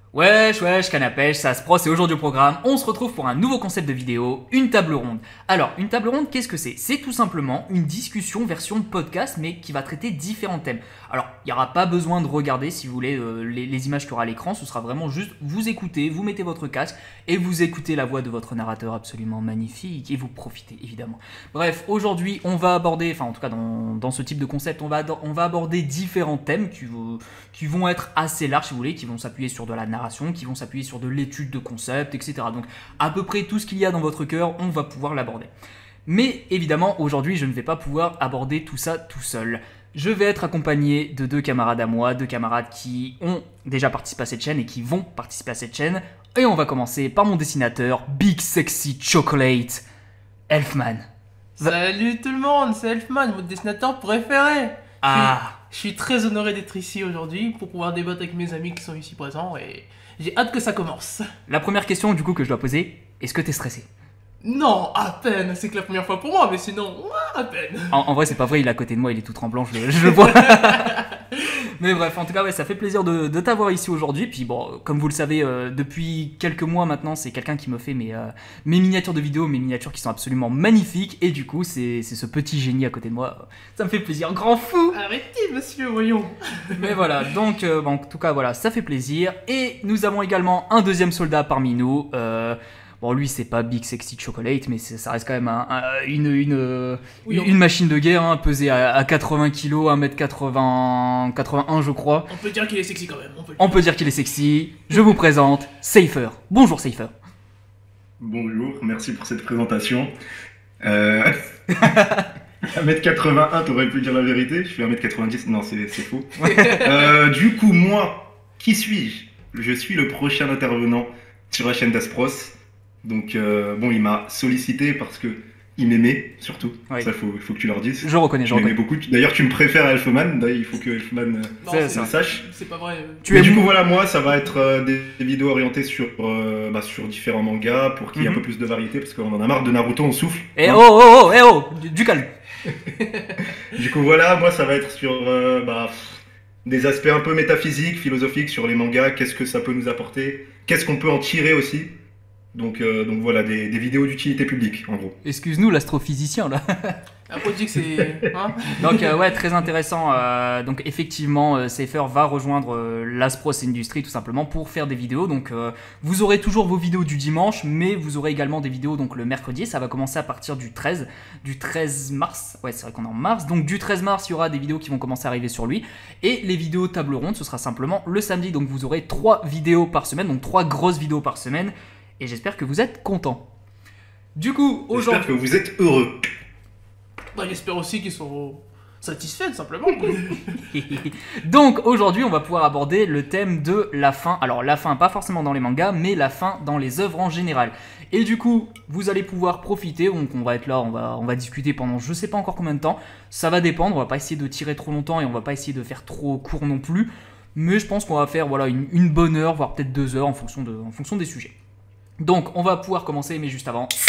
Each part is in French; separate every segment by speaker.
Speaker 1: Wesh, canne à pêche, ça se pros et aujourd'hui au programme, on se retrouve pour un nouveau concept de vidéo, une table ronde. Alors, une table ronde, qu'est-ce que c'est? C'est tout simplement une discussion version podcast, mais qui va traiter différents thèmes. Alors, il n'y aura pas besoin de regarder, si vous voulez, les images qu'il y aura à l'écran, ce sera vraiment juste vous écoutez, vous mettez votre casque et vous écoutez la voix de votre narrateur absolument magnifique et vous profitez, évidemment. Bref, aujourd'hui, on va aborder, enfin en tout cas dans ce type de concept, on va aborder différents thèmes qui vont être assez larges, si vous voulez, qui vont s'appuyer sur de la narration, qui vont s'appuyer sur de l'étude de concepts, etc. Donc à peu près tout ce qu'il y a dans votre cœur, on va pouvoir l'aborder. Mais évidemment, aujourd'hui, je ne vais pas pouvoir aborder tout ça tout seul. Je vais être accompagné de deux camarades à moi, deux camarades qui ont déjà participé à cette chaîne et qui vont participer à cette chaîne. Et on va commencer par mon dessinateur, Big Sexy Chocolate, Elfman.
Speaker 2: Salut tout le monde, c'est Elfman, votre dessinateur préféré. Je suis très honoré d'être ici aujourd'hui pour pouvoir débattre avec mes amis qui sont ici présents et j'ai hâte que ça commence.
Speaker 1: La première question du coup que je dois poser, est-ce que t'es stressé?
Speaker 2: Non, à peine, c'est que la première fois pour moi, mais sinon, à peine.
Speaker 1: En vrai, c'est pas vrai, il est à côté de moi, il est tout tremblant, je le vois. Mais bref, en tout cas, ouais, ça fait plaisir de t'avoir ici aujourd'hui. Puis bon, comme vous le savez, depuis quelques mois maintenant, c'est quelqu'un qui me fait mes miniatures de vidéos, mes miniatures qui sont absolument magnifiques. Et du coup, c'est ce petit génie à côté de moi. Ça me fait plaisir, grand fou.
Speaker 2: Arrêtez, monsieur, voyons.
Speaker 1: Mais voilà, donc, bon, en tout cas, voilà, ça fait plaisir. Et nous avons également un deuxième soldat parmi nous. Bon, lui, c'est pas Big Sexy Chocolate, mais ça reste quand même une machine de guerre, hein, pesée à 80 kg, 1m80, 81, je crois.
Speaker 2: On peut dire qu'il est sexy quand même.
Speaker 1: On peut dire qu'il est sexy. Je vous présente Cypher. Bonjour Cypher.
Speaker 3: Bonjour, merci pour cette présentation. 1m81, t'aurais pu dire la vérité. Je suis 1m90, non, c'est faux. Du coup, moi, qui suis-je? Je suis le prochain intervenant sur la chaîne d'Aspros. Donc, bon, il m'a sollicité parce que il m'aimait, surtout.
Speaker 1: Oui.
Speaker 3: Ça, faut que tu leur dises.
Speaker 1: Je reconnais.
Speaker 3: Beaucoup. D'ailleurs, tu me préfères à Elfman. D'ailleurs, il faut que Elfman le sache.
Speaker 2: C'est pas vrai.
Speaker 3: Du coup, voilà, moi, ça va être des vidéos orientées sur différents mangas pour qu'il y ait un peu plus de variété parce qu'on en a marre de Naruto, on souffle.
Speaker 1: Du calme.
Speaker 3: Du coup, voilà, moi, ça va être sur des aspects un peu métaphysiques, philosophiques sur les mangas, qu'est-ce que ça peut nous apporter, qu'est-ce qu'on peut en tirer aussi. Donc voilà, des vidéos d'utilité publique, en gros.
Speaker 1: Excuse-nous, l'astrophysicien, là.
Speaker 2: Après, tu dis que c'est... Hein.
Speaker 1: Donc, ouais, très intéressant. Donc, effectivement, Cypher va rejoindre l'Aspros Industries, tout simplement, pour faire des vidéos. Donc, vous aurez toujours vos vidéos du dimanche, mais vous aurez également des vidéos donc, le mercredi. Ça va commencer à partir du 13 mars. Ouais, c'est vrai qu'on est en mars. Donc, du 13 mars, il y aura des vidéos qui vont commencer à arriver sur lui. Et les vidéos table ronde, ce sera simplement le samedi. Donc, vous aurez 3 vidéos par semaine, donc 3 grosses vidéos par semaine. Et j'espère que vous êtes contents. Du coup, aujourd'hui...
Speaker 3: J'espère que vous êtes heureux.
Speaker 2: Bah, j'espère aussi qu'ils sont satisfaits, simplement.
Speaker 1: Donc, aujourd'hui, on va pouvoir aborder le thème de la fin. Alors, la fin, pas forcément dans les mangas, mais la fin dans les œuvres en général. Et du coup, vous allez pouvoir profiter. Donc, on va être là, on va discuter pendant je sais pas encore combien de temps. Ça va dépendre, on va pas essayer de tirer trop longtemps et on va pas essayer de faire trop court non plus. Mais je pense qu'on va faire voilà, une bonne heure, voire peut-être 2 heures en fonction des sujets. Donc, on va pouvoir commencer, mais juste avant...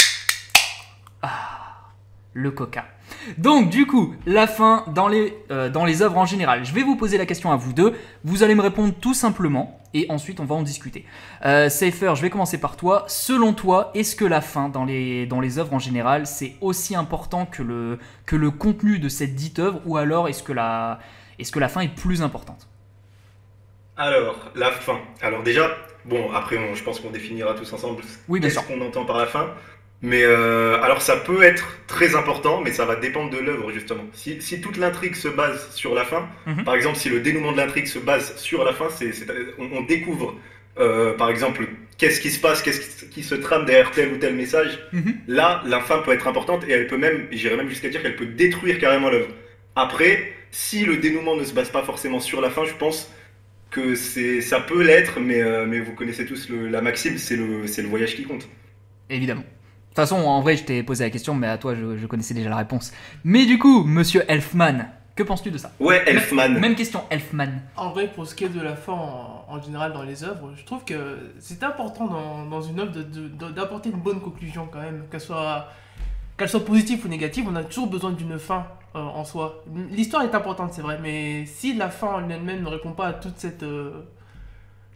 Speaker 1: le coca. Donc, du coup, la fin dans les œuvres en général. Je vais vous poser la question à vous deux. Vous allez me répondre tout simplement, et ensuite, on va en discuter. Cypher, je vais commencer par toi. Selon toi, est-ce que la fin dans les œuvres en général, c'est aussi important que le contenu de cette dite œuvre, ou alors est-ce que la fin est plus importante?
Speaker 3: Alors, la fin. Alors déjà, bon, après, je pense qu'on définira tous ensemble ce qu'on entend par la fin. Mais alors, ça peut être très important, mais ça va dépendre de l'œuvre, justement. Si toute l'intrigue se base sur la fin, par exemple, si le dénouement de l'intrigue se base sur la fin, on découvre, par exemple, qu'est-ce qui se passe, qu'est-ce qui se trame derrière tel ou tel message. Là, la fin peut être importante et elle peut même, j'irais même jusqu'à dire qu'elle peut détruire carrément l'œuvre. Après, si le dénouement ne se base pas forcément sur la fin, je pense que ça peut l'être, mais vous connaissez tous la maxime, c'est le voyage qui compte.
Speaker 1: Évidemment. De toute façon, en vrai, je t'ai posé la question, mais à toi, je connaissais déjà la réponse. Mais du coup, monsieur Elfman, que penses-tu de ça?
Speaker 3: Ouais, Elfman.
Speaker 1: Même question, Elfman.
Speaker 2: En vrai, pour ce qui est de la fin en général dans les œuvres, je trouve que c'est important dans une œuvre d'apporter une bonne conclusion quand même, qu'elle soit positive ou négative, on a toujours besoin d'une fin en soi. L'histoire est importante, c'est vrai, mais si la fin en elle-même ne répond pas à toute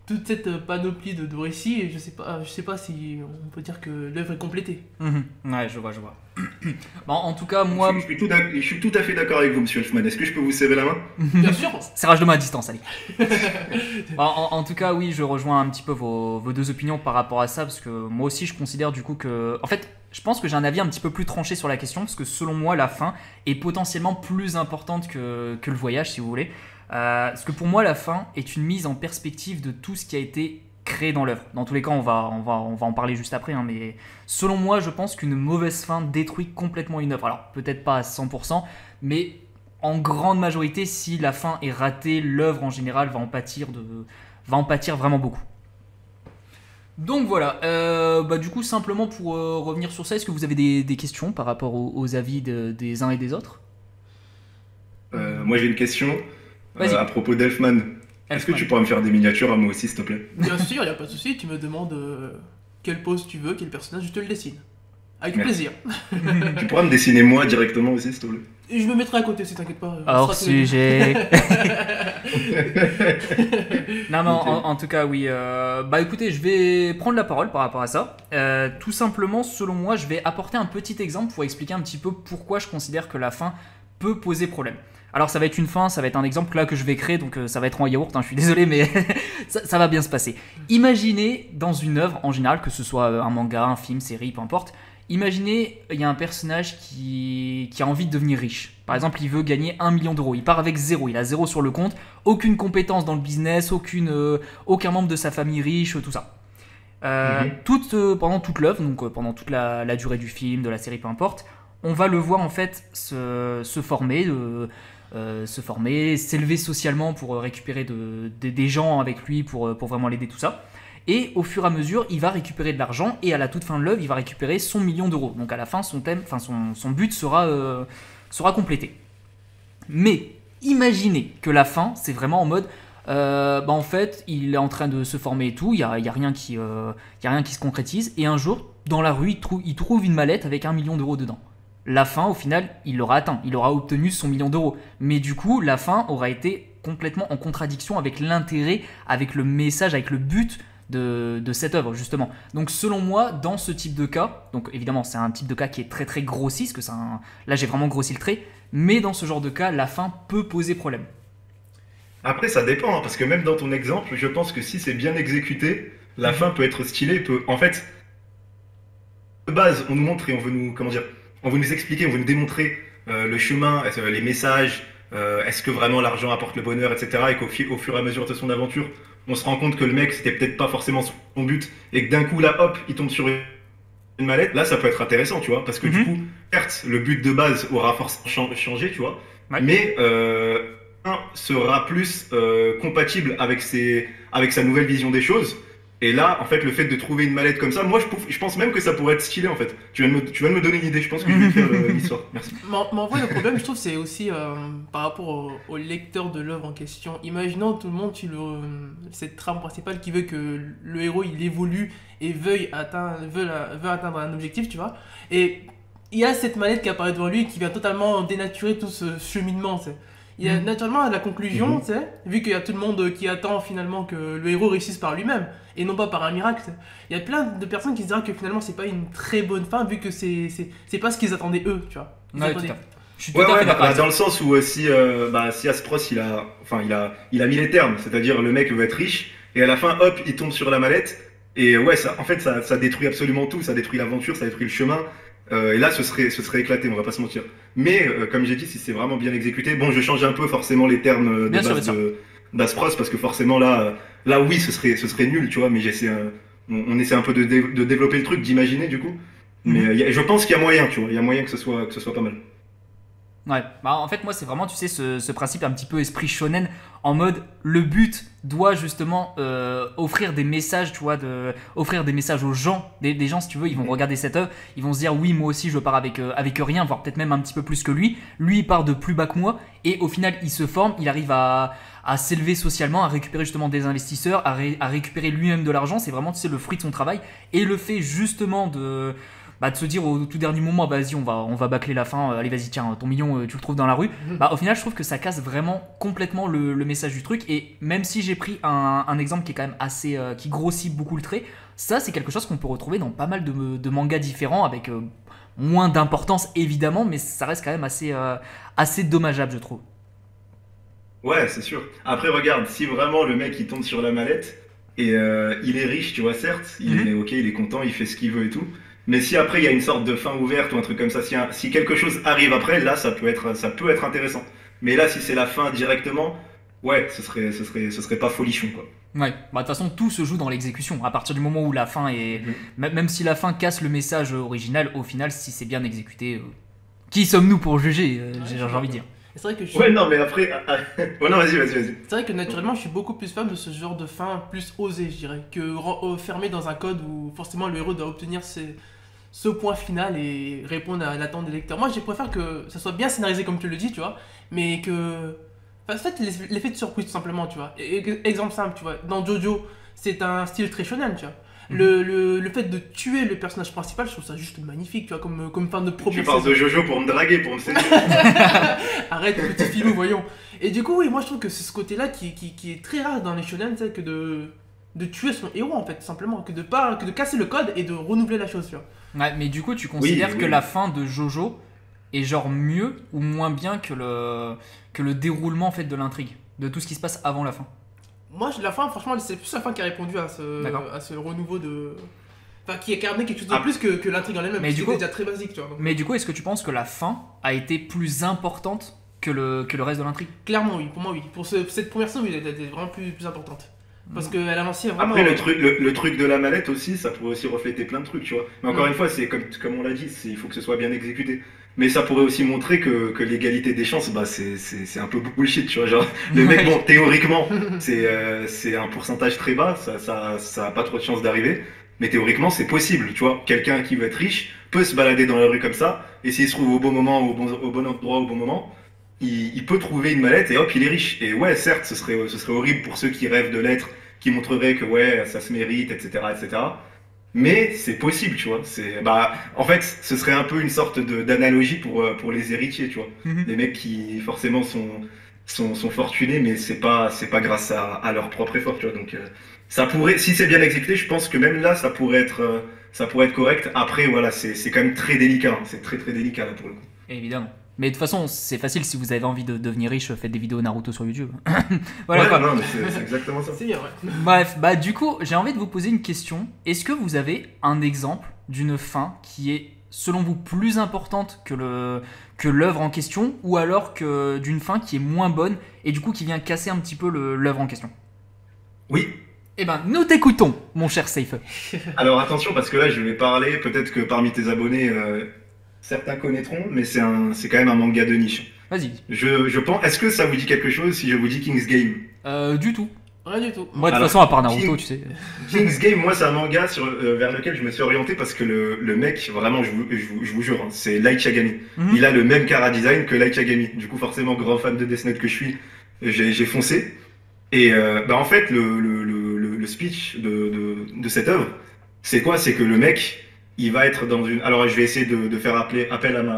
Speaker 2: toute cette panoplie de récits, et je sais pas si on peut dire que l'œuvre est complétée.
Speaker 1: Ouais, je vois. Bon, en tout cas, moi...
Speaker 3: Je suis tout à fait d'accord avec vous, monsieur Elfman. Est-ce que je peux vous serrer la main?
Speaker 2: Bien sûr.
Speaker 1: Serrage de main à distance, allez. Bon, en tout cas, oui, je rejoins un petit peu vos deux opinions par rapport à ça, parce que moi aussi, je considère du coup que... En fait, je pense que j'ai un avis un petit peu plus tranché sur la question, parce que selon moi, la fin est potentiellement plus importante que le voyage, si vous voulez. Parce que pour moi, la fin est une mise en perspective de tout ce qui a été créé dans l'œuvre. Dans tous les cas, on va en parler juste après, hein, mais selon moi, je pense qu'une mauvaise fin détruit complètement une œuvre. Alors, peut-être pas à 100%, mais en grande majorité, si la fin est ratée, l'œuvre en général va en pâtir vraiment beaucoup. Donc voilà, du coup, simplement pour revenir sur ça, est-ce que vous avez des questions par rapport aux avis des uns et des autres?
Speaker 3: Moi, j'ai une question. À propos d'Elfman, est-ce que tu pourrais me faire des miniatures à moi aussi, s'il te plaît?
Speaker 2: Bien sûr, il n'y a pas de souci. Tu me demandes quelle pose tu veux, quel personnage, je te le dessine. Avec plaisir.
Speaker 3: Tu pourras me dessiner moi directement aussi, s'il te plaît?
Speaker 2: Et je me mettrai à côté, si t'inquiète pas.
Speaker 1: Hors sujet. Non, mais en tout cas, oui. Écoutez, je vais prendre la parole par rapport à ça. Tout simplement, selon moi, je vais apporter un petit exemple pour expliquer un petit peu pourquoi je considère que la fin peut poser problème. Alors ça va être une fin, ça va être un exemple là que je vais créer, donc ça va être en yaourt, je suis désolé, mais ça va bien se passer. Imaginez dans une œuvre en général, que ce soit un manga, un film, série, peu importe, imaginez il y a un personnage qui a envie de devenir riche. Par exemple, il veut gagner 1 million d'euros, il part avec zéro, il a zéro sur le compte, aucune compétence dans le business, aucun membre de sa famille riche, tout ça. Pendant toute l'œuvre, donc pendant toute la durée du film, de la série, peu importe, on va le voir en fait se former, s'élever socialement pour récupérer des gens avec lui pour vraiment l'aider, tout ça. Et au fur et à mesure, il va récupérer de l'argent et à la toute fin de l'œuvre, il va récupérer son million d'euros. Donc à la fin, son but sera complété. Mais imaginez que la fin, c'est vraiment en mode... en fait, il est en train de se former et tout, il y a rien qui se concrétise. Et un jour, dans la rue, il trouve une mallette avec 1 million d'euros dedans. La fin, au final, il l'aura atteint, il aura obtenu son million d'euros. Mais du coup, la fin aura été complètement en contradiction avec l'intérêt, avec le message, avec le but de cette œuvre, justement. Donc selon moi, dans ce type de cas, donc évidemment c'est un type de cas qui est très très grossi, parce que là j'ai vraiment grossi le trait, mais dans ce genre de cas, la fin peut poser problème.
Speaker 3: Après ça dépend, parce que même dans ton exemple, je pense que si c'est bien exécuté, la fin peut être stylée, en fait, de base, on nous montre et on veut nous expliquer, on veut nous démontrer le chemin, les messages, est-ce que vraiment l'argent apporte le bonheur, etc. Et qu'au fur et à mesure de son aventure, on se rend compte que le mec, c'était peut-être pas forcément son but, et que d'un coup, là, hop, il tombe sur une mallette. Là, ça peut être intéressant, tu vois, parce que du coup, certes, le but de base aura forcément changé, tu vois, mais un sera plus compatible avec sa nouvelle vision des choses. Et là, en fait, le fait de trouver une mallette comme ça, moi, je pense même que ça pourrait être stylé, en fait. Tu viens de me donner une idée, je pense que je vais faire l'histoire. Merci.
Speaker 2: Mais en vrai, le problème, je trouve, c'est aussi par rapport au lecteur de l'œuvre en question. Imaginons tout le monde, cette trame principale qui veut que le héros, il évolue et veut atteindre un objectif, tu vois. Et il y a cette mallette qui apparaît devant lui et qui vient totalement dénaturer tout ce cheminement, tu sais. Il y a naturellement à la conclusion, tu sais, vu qu'il y a tout le monde qui attend finalement que le héros réussisse par lui-même et non pas par un miracle. Il y a plein de personnes qui se disent que finalement c'est pas une très bonne fin vu que c'est pas ce qu'ils attendaient eux, tu vois.
Speaker 1: Je suis tout à fait d'accord.
Speaker 3: Dans le sens où si Aspros il a mis les termes, c'est-à-dire le mec veut être riche et à la fin hop il tombe sur la mallette et ouais ça détruit absolument tout, ça détruit l'aventure, ça détruit le chemin. Et là, ce serait éclaté, on va pas se mentir. Mais comme j'ai dit, si c'est vraiment bien exécuté, bon, je change un peu forcément les termes de base d'Aspros parce que forcément là, oui, ce serait nul, tu vois. Mais on essaie un peu de développer le truc, d'imaginer du coup. Mais je pense qu'il y a moyen, tu vois. Il y a moyen que ce soit pas mal.
Speaker 1: Ouais, en fait moi c'est vraiment tu sais ce principe un petit peu esprit shonen en mode le but doit justement offrir des messages, tu vois, offrir des messages aux gens, des gens si tu veux ils vont regarder cette œuvre, ils vont se dire oui moi aussi je pars avec rien, voire peut-être même un petit peu plus que lui il part de plus bas que moi et au final il se forme, il arrive à s'élever socialement, à récupérer justement des investisseurs, à récupérer lui-même de l'argent, c'est vraiment tu sais le fruit de son travail et le fait justement de se dire au tout dernier moment, vas-y, on va bâcler la fin, allez, vas-y, tiens, ton million, tu le trouves dans la rue. Au final, je trouve que ça casse vraiment complètement le message du truc. Et même si j'ai pris un exemple qui est quand même assez. Qui grossit beaucoup le trait, ça, c'est quelque chose qu'on peut retrouver dans pas mal de mangas différents, avec moins d'importance évidemment, mais ça reste quand même assez dommageable, je trouve.
Speaker 3: Ouais, c'est sûr. Après, regarde, si vraiment le mec il tombe sur la mallette et il est riche, tu vois, certes, il est ok, il est content, il fait ce qu'il veut et tout. Mais si après il y a une sorte de fin ouverte ou un truc comme ça, si quelque chose arrive après, là ça peut être intéressant. Mais là, si c'est la fin directement, ouais, ce serait pas folichon quoi.
Speaker 1: Ouais, de toute façon, tout se joue dans l'exécution. À partir du moment où la fin est.
Speaker 3: Mhm.
Speaker 1: Même si la fin casse le message original, au final, si c'est bien exécuté, qui sommes-nous pour juger j'ai envie de dire.
Speaker 2: C'est vrai que
Speaker 3: Ouais, non, mais après. Ouais, non, vas-y.
Speaker 2: C'est vrai que naturellement, je suis beaucoup plus fan de ce genre de fin plus osé, je dirais, que fermé dans un code où forcément le héros doit obtenir ce point final et répondre à l'attente des lecteurs. Moi, je préfère que ça soit bien scénarisé comme tu le dis, tu vois, mais que. Enfin, en fait, l'effet de surprise, tout simplement, tu vois. Exemple simple, tu vois, dans Jojo, c'est un style très shonen, tu vois. Le fait de tuer le personnage principal, je trouve ça juste magnifique, tu vois, comme fin de première
Speaker 3: Tu parles
Speaker 2: saison.
Speaker 3: de Jojo pour me draguer, pour me séduire.
Speaker 2: Arrête, petit filou, voyons. Et du coup, oui, moi je trouve que c'est ce côté-là qui est très rare dans les shonen, c'est que de tuer son héros, en fait, tout simplement. Que de casser le code et de renouveler la chose, tu vois.
Speaker 1: Ouais, mais du coup, tu considères
Speaker 3: Oui,
Speaker 1: que
Speaker 3: oui.
Speaker 1: la fin de Jojo est genre mieux ou moins bien que le déroulement en fait, de l'intrigue, de tout ce qui se passe avant la fin?
Speaker 2: Moi, la fin, franchement, c'est plus la fin qui a répondu
Speaker 1: D'accord.
Speaker 2: à ce renouveau de. Enfin, qui a amené quelque chose de
Speaker 3: Ah.
Speaker 2: plus que l'intrigue en elle-même,
Speaker 1: Mais
Speaker 2: parce
Speaker 1: du
Speaker 2: que
Speaker 1: coup-
Speaker 2: c'était déjà très basique, tu vois. Donc,
Speaker 1: Mais du coup, est-ce que tu penses que la fin a été plus importante que le reste de l'intrigue?
Speaker 2: clairement, oui, pour moi, oui. Pour cette première saison, oui, elle était vraiment plus importante. Parce qu'elle a lancé vraiment.
Speaker 3: Après, le truc de la mallette aussi, ça pourrait aussi refléter plein de trucs, tu vois. Mais encore une fois, c'est comme on l'a dit, il faut que ce soit bien exécuté. Mais ça pourrait aussi montrer que l'égalité des chances, bah, c'est un peu bullshit, tu vois. Genre, le mec, bon, théoriquement, c'est un pourcentage très bas, ça a pas trop de chances d'arriver. Mais théoriquement, c'est possible, tu vois. Quelqu'un qui veut être riche peut se balader dans la rue comme ça, et s'il se trouve au bon moment, au bon endroit, au bon moment, il peut trouver une mallette et hop, il est riche. Et ouais, certes, ce serait horrible pour ceux qui rêvent de l'être, qui montreraient que ouais, ça se mérite, etc., etc. Mais c'est possible, tu vois. En fait, ce serait un peu une sorte d'analogie pour les héritiers, tu vois.
Speaker 1: Mhm.
Speaker 3: Les mecs qui forcément sont fortunés, mais c'est pas grâce à leur propre effort, tu vois. Donc ça pourrait, si c'est bien exécuté, je pense que même là, ça pourrait être correct. Après, voilà, c'est quand même très délicat, hein. C'est très très délicat là pour le coup.
Speaker 1: Évidemment. Mais de toute façon, c'est facile, si vous avez envie de devenir riche, faites des vidéos Naruto sur YouTube. Voilà
Speaker 3: Ouais,
Speaker 1: quoi.
Speaker 3: non, mais c'est exactement ça.
Speaker 2: C'est bien, ouais.
Speaker 1: Bref, du coup, j'ai envie de vous poser une question. Est-ce que vous avez un exemple d'une fin qui est, selon vous, plus importante que l'œuvre en question, ou alors que d'une fin qui est moins bonne et du coup qui vient casser un petit peu l'œuvre en question?
Speaker 3: Oui.
Speaker 1: Eh ben, nous t'écoutons, mon cher Safe.
Speaker 3: Alors attention, parce que là, je vais parler, peut-être que parmi tes abonnés, certains connaîtront, mais c'est quand même un manga de niche.
Speaker 1: Vas-y.
Speaker 3: Je pense. Est-ce que ça vous dit quelque chose si je vous dis King's Game?
Speaker 1: Du tout.
Speaker 2: Rien du tout.
Speaker 1: Moi, de toute
Speaker 3: Alors,
Speaker 1: façon, à part Naruto,
Speaker 3: King-
Speaker 1: tu sais.
Speaker 3: King's Game, moi, c'est un manga vers lequel je me suis orienté parce que le mec, vraiment, je vous jure, hein, c'est Light Yagami.
Speaker 1: Mhm.
Speaker 3: Il a le même chara design que Light Yagami. Du coup, forcément, grand fan de Death Note que je suis, j'ai foncé. Et en fait, le speech de cette œuvre, c'est quoi? C'est que le mec, il va être dans une. Alors, je vais essayer de faire appel à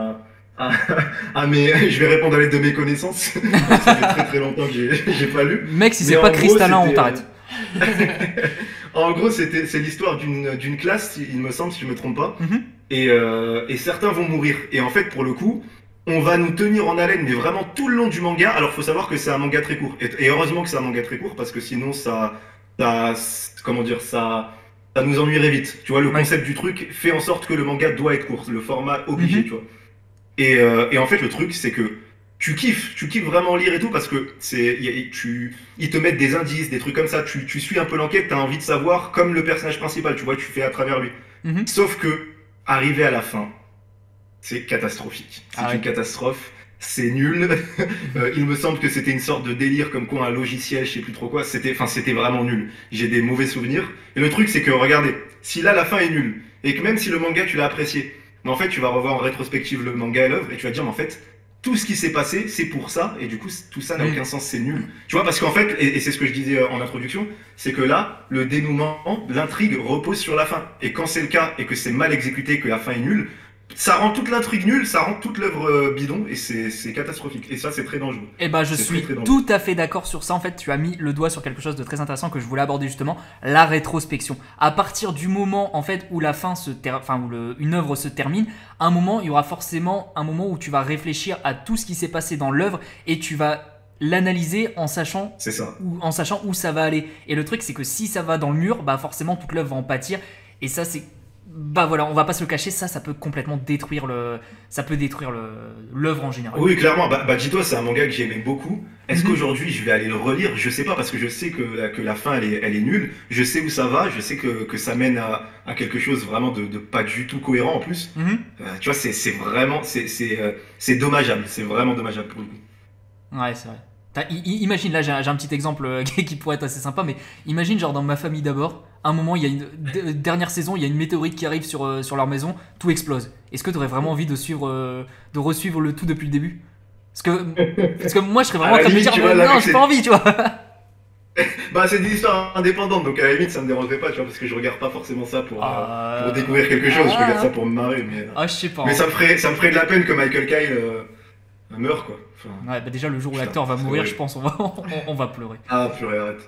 Speaker 3: je vais répondre à l'aide de mes connaissances. Ça fait très très longtemps que j'ai pas lu.
Speaker 1: Mec, si
Speaker 3: Mais
Speaker 1: c'est
Speaker 3: en
Speaker 1: pas
Speaker 3: gros,
Speaker 1: cristallin, on
Speaker 3: c'était,
Speaker 1: t'arrête.
Speaker 3: En gros, c'est l'histoire d'une classe, il me semble, si je me trompe pas.
Speaker 1: Mhm.
Speaker 3: Et certains vont mourir. Et en fait, pour le coup, on va nous tenir en haleine, mais vraiment tout le long du manga. Alors, faut savoir que c'est un manga très court. Et heureusement que c'est un manga très court, parce que sinon, comment dire, ça nous ennuierait vite. Tu vois, le
Speaker 1: Ouais.
Speaker 3: concept du truc fait en sorte que le manga doit être court. Le format obligé,
Speaker 1: Mhm.
Speaker 3: tu vois. Et en fait, le truc, c'est que tu kiffes vraiment lire et tout, parce que ils te mettent des indices, des trucs comme ça. Tu suis un peu l'enquête, t'as envie de savoir, comme le personnage principal, tu vois, tu fais à travers lui.
Speaker 1: Mhm.
Speaker 3: Sauf que, arrivé à la fin, c'est catastrophique. C'est
Speaker 1: Ah ouais.
Speaker 3: une catastrophe. C'est nul. Il me semble que c'était une sorte de délire comme quoi un logiciel, je sais plus trop quoi. C'était vraiment nul. J'ai des mauvais souvenirs. Et le truc, c'est que, regardez, si là la fin est nulle, et que même si le manga tu l'as apprécié, mais en fait tu vas revoir en rétrospective le manga et l'œuvre, et tu vas te dire, mais en fait, tout ce qui s'est passé, c'est pour ça, et du coup, tout ça n'a aucun sens, c'est nul. Tu vois, parce qu'en fait, et c'est ce que je disais en introduction, c'est que là, le dénouement, l'intrigue repose sur la fin. Et quand c'est le cas, et que c'est mal exécuté, que la fin est nulle, ça rend toute l'intrigue nulle, ça rend toute l'œuvre bidon, et c'est catastrophique. Et ça, c'est très dangereux.
Speaker 1: Et bah, je suis tout à fait d'accord sur ça. En fait, tu as mis le doigt sur quelque chose de très intéressant que je voulais aborder justement, la rétrospection. À partir du moment, en fait, où la fin une œuvre se termine, un moment, il y aura forcément un moment où tu vas réfléchir à tout ce qui s'est passé dans l'œuvre et tu vas l'analyser en sachant où ça va aller. Et le truc, c'est que si ça va dans le mur, bah forcément toute l'œuvre va en pâtir. Et ça, c'est bah voilà, on va pas se le cacher, ça peut complètement détruire l'œuvre en général.
Speaker 3: Oui, clairement. Bah dis-toi, c'est un manga que j'aimais beaucoup. Est-ce qu'aujourd'hui je vais aller le relire? Je sais pas, parce que je sais que la fin elle est nulle. Je sais où ça va. Je sais que ça mène à quelque chose vraiment de pas du tout cohérent en plus. Tu vois, c'est vraiment c'est dommageable. C'est vraiment dommageable pour le coup.
Speaker 1: Ouais, c'est vrai. Imagine, là j'ai un petit exemple qui pourrait être assez sympa, mais imagine genre dans Ma famille d'abord, à un moment il y a une dernière saison, il y a une météorite qui arrive sur leur maison, tout explose. Est-ce que tu aurais vraiment envie de resuivre le tout depuis le début? Parce que moi je serais vraiment en train de me dire non, j'ai pas envie, tu vois.
Speaker 3: Bah c'est des histoires indépendantes, donc à la limite ça me dérangerait pas, tu vois, parce que je regarde pas forcément ça pour découvrir quelque chose, je regarde ça pour me marrer, mais
Speaker 1: je sais pas.
Speaker 3: Mais ça me ferait de la peine que Michael Kyle meure, quoi.
Speaker 1: Ouais, bah déjà le jour où l'acteur va mourir, je pense on va pleurer.
Speaker 3: Ah purée, arrête.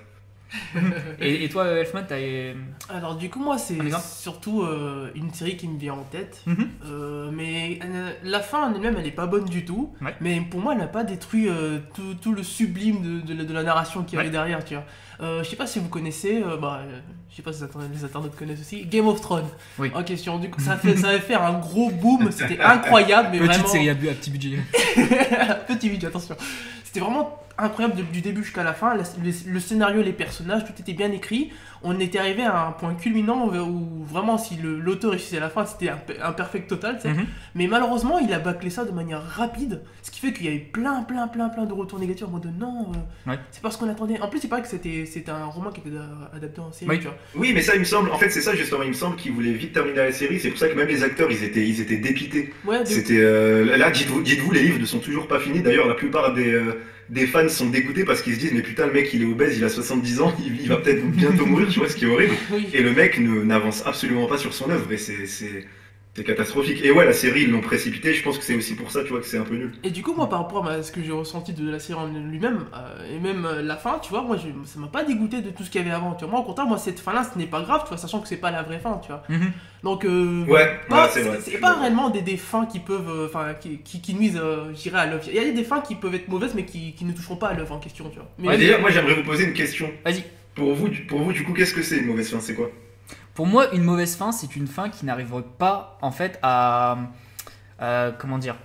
Speaker 1: Et toi, Elfman, t'as...
Speaker 2: Alors du coup, moi, c'est surtout une série qui me vient en tête. Mais la fin en elle-même, elle est pas bonne du tout.
Speaker 1: Ouais.
Speaker 2: Mais pour moi, elle n'a pas détruit tout le sublime de la narration qu'il y avait derrière, tu vois. Je sais pas si vous connaissez, je sais pas si les internautes connaissent aussi, Game of Thrones.
Speaker 1: Oui.
Speaker 2: En question, du coup, ça avait fait un gros boom, c'était incroyable, mais
Speaker 1: petite
Speaker 2: vraiment...
Speaker 1: série à petit budget.
Speaker 2: Petit budget, attention. C'était vraiment incroyable du début jusqu'à la fin. Le scénario, les personnages, tout était bien écrit. On était arrivé à un point culminant où vraiment, si l'auteur réussissait à la fin, c'était un perfect total. Mais malheureusement, il a bâclé ça de manière rapide, ce qui fait qu'il y a eu plein de retours négatifs en mode de non, c'est pas ce qu'on attendait. En plus, c'est pas que c'était un roman qui était adapté en série.
Speaker 1: Oui.
Speaker 2: Tu vois.
Speaker 3: Oui, mais ça, il me semble, en fait, c'est ça justement, il me semble qu'ils voulaient vite terminer la série. C'est pour ça que même les acteurs, ils étaient dépités.
Speaker 2: Ouais,
Speaker 3: c'était là, dites-vous, les livres ne sont toujours pas finis. D'ailleurs, la plupart des fans sont dégoûtés parce qu'ils se disent mais putain, le mec il est obèse, il a 70 ans, il va peut-être bientôt mourir, tu vois, ce qui est horrible.
Speaker 2: Oui.
Speaker 3: Et le mec n'avance absolument pas sur son œuvre, et c'est catastrophique. Et ouais, la série, ils l'ont précipité, je pense que c'est aussi pour ça, tu vois, que c'est un peu nul.
Speaker 2: Et du coup, moi, par rapport à ce que j'ai ressenti de la série en lui-même, et même la fin, tu vois, moi, ça m'a pas dégoûté de tout ce qu'il y avait avant. Tu vois. Moi, au contraire, moi, cette fin-là, ce n'est pas grave, tu vois, sachant que c'est pas la vraie fin, tu vois. Donc, c'est pas réellement des fins qui peuvent, qui nuisent, je dirais, à l'œuvre. Il y a des fins qui peuvent être mauvaises, mais qui ne toucheront pas à l'œuvre en question, tu vois.
Speaker 3: Mais d'ailleurs, moi, j'aimerais vous poser une question.
Speaker 1: Vas-y.
Speaker 3: Pour vous, du coup, qu'est-ce que c'est une mauvaise fin? C'est quoi?
Speaker 1: Pour moi, une mauvaise fin, c'est une fin qui n'arrive pas, en fait, à... comment dire?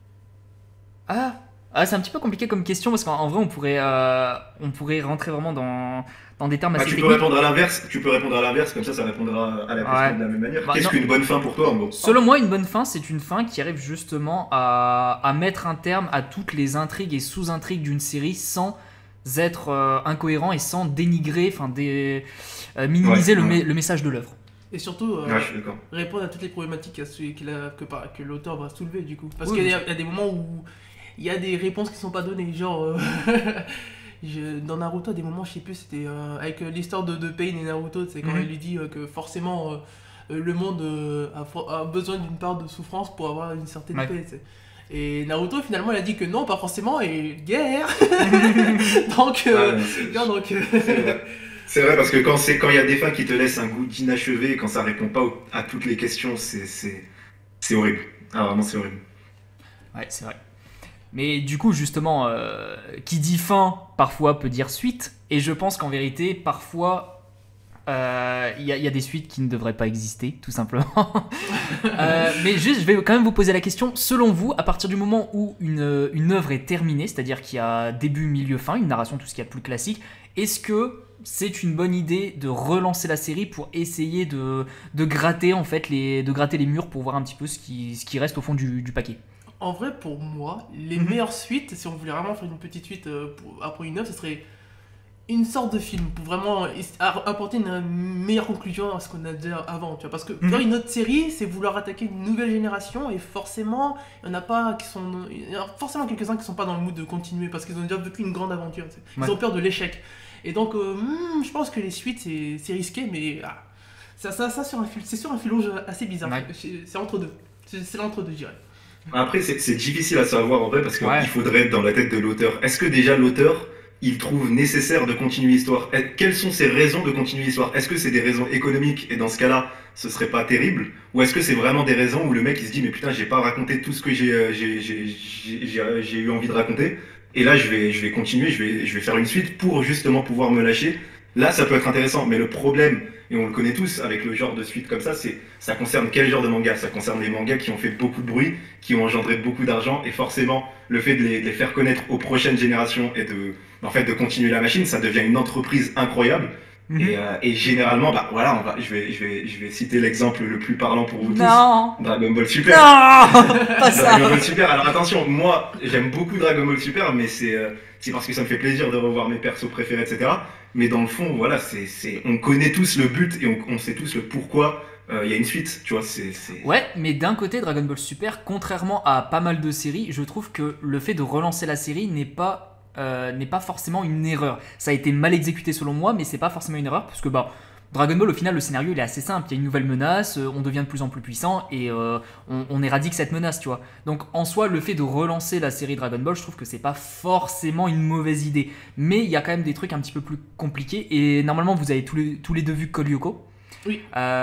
Speaker 1: C'est un petit peu compliqué comme question, parce qu'en vrai, on pourrait rentrer vraiment dans des termes assez techniques.
Speaker 3: Tu peux répondre à l'inverse, comme ça répondra à la question de la même manière. Qu'est-ce qu'une bonne fin pour toi, en gros?
Speaker 1: Selon moi, une bonne fin, c'est une fin qui arrive justement à mettre un terme à toutes les intrigues et sous-intrigues d'une série sans être incohérent et sans dénigrer, minimiser le message de l'œuvre.
Speaker 2: Et surtout,
Speaker 3: je suis d'accord.
Speaker 2: répondre à toutes les problématiques que l'auteur va soulever, du coup. Parce qu'il y a des moments où il y a des réponses qui sont pas données, genre... dans Naruto, à des moments, je sais plus, c'était avec l'histoire de Pain et Naruto, c'est quand il lui dit que forcément le monde a besoin d'une part de souffrance pour avoir une certaine paix, t'sais. Et Naruto finalement il a dit que non, pas forcément, et guerre. donc
Speaker 3: c'est vrai, parce que quand il y a des fins qui te laissent un goût d'inachevé, quand ça répond pas à toutes les questions, c'est horrible. Ah vraiment, c'est horrible.
Speaker 1: Ouais, c'est vrai. Mais du coup, justement, qui dit fin, parfois peut dire suite. Et je pense qu'en vérité, parfois, il y a des suites qui ne devraient pas exister, tout simplement. Mais juste, je vais quand même vous poser la question. Selon vous, à partir du moment où une œuvre est terminée, c'est-à-dire qu'il y a début, milieu, fin, une narration, tout ce qu'il y a de plus classique, est-ce que c'est une bonne idée de relancer la série pour essayer de gratter, en fait, de gratter les murs pour voir un petit peu ce qui reste au fond du paquet?
Speaker 2: En vrai, pour moi, les meilleures suites, si on voulait vraiment faire une petite suite après une œuvre, ce serait une sorte de film pour vraiment apporter une meilleure conclusion à ce qu'on a dit avant, tu vois, parce que faire une autre série, c'est vouloir attaquer une nouvelle génération et forcément il y a forcément quelques-uns qui sont pas dans le mood de continuer parce qu'ils ont déjà vécu une grande aventure, ils ont peur de l'échec et donc je pense que les suites c'est risqué, mais ça c'est sur un fil rouge assez bizarre, c'est entre deux, c'est l'entre-deux, je dirais.
Speaker 3: Après c'est difficile à savoir en vrai parce qu'il faudrait être dans la tête de l'auteur. Est-ce que déjà l'auteur il trouve nécessaire de continuer l'histoire? Quelles sont ses raisons de continuer l'histoire? Est-ce que c'est des raisons économiques et dans ce cas-là, ce serait pas terrible? Ou est-ce que c'est vraiment des raisons où le mec il se dit mais putain j'ai pas raconté tout ce que j'ai eu envie de raconter et là je vais continuer, je vais faire une suite pour justement pouvoir me lâcher? Là ça peut être intéressant, mais le problème, et on le connaît tous avec le genre de suite comme ça concerne quel genre de manga? Ça concerne les mangas qui ont fait beaucoup de bruit, qui ont engendré beaucoup d'argent, et forcément le fait de les faire connaître aux prochaines générations et de continuer la machine, ça devient une entreprise incroyable. Et généralement, je vais citer l'exemple le plus parlant pour vous tous. Dragon Ball Super.
Speaker 1: Non, pas ça.
Speaker 3: Dragon Ball Super. Alors attention, moi j'aime beaucoup Dragon Ball Super, mais c'est parce que ça me fait plaisir de revoir mes persos préférés, etc. Mais dans le fond, voilà, on connaît tous le but et on sait tous le pourquoi il y a une suite, tu vois.
Speaker 1: Ouais, mais d'un côté, Dragon Ball Super, contrairement à pas mal de séries, je trouve que le fait de relancer la série n'est pas forcément une erreur. Ça a été mal exécuté selon moi, mais c'est pas forcément une erreur parce que Dragon Ball, au final, le scénario il est assez simple. Il y a une nouvelle menace, on devient de plus en plus puissant et on éradique cette menace, tu vois. Donc en soi, le fait de relancer la série Dragon Ball, je trouve que c'est pas forcément une mauvaise idée. Mais il y a quand même des trucs un petit peu plus compliqués et normalement, vous avez tous les deux vu Code Lyoko.
Speaker 2: Oui.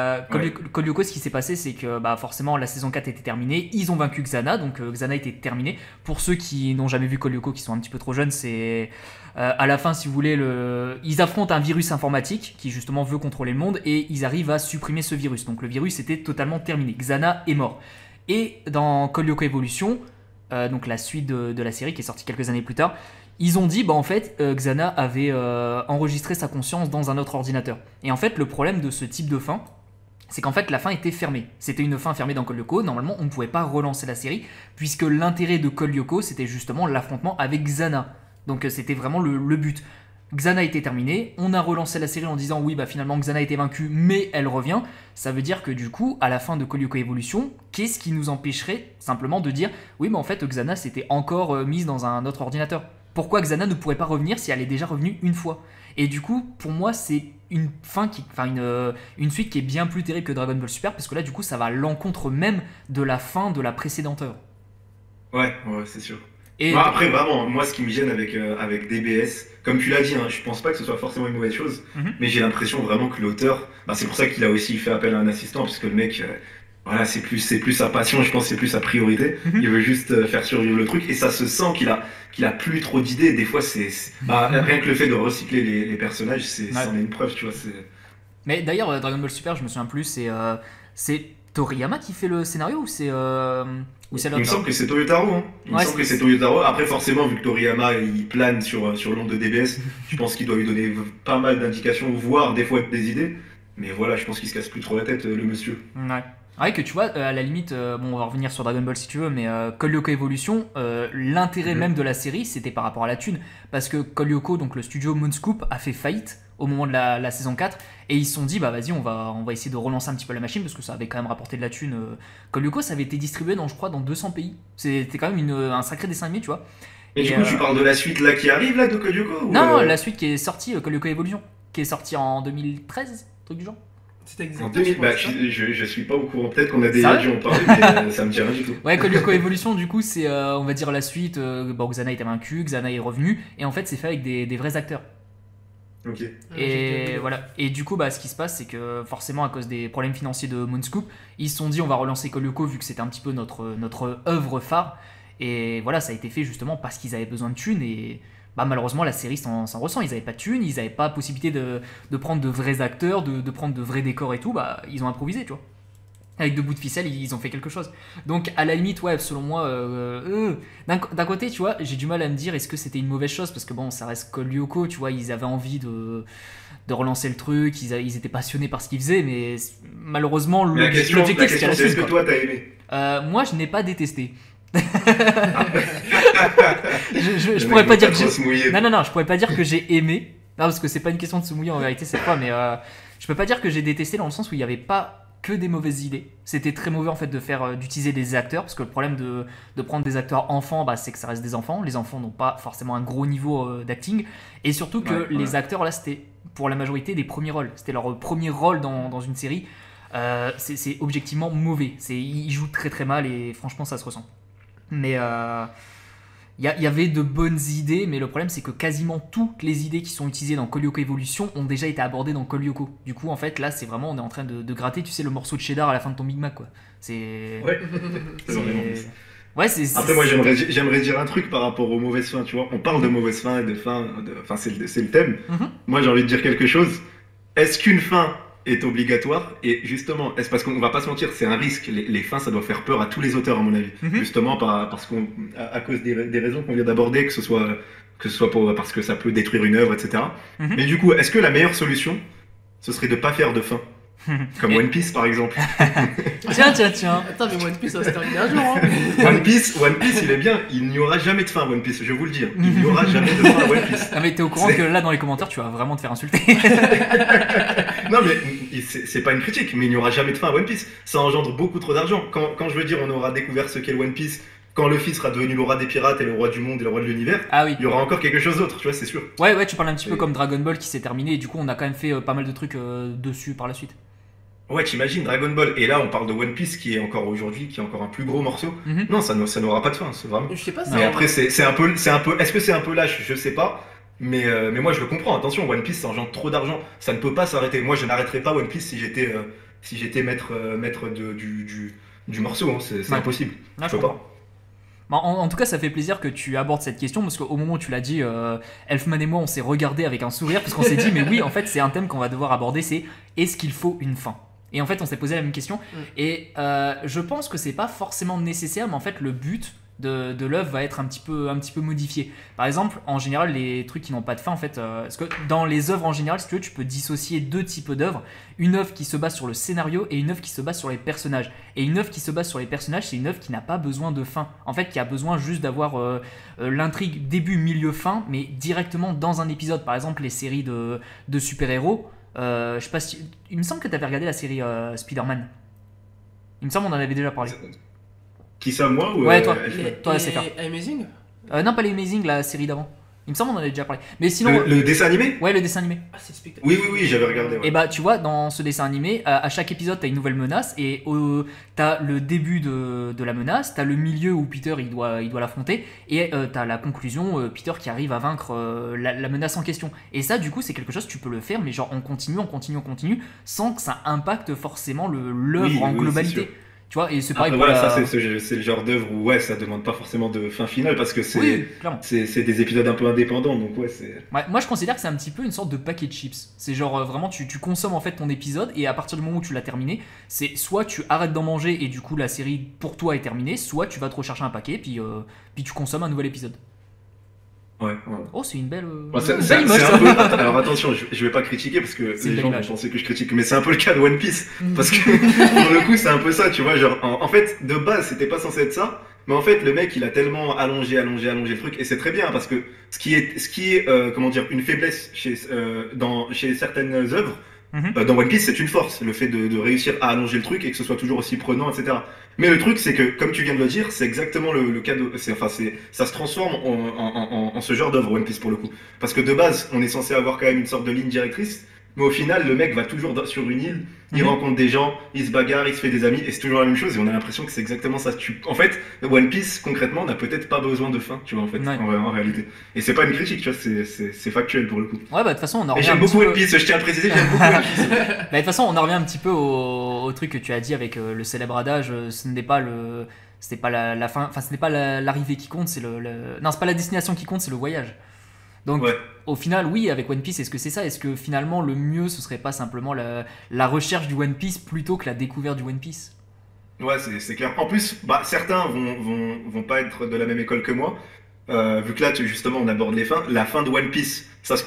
Speaker 1: Code Lyoko, ce qui s'est passé, c'est que forcément la saison 4 était terminée, ils ont vaincu Xana, donc Xana était terminée. Pour ceux qui n'ont jamais vu Code Lyoko, qui sont un petit peu trop jeunes, c'est à la fin, si vous voulez, ils affrontent un virus informatique qui justement veut contrôler le monde et ils arrivent à supprimer ce virus. Donc le virus était totalement terminé, Xana est mort. Et dans Code Lyoko Evolution, donc la suite de la série qui est sortie quelques années plus tard, ils ont dit en fait Xana avait enregistré sa conscience dans un autre ordinateur. Et en fait le problème de ce type de fin, c'est qu'en fait la fin était fermée. C'était une fin fermée dans Code Lyoko. Normalement on ne pouvait pas relancer la série puisque l'intérêt de Code Lyoko c'était justement l'affrontement avec Xana. Donc c'était vraiment le but. Xana était terminée, on a relancé la série en disant oui finalement Xana a été vaincue mais elle revient. Ça veut dire que du coup à la fin de Code Lyoko Evolution, qu'est-ce qui nous empêcherait simplement de dire oui en fait Xana s'était encore mise dans un autre ordinateur? Pourquoi Xana ne pourrait pas revenir si elle est déjà revenue une fois? Et du coup, pour moi, c'est une suite qui est bien plus terrible que Dragon Ball Super, parce que là, du coup, ça va à l'encontre même de la fin de la précédente œuvre.
Speaker 3: Ouais, c'est sûr. Et après, vraiment, moi, ce qui me gêne avec DBS, comme tu l'as dit, je pense pas que ce soit forcément une mauvaise chose, mais j'ai l'impression vraiment que l'auteur, c'est pour ça qu'il a aussi fait appel à un assistant, parce que le mec... Voilà, c'est plus sa passion, je pense que c'est plus sa priorité. Il veut juste faire survivre le truc et ça se sent qu'il a plus trop d'idées. Des fois, rien que le fait de recycler les personnages, c'en est une preuve, tu vois.
Speaker 1: Mais d'ailleurs, Dragon Ball Super, je me souviens plus, c'est Toriyama qui fait le scénario ou c'est l'autre?
Speaker 3: Il me semble que c'est Toyotaro. Après, forcément, vu que Toriyama il plane sur l'onde de DBS, je pense qu'il doit lui donner pas mal d'indications, voire des fois des idées. Mais voilà, je pense qu'il se casse plus trop la tête, le monsieur.
Speaker 1: Ouais. Ouais, que tu vois, à la limite, on va revenir sur Dragon Ball si tu veux, mais Code Lyoko Evolution, l'intérêt même de la série, c'était par rapport à la thune. Parce que Code Lyoko, donc le studio Moonscoop, a fait faillite au moment de la saison 4, et ils se sont dit, vas-y, on va essayer de relancer un petit peu la machine, parce que ça avait quand même rapporté de la thune. Code Lyoko, ça avait été distribué, je crois, dans 200 pays. C'était quand même un sacré dessin animé, tu vois.
Speaker 3: Et du coup, tu parles de la suite là qui arrive, là, de Code Lyoko
Speaker 1: Non, la suite qui est sortie, Code Lyoko Evolution, qui est sortie en 2013, truc du genre.
Speaker 3: En 2000, je suis pas au courant, peut-être qu'on a déjà dû en parler, mais ça me dit rien du tout.
Speaker 1: Ouais, Code Lyoko Evolution, du coup, c'est on va dire la suite. Xana était vaincue, Xana est revenue, et en fait, c'est fait avec des vrais acteurs.
Speaker 3: Ok.
Speaker 1: Et voilà. Et du coup, ce qui se passe, c'est que forcément, à cause des problèmes financiers de Moonscoop, ils se sont dit on va relancer Code Lyoko vu que c'était un petit peu notre œuvre phare. Et voilà, ça a été fait justement parce qu'ils avaient besoin de thunes et. Malheureusement la série s'en ressent, ils n'avaient pas de thunes, ils n'avaient pas possibilité de prendre de vrais acteurs, de prendre de vrais décors et tout, ils ont improvisé, tu vois. Avec 2 bouts de ficelle, ils ont fait quelque chose. Donc à la limite, selon moi, d'un côté, tu vois, j'ai du mal à me dire est-ce que c'était une mauvaise chose, parce que ça reste Code Lyoko, tu vois, ils avaient envie de relancer le truc, ils étaient passionnés par ce qu'ils faisaient, mais malheureusement, l'objectif c'était la suite.
Speaker 3: Est-ce que toi t'as aimé?
Speaker 1: Moi je n'ai pas détesté. je pourrais pas dire que j'ai... Non, je pourrais pas dire que j'ai aimé, Non, parce que c'est pas une question de se mouiller en vérité cette fois, mais je peux pas dire que j'ai détesté dans le sens où il y avait pas que des mauvaises idées. C'était très mauvais en fait d'utiliser des acteurs, parce que le problème de prendre des acteurs enfants, c'est que ça reste des enfants. Les enfants n'ont pas forcément un gros niveau d'acting, et surtout que les acteurs là, c'était pour la majorité des premiers rôles. C'était leur premier rôle dans une série. C'est objectivement mauvais. Ils jouent très très mal et franchement ça se ressent. Mais il y avait de bonnes idées, mais le problème c'est que quasiment toutes les idées qui sont utilisées dans Call Yoko Evolution ont déjà été abordées dans Call Yoko. Du coup en fait là c'est vraiment, on est en train de gratter, tu sais, le morceau de cheddar à la fin de ton Big Mac quoi. C'est...
Speaker 3: Ouais, Après moi j'aimerais dire un truc par rapport aux mauvaises fins, tu vois. On parle de mauvaises fins et de fins, enfin c'est le thème. Moi j'ai envie de dire quelque chose. Est-ce qu'une fin est obligatoire? Et justement, est-ce parce qu'on va pas se mentir, c'est un risque. Les fins, ça doit faire peur à tous les auteurs, à mon avis. Justement, à cause des raisons qu'on vient d'aborder, que ce soit parce que ça peut détruire une œuvre, etc. Mais du coup, est-ce que la meilleure solution, ce serait de pas faire de fin? Comme One Piece par exemple.
Speaker 1: Tiens.
Speaker 2: Attends, mais One Piece ça va se terminer un jour. Hein.
Speaker 3: One Piece, il est bien. Il n'y aura jamais de fin à One Piece, je vais vous le dire. Il n'y aura jamais de fin à One Piece.
Speaker 1: Ah, mais t'es au courant que là dans les commentaires tu vas vraiment te faire insulter.
Speaker 3: Non, mais c'est pas une critique, mais il n'y aura jamais de fin à One Piece. Ça engendre beaucoup trop d'argent. Quand je veux dire on aura découvert ce qu'est le One Piece, quand Luffy sera devenu le roi des pirates et le roi du monde et le roi de l'univers, il y aura encore quelque chose d'autre, tu vois, c'est sûr.
Speaker 1: Ouais, tu parles un petit peu comme Dragon Ball qui s'est terminé et du coup on a quand même fait pas mal de trucs dessus par la suite.
Speaker 3: Ouais, t'imagines Dragon Ball, et là on parle de One Piece qui est encore aujourd'hui, qui est encore un plus gros morceau. Non, ça n'aura pas de fin, c'est vraiment.
Speaker 2: Je sais pas ça.
Speaker 3: Mais après, c'est un peu, est-ce que c'est un peu lâche? Je sais pas. Mais moi je le comprends, attention, One Piece ça engendre trop d'argent, ça ne peut pas s'arrêter. Moi je n'arrêterais pas One Piece si j'étais maître du morceau, hein. C'est impossible. Je peux pas.
Speaker 1: En tout cas, ça fait plaisir que tu abordes cette question parce qu'au moment où tu l'as dit, Elfman et moi, on s'est regardé avec un sourire parce qu'on s'est dit, mais oui, en fait, c'est un thème qu'on va devoir aborder, c'est est-ce qu'il faut une fin? Et en fait, on s'est posé la même question. Et je pense que c'est pas forcément nécessaire, mais en fait, le but de l'œuvre va être un petit peu modifié. Par exemple, en général, les trucs qui n'ont pas de fin, en fait, parce que dans les œuvres en général, si tu veux, tu peux dissocier deux types d'œuvres. Une œuvre qui se base sur le scénario et une œuvre qui se base sur les personnages. Et une œuvre qui se base sur les personnages, c'est une œuvre qui n'a pas besoin de fin. En fait, qui a besoin juste d'avoir l'intrigue début, milieu, fin, mais directement dans un épisode. Par exemple, les séries de super-héros. Je sais pas si... Il me semble que tu avais regardé la série Spider-Man. Il me semble qu'on en avait déjà parlé.
Speaker 3: Qui ça, moi ou
Speaker 1: Ouais, toi, c'est faire.
Speaker 2: Amazing
Speaker 1: Non, pas les Amazing, la série d'avant. Il me semble qu'on en avait déjà parlé. Mais sinon.
Speaker 3: Le dessin animé?
Speaker 1: Ouais, le dessin animé.
Speaker 2: Ah, c'est spectaculaire.
Speaker 3: Oui, j'avais regardé. Ouais.
Speaker 1: Et bah, tu vois, dans ce dessin animé, à chaque épisode, t'as une nouvelle menace. Et t'as le début de la menace, t'as le milieu où Peter il doit l'affronter. Et t'as la conclusion, Peter qui arrive à vaincre la menace en question. Et ça, du coup, c'est quelque chose, tu peux le faire, mais genre on continue, sans que ça impacte forcément l'œuvre en globalité. Tu vois, et c'est pareil.
Speaker 3: Voilà, ça c'est le genre d'œuvre où ça demande pas forcément de fin finale parce que c'est des épisodes un peu indépendants, donc c'est.
Speaker 1: Ouais, moi je considère que c'est un petit peu une sorte de paquet de chips. C'est genre vraiment tu consommes en fait ton épisode et à partir du moment où tu l'as terminé, c'est soit tu arrêtes d'en manger et du coup la série pour toi est terminée, soit tu vas te rechercher un paquet puis tu consommes un nouvel épisode.
Speaker 3: Ouais.
Speaker 1: Oh, c'est une belle.
Speaker 3: C'est image, un peu... Alors attention, je vais pas critiquer parce que les gens vont penser que je critique, mais c'est un peu le cas de One Piece. Parce que pour le coup, c'est un peu ça, tu vois. Genre, en fait, de base, c'était pas censé être ça. Mais en fait, le mec, il a tellement allongé le truc. Et c'est très bien parce que ce qui est comment dire, une faiblesse chez certaines œuvres, dans One Piece, c'est une force. Le fait de réussir à allonger le truc et que ce soit toujours aussi prenant, etc. Mais le truc, c'est que, comme tu viens de le dire, c'est exactement le cas de... ça se transforme en ce genre d'œuvre, One Piece, pour le coup. Parce que de base, on est censé avoir quand même une sorte de ligne directrice, mais au final, le mec va toujours sur une île, il rencontre des gens, il se bagarre, il se fait des amis, et c'est toujours la même chose, et on a l'impression que c'est exactement ça. En fait, One Piece, concrètement, n'a peut-être pas besoin de fin, tu vois, en réalité. Et c'est pas une critique, tu vois, c'est factuel pour le coup.
Speaker 1: Ouais, bah de toute façon, on en revient.
Speaker 3: Et j'aime beaucoup One Piece, je tiens à le préciser, j'aime beaucoup One Piece.
Speaker 1: Bah, de toute façon, on en revient un petit peu au truc que tu as dit avec le célèbre adage, ce n'est pas c'était pas la fin, enfin, ce n'est pas l'arrivée qui compte, c'est non, c'est pas la destination qui compte, c'est le voyage. Donc, au final, oui, avec One Piece, est-ce que c'est ça? Est-ce que finalement, le mieux, ce serait pas simplement la recherche du One Piece plutôt que la découverte du One Piece?
Speaker 3: Ouais, c'est clair. En plus, certains vont pas être de la même école que moi. Vu que là, justement, on aborde les fins. La fin de One Piece, ça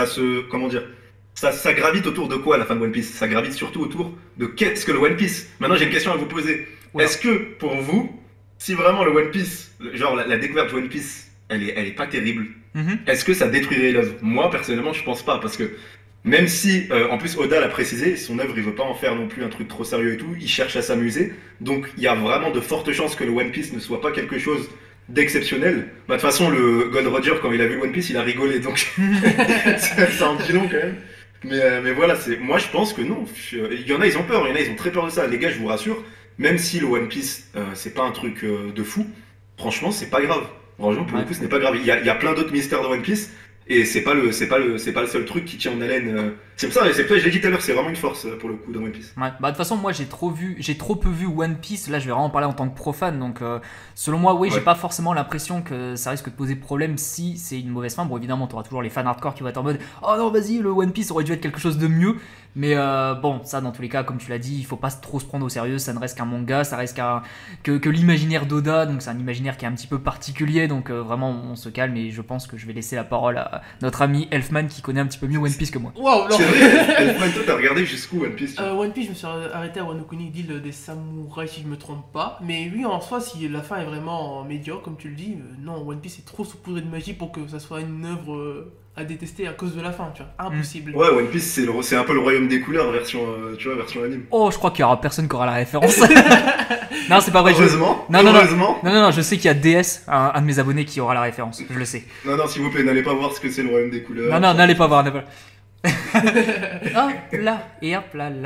Speaker 3: gravite autour de quoi, la fin de One Piece? Ça gravite surtout autour de qu'est-ce que le One Piece? Maintenant, j'ai une question à vous poser. Est-ce que, pour vous, si vraiment le One Piece, genre la découverte du One Piece, elle est pas terrible. Est-ce que ça détruirait l'œuvre? Moi, personnellement, je pense pas, parce que même si, en plus, Oda l'a précisé, son œuvre, il veut pas en faire non plus un truc trop sérieux et tout, il cherche à s'amuser, donc il y a vraiment de fortes chances que le One Piece ne soit pas quelque chose d'exceptionnel. Bah, de toute façon, le Gold Roger, quand il a vu One Piece, il a rigolé, donc ça en dit long quand même. Mais voilà, moi je pense que non. Il y en a, ils ont peur, il y en a, ils ont très peur de ça. Les gars, je vous rassure, même si le One Piece, c'est pas un truc de fou, franchement, c'est pas grave. Franchement, pour le coup, ce n'est pas grave. Il y a plein d'autres mystères de One Piece. Et c'est pas le seul truc qui tient en haleine. C'est pour ça, je l'ai dit tout à l'heure, c'est vraiment une force pour le coup dans One Piece.
Speaker 1: Ouais, bah de toute façon, moi j'ai trop peu vu One Piece. Là, je vais vraiment parler en tant que profane. Donc, selon moi, oui, j'ai pas forcément l'impression que ça risque de poser problème si c'est une mauvaise fin. Bon, évidemment, t'auras toujours les fans hardcore qui vont être en mode oh non, vas-y, le One Piece aurait dû être quelque chose de mieux. Mais bon, ça, dans tous les cas, comme tu l'as dit, il faut pas trop se prendre au sérieux. Ça ne reste qu'un manga, ça reste que l'imaginaire d'Oda. Donc, c'est un imaginaire qui est un petit peu particulier. Donc, vraiment, on se calme. Et je pense que je vais laisser la parole à notre ami Elfman qui connaît un petit peu mieux One Piece que moi.
Speaker 2: Waouh,
Speaker 3: c'est vrai. Elfman, toi, t'as regardé jusqu'où One Piece?
Speaker 2: One Piece, je me suis arrêté à Wano Kuni, l'île des samouraïs, si je me trompe pas. Mais oui, en soi, si la fin est vraiment médiocre, comme tu le dis, non, One Piece est trop saupoudré de magie pour que ça soit une œuvre à détester à cause de la fin, tu vois. Impossible.
Speaker 3: Ouais, One Piece, c'est un peu le royaume des couleurs, version, tu vois, version anime.
Speaker 1: Oh, je crois qu'il y aura personne qui aura la référence. Non, c'est pas vrai.
Speaker 3: Heureusement.
Speaker 1: Non, je sais qu'il y a DS, un de mes abonnés, qui aura la référence. Je le sais.
Speaker 3: Non, s'il vous plaît, n'allez pas voir ce que c'est le royaume des couleurs.
Speaker 1: Non, n'allez pas voir. Hop là, et hop là.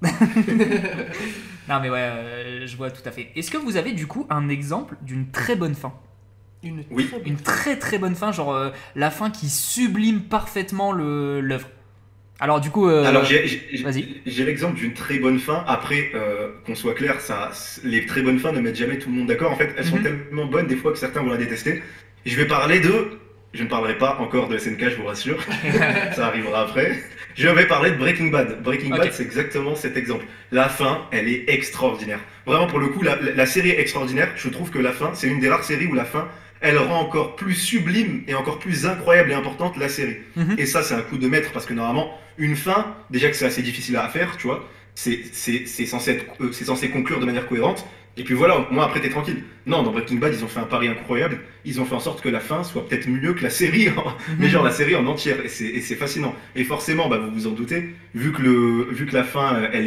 Speaker 1: Non, mais ouais, je vois tout à fait. Est-ce que vous avez du coup un exemple d'une très bonne fin? Une très très bonne fin, genre la fin qui sublime parfaitement l'œuvre. Alors du coup,
Speaker 3: alors
Speaker 1: vas-y.
Speaker 3: J'ai l'exemple d'une très bonne fin. Après, qu'on soit clair, les très bonnes fins ne mettent jamais tout le monde d'accord. En fait, elles sont tellement bonnes des fois que certains vont la détester. Je vais parler je ne parlerai pas encore de SNK, je vous rassure. Ça arrivera après. Je vais parler de Breaking Bad. Breaking Bad, c'est exactement cet exemple. La fin, elle est extraordinaire. Vraiment, pour le coup, la série est extraordinaire. Je trouve que la fin, c'est une des rares séries où la fin, elle rend encore plus sublime et encore plus incroyable et importante la série. Et ça, c'est un coup de maître parce que normalement, une fin, déjà que c'est assez difficile à faire, tu vois, c'est censé conclure de manière cohérente. Et puis voilà, moi après t'es tranquille. Non, dans Breaking Bad, ils ont fait un pari incroyable. Ils ont fait en sorte que la fin soit peut-être mieux que la série, mais genre la série en entière. Et c'est fascinant. Et forcément, bah, vous vous en doutez, vu que la fin, elle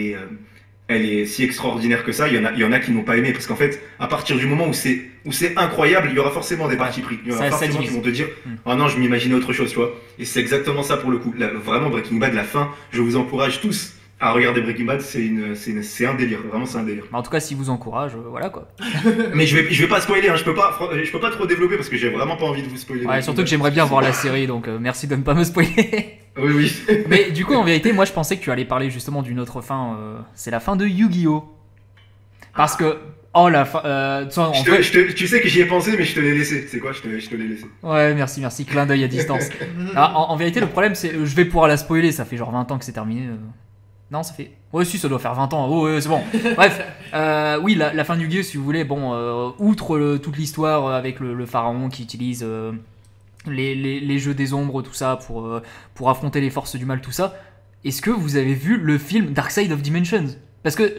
Speaker 3: est si extraordinaire que ça, il y en a qui n'ont pas aimé. Parce qu'en fait, à partir du moment où c'est incroyable, il y aura forcément des partis pris. Il y en aura forcément qui vont te dire oh non, je m'imaginais autre chose, tu vois. Et c'est exactement ça pour le coup. Vraiment, Breaking Bad, la fin, je vous encourage tous à regarder Breaking Bad, c'est un délire, vraiment c'est un délire.
Speaker 1: En tout cas, si vous encourage, voilà quoi.
Speaker 3: Mais je vais pas spoiler, hein, je peux pas trop développer parce que j'ai vraiment pas envie de vous spoiler.
Speaker 1: Ouais, surtout que j'aimerais bien voir la série, donc merci de ne pas me spoiler.
Speaker 3: Oui.
Speaker 1: Mais du coup, en vérité, moi je pensais que tu allais parler justement d'une autre fin, c'est la fin de Yu-Gi-Oh! Parce que, oh la fin,
Speaker 3: tu sais que j'y ai pensé, mais je te l'ai laissé, c'est quoi, je te l'ai laissé.
Speaker 1: Ouais, merci, clin d'œil à distance. Alors, en vérité, le problème c'est, je vais pouvoir la spoiler, ça fait genre 20 ans que c'est terminé. Non, ça fait. Ouais, si, ça doit faire 20 ans. Oh, ouais, c'est bon. Bref, oui, la fin du Yu-Gi-Oh, si vous voulez, bon, outre toute l'histoire avec le pharaon qui utilise les jeux des ombres, tout ça, pour affronter les forces du mal, tout ça, est-ce que vous avez vu le film Dark Side of Dimensions? Parce que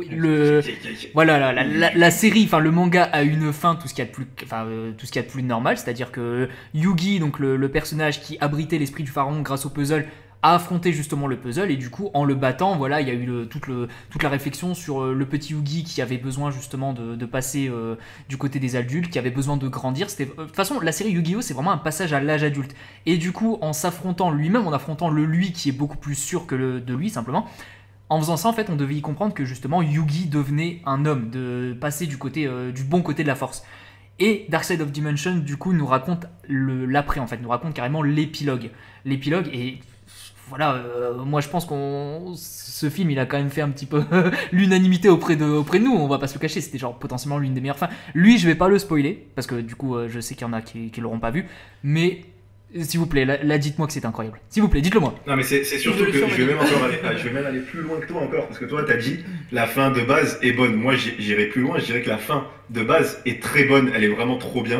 Speaker 1: voilà, la série, enfin le manga a une fin, tout ce qu'il y a de plus normal, c'est-à-dire que Yugi, donc le personnage qui abritait l'esprit du pharaon grâce au puzzle, a affronté justement le puzzle et du coup en le battant, voilà, il y a eu toute la réflexion sur le petit Yugi qui avait besoin justement de passer du côté des adultes, qui avait besoin de grandir. De toute façon, la série Yu-Gi-Oh, c'est vraiment un passage à l'âge adulte. Et du coup, en s'affrontant lui-même, en affrontant le lui qui est beaucoup plus sûr que de lui simplement, en faisant ça, en fait, on devait y comprendre que justement Yugi devenait un homme, de passer du bon côté de la force. Et Dark Side of Dimension, du coup, nous raconte l'après, en fait, nous raconte carrément l'épilogue. L'épilogue, et voilà, moi je pense ce film, il a quand même fait un petit peu l'unanimité auprès de nous, on va pas se le cacher, c'était genre potentiellement l'une des meilleures fins. Lui, je vais pas le spoiler, parce que du coup, je sais qu'il y en a qui l'auront pas vu, mais s'il vous plaît, là dites-moi que c'est incroyable. S'il vous plaît, dites-le moi.
Speaker 3: Non mais c'est surtout que je vais même aller plus loin que toi encore, parce que toi t'as dit la fin de base est bonne. Moi j'irai plus loin, je dirais que la fin de base est très bonne, elle est vraiment trop bien.
Speaker 1: Oui.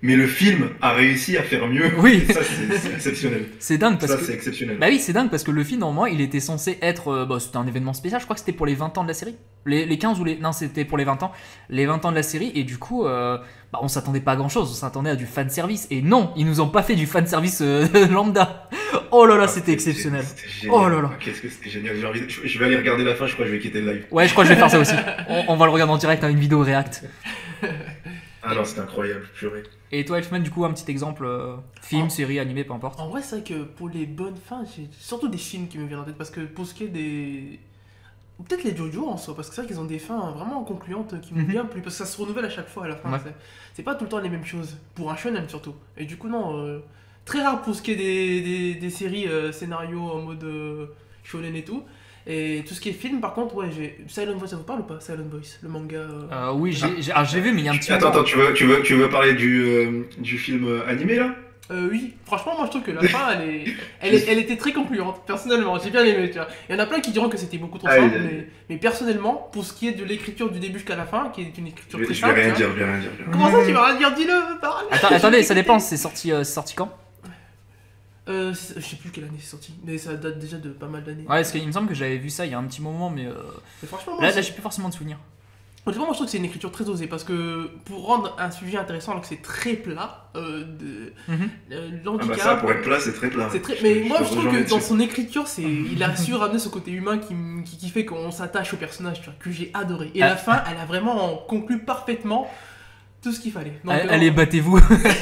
Speaker 3: mais le film a réussi à faire mieux.
Speaker 1: Oui.
Speaker 3: Ça, c'est exceptionnel.
Speaker 1: C'est dingue parce que...
Speaker 3: c'est exceptionnel.
Speaker 1: Bah oui, c'est dingue parce que le film, normalement, il était censé être... c'était un événement spécial, je crois que c'était pour les 20 ans de la série. Les 15 ou les... Non, c'était pour les 20 ans. Les 20 ans de la série, et du coup, on s'attendait pas à grand-chose, on s'attendait à du fanservice. Et non, ils nous ont pas fait du fanservice lambda. Oh là là, c'était exceptionnel. Oh là là.
Speaker 3: Qu'est-ce que c'était génial. Je vais aller regarder la fin, je crois que je vais quitter le live.
Speaker 1: Ouais, je crois que je vais faire ça aussi. On va le regarder en direct, une vidéo react.
Speaker 3: Ah non, c'était incroyable, purée.
Speaker 1: Et toi, Elfman, du coup, un petit exemple, film, série, animé, peu importe.
Speaker 2: En vrai, c'est vrai que pour les bonnes fins, j'ai surtout des films qui me viennent en tête. Parce que pour ce qui est des. Peut-être les JoJo en soi, parce que c'est vrai qu'ils ont des fins vraiment concluantes qui m'ont bien plu. Parce que ça se renouvelle à chaque fois à la fin. Ouais. C'est pas tout le temps les mêmes choses. Pour un shonen surtout. Et du coup, non. Très rare pour ce qui est des séries scénarios en mode shonen et tout. Et tout ce qui est film, par contre, ouais, j'ai. Silent Voice, ça vous parle ou pas? Silent Voice, le manga.
Speaker 1: Oui, j'ai vu, mais il y a un petit.
Speaker 3: Attends, tu veux parler du film animé là?
Speaker 2: Oui, franchement, moi je trouve que la fin, elle était très concluante, personnellement, j'ai bien aimé, tu vois. Il y en a plein qui diront que c'était beaucoup trop simple, mais personnellement, pour ce qui est de l'écriture du début jusqu'à la fin, qui est une écriture très simple.
Speaker 3: Je vais rien dire.
Speaker 2: Comment ça, tu vas rien dire? Dis-le, parle.
Speaker 1: Attendez, ça dépend, c'est sorti quand?
Speaker 2: Je sais plus quelle année c'est sorti, mais ça date déjà de pas mal d'années.
Speaker 1: Ouais, parce qu'il me semble que j'avais vu ça il y a un petit moment, mais
Speaker 2: franchement,
Speaker 1: là j'ai plus forcément de souvenirs.
Speaker 2: Honnêtement, moi je trouve que c'est une écriture très osée parce que pour rendre un sujet intéressant alors que c'est très plat, l'handicap.
Speaker 3: Ça, pour être plat, c'est très plat.
Speaker 2: Mais moi je trouve que dans son écriture, il a su ramener ce côté humain qui fait qu'on s'attache au personnage, tu vois, que j'ai adoré. Et la fin, elle a vraiment conclu parfaitement tout ce qu'il fallait. Donc,
Speaker 1: allez, battez-vous.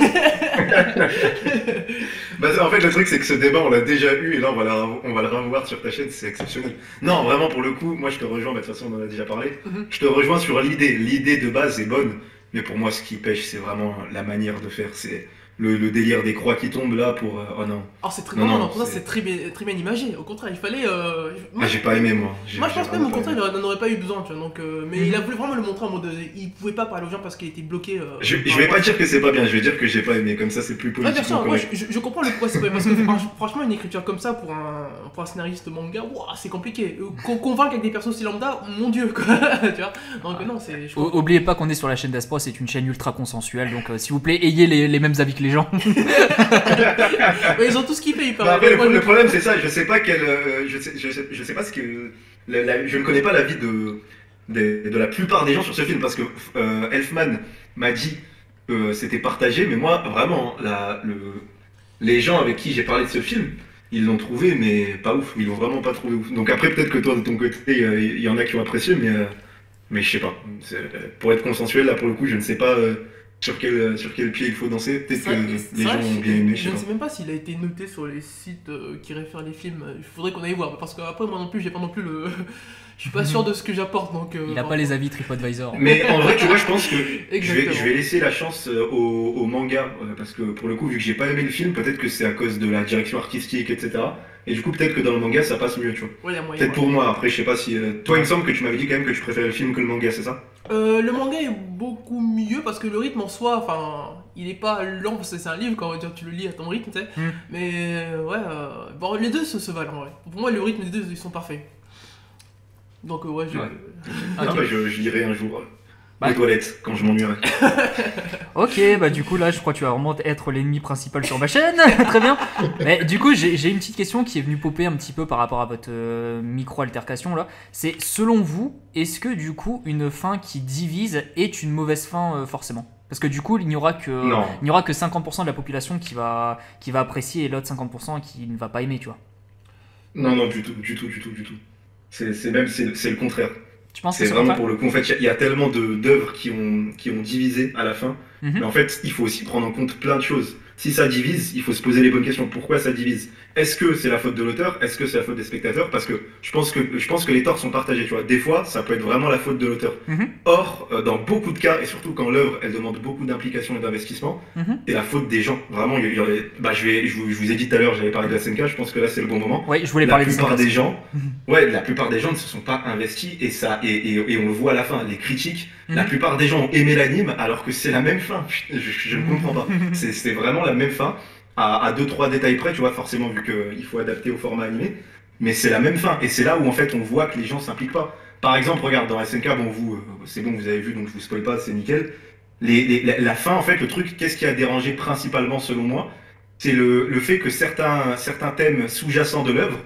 Speaker 3: En fait, le truc, c'est que ce débat, on l'a déjà eu, et là, on va le revoir sur ta chaîne, c'est exceptionnel. Non, vraiment, pour le coup, moi, je te rejoins, de toute façon, on en a déjà parlé. Je te rejoins sur l'idée. L'idée de base est bonne, mais pour moi, ce qui pêche, c'est vraiment la manière de faire. C'est le délire des croix qui tombent là pour. Oh non.
Speaker 2: Oh, c'est très non, c'est très bien imagé. Au contraire, il fallait.
Speaker 3: Moi, j'ai pas aimé, moi.
Speaker 2: Moi, je pense même au contraire, il n'en aurait pas eu besoin, tu vois. Donc, mais il a voulu vraiment le montrer en mode. Il pouvait pas parler aux gens parce qu'il était bloqué.
Speaker 3: Je vais pas dire que c'est pas bien, je vais dire que j'ai pas aimé. Comme ça, c'est plus politiquement correct.
Speaker 2: Moi, je comprends le pourquoi c'est pas parce que franchement, une écriture comme ça pour un scénariste manga, c'est compliqué. Convaincre avec des persos si lambda, mon dieu, quoi. Tu vois. Donc, non, c'est.
Speaker 1: Oubliez pas qu'on est sur la chaîne d'Aspro, c'est une chaîne ultra consensuelle, donc s'il vous plaît, ayez les mêmes avis que les gens.
Speaker 2: Ils ont tous kiffé, il
Speaker 3: paraît. Le problème, c'est ça, je sais pas je sais pas ce que. Je ne connais pas l'avis de la plupart des gens sur ce film parce que Elfman m'a dit que c'était partagé, mais moi, vraiment, les gens avec qui j'ai parlé de ce film, ils l'ont trouvé, mais pas ouf, ils l'ont vraiment pas trouvé ouf. Donc après, peut-être que toi, de ton côté, il y en a qui ont apprécié, mais je sais pas. Pour être consensuel, là, pour le coup, je ne sais pas. Sur quel pied il faut danser, peut-être que les gens ont bien aimé.
Speaker 2: Je ne sais même pas s'il a été noté sur les sites qui réfèrent les films. Il faudrait qu'on aille voir, parce qu'après moi non plus, j'ai pas non plus le. Je suis pas sûr de ce que j'apporte, donc.
Speaker 1: Il a pas les avis TripAdvisor.
Speaker 3: Mais en vrai, tu vois, je pense que je vais laisser la chance au manga, parce que pour le coup, vu que j'ai pas aimé le film, peut-être que c'est à cause de la direction artistique, etc. Et du coup, peut-être que dans le manga, ça passe mieux, tu vois.
Speaker 2: Ouais,
Speaker 3: peut-être pour moi, après, je sais pas si. Toi, il me semble que tu m'avais dit quand même que tu préférais le film que le manga, c'est ça?
Speaker 2: Le manga est beaucoup mieux parce que le rythme en soi, enfin, il est pas lent parce que c'est un livre, quand tu le lis à ton rythme, tu sais. Mais ouais, bon, les deux se valent en vrai. Pour moi, le rythme des deux, ils sont parfaits. Donc ouais,
Speaker 3: je lirai un jour. Les toilettes, quand je m'ennuierai.
Speaker 1: Ok, du coup là je crois que tu vas vraiment être l'ennemi principal sur ma chaîne. Très bien. Mais du coup j'ai une petite question qui est venue popper un petit peu par rapport à votre micro-altercation là. C'est selon vous, est-ce que du coup une fin qui divise est une mauvaise fin forcément? Parce que du coup il n'y aura que 50% de la population qui va apprécier et l'autre 50% qui ne va pas aimer, tu vois.
Speaker 3: Non, du tout. C'est le contraire.
Speaker 1: Tu penses
Speaker 3: c'est vraiment pour le coup. En fait, il y a tellement d'œuvres qui ont divisé à la fin. Mais en fait, il faut aussi prendre en compte plein de choses. Si ça divise, il faut se poser les bonnes questions. Pourquoi ça divise? Est-ce que c'est la faute de l'auteur? Est-ce que c'est la faute des spectateurs? Parce que je pense que les torts sont partagés. Tu vois, des fois, ça peut être vraiment la faute de l'auteur. Or, dans beaucoup de cas, et surtout quand l'œuvre elle demande beaucoup d'implication et d'investissement, c'est la faute des gens. Vraiment, je vous ai dit tout à l'heure, j'avais parlé de la SNK. Je pense que là, c'est le bon moment.
Speaker 1: Oui, je voulais parler de
Speaker 3: la plupart des gens. La plupart des gens ne se sont pas investis et on le voit à la fin. Les critiques, la plupart des gens ont aimé l'anime alors que c'est la même fin. Je ne comprends pas. C'est vraiment la même fin. À 2-3 détails près, tu vois, forcément, vu qu'il faut adapter au format animé. Mais c'est la même fin. Et c'est là où, en fait, on voit que les gens s'impliquent pas. Par exemple, regarde, dans SNK, bon, vous, c'est bon, vous avez vu, donc je vous spoil pas, c'est nickel. la fin, en fait, le truc, qu'est-ce qui a dérangé principalement selon moi, c'est le fait que certains thèmes sous-jacents de l'œuvre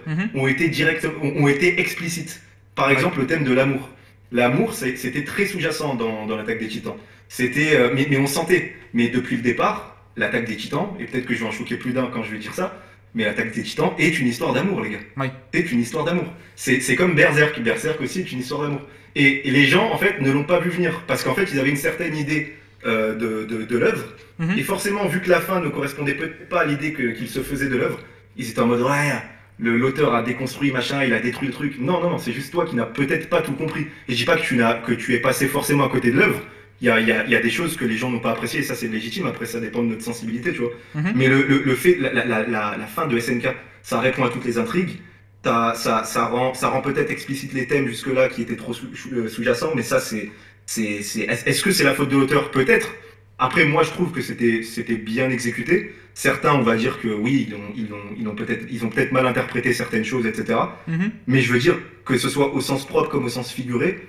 Speaker 3: ont été explicites. Par exemple, le thème de l'amour. L'amour, c'était très sous-jacent dans l'attaque des Titans. Mais on sentait. Mais depuis le départ, l'attaque des Titans, et peut-être que je vais en choquer plus d'un quand je vais dire ça, mais l'attaque des Titans est une histoire d'amour, les gars.
Speaker 1: Oui.
Speaker 3: C'est une histoire d'amour. C'est comme Berserk. Berserk aussi est une histoire d'amour. Et les gens, en fait, ne l'ont pas vu venir. Parce qu'en fait, ils avaient une certaine idée de l'œuvre. Et forcément, vu que la fin ne correspondait peut-être pas à l'idée qu'il se faisait de l'œuvre, ils étaient en mode ouais, l'auteur a déconstruit machin, il a détruit le truc. Non, c'est juste toi qui n'as peut-être pas tout compris. Et je dis pas que tu es passé forcément à côté de l'œuvre. Il y a des choses que les gens n'ont pas appréciées, et ça c'est légitime, après ça dépend de notre sensibilité, tu vois. Mais le fait, la fin de SNK, ça répond à toutes les intrigues, ça rend peut-être explicite les thèmes jusque-là qui étaient trop sous-jacents, mais ça est-ce que c'est la faute de l'auteur? Peut-être. Après, moi je trouve que c'était bien exécuté. Certains, on va dire que oui, ils ont peut-être mal interprété certaines choses, etc. Mais je veux dire, que ce soit au sens propre comme au sens figuré,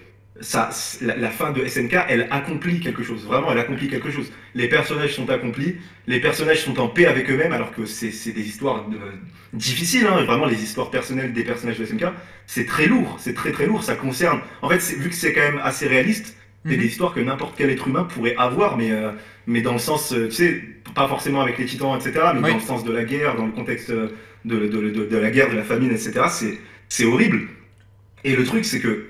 Speaker 3: la fin de SNK, elle accomplit quelque chose. Vraiment, elle accomplit quelque chose. Les personnages sont accomplis, les personnages sont en paix avec eux-mêmes, alors que c'est des histoires difficiles, hein. Vraiment, les histoires personnelles des personnages de SNK, c'est très lourd, c'est très très lourd. Ça concerne. En fait, vu que c'est quand même assez réaliste, c'est des histoires que n'importe quel être humain pourrait avoir, mais dans le sens, tu sais, pas forcément avec les titans, etc., mais dans le sens de la guerre, dans le contexte de la guerre, de la famine, etc., c'est horrible. Et le truc, c'est que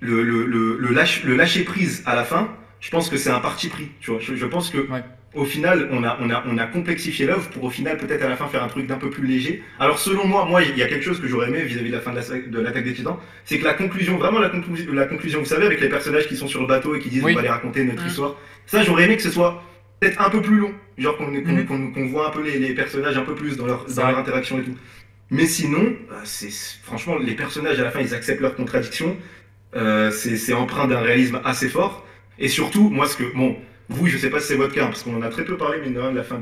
Speaker 3: le lâcher prise à la fin, je pense que c'est un parti pris, tu vois. Je pense que au final, on a complexifié l'œuvre pour au final peut-être à la fin faire un truc d'un peu plus léger. Alors selon moi, il y a quelque chose que j'aurais aimé vis-à-vis de la fin de l'attaque des Titans, c'est que la conclusion, vous savez, avec les personnages qui sont sur le bateau et qui disent on va aller raconter notre histoire, ça j'aurais aimé que ce soit peut-être un peu plus long, genre qu'on voit un peu les personnages un peu plus dans leur interaction et tout. Mais sinon, franchement, les personnages à la fin ils acceptent leurs contradictions. C'est empreint d'un réalisme assez fort. Et surtout, moi, vous, je sais pas si c'est votre cas, parce qu'on en a très peu parlé, mine de rien, de la fin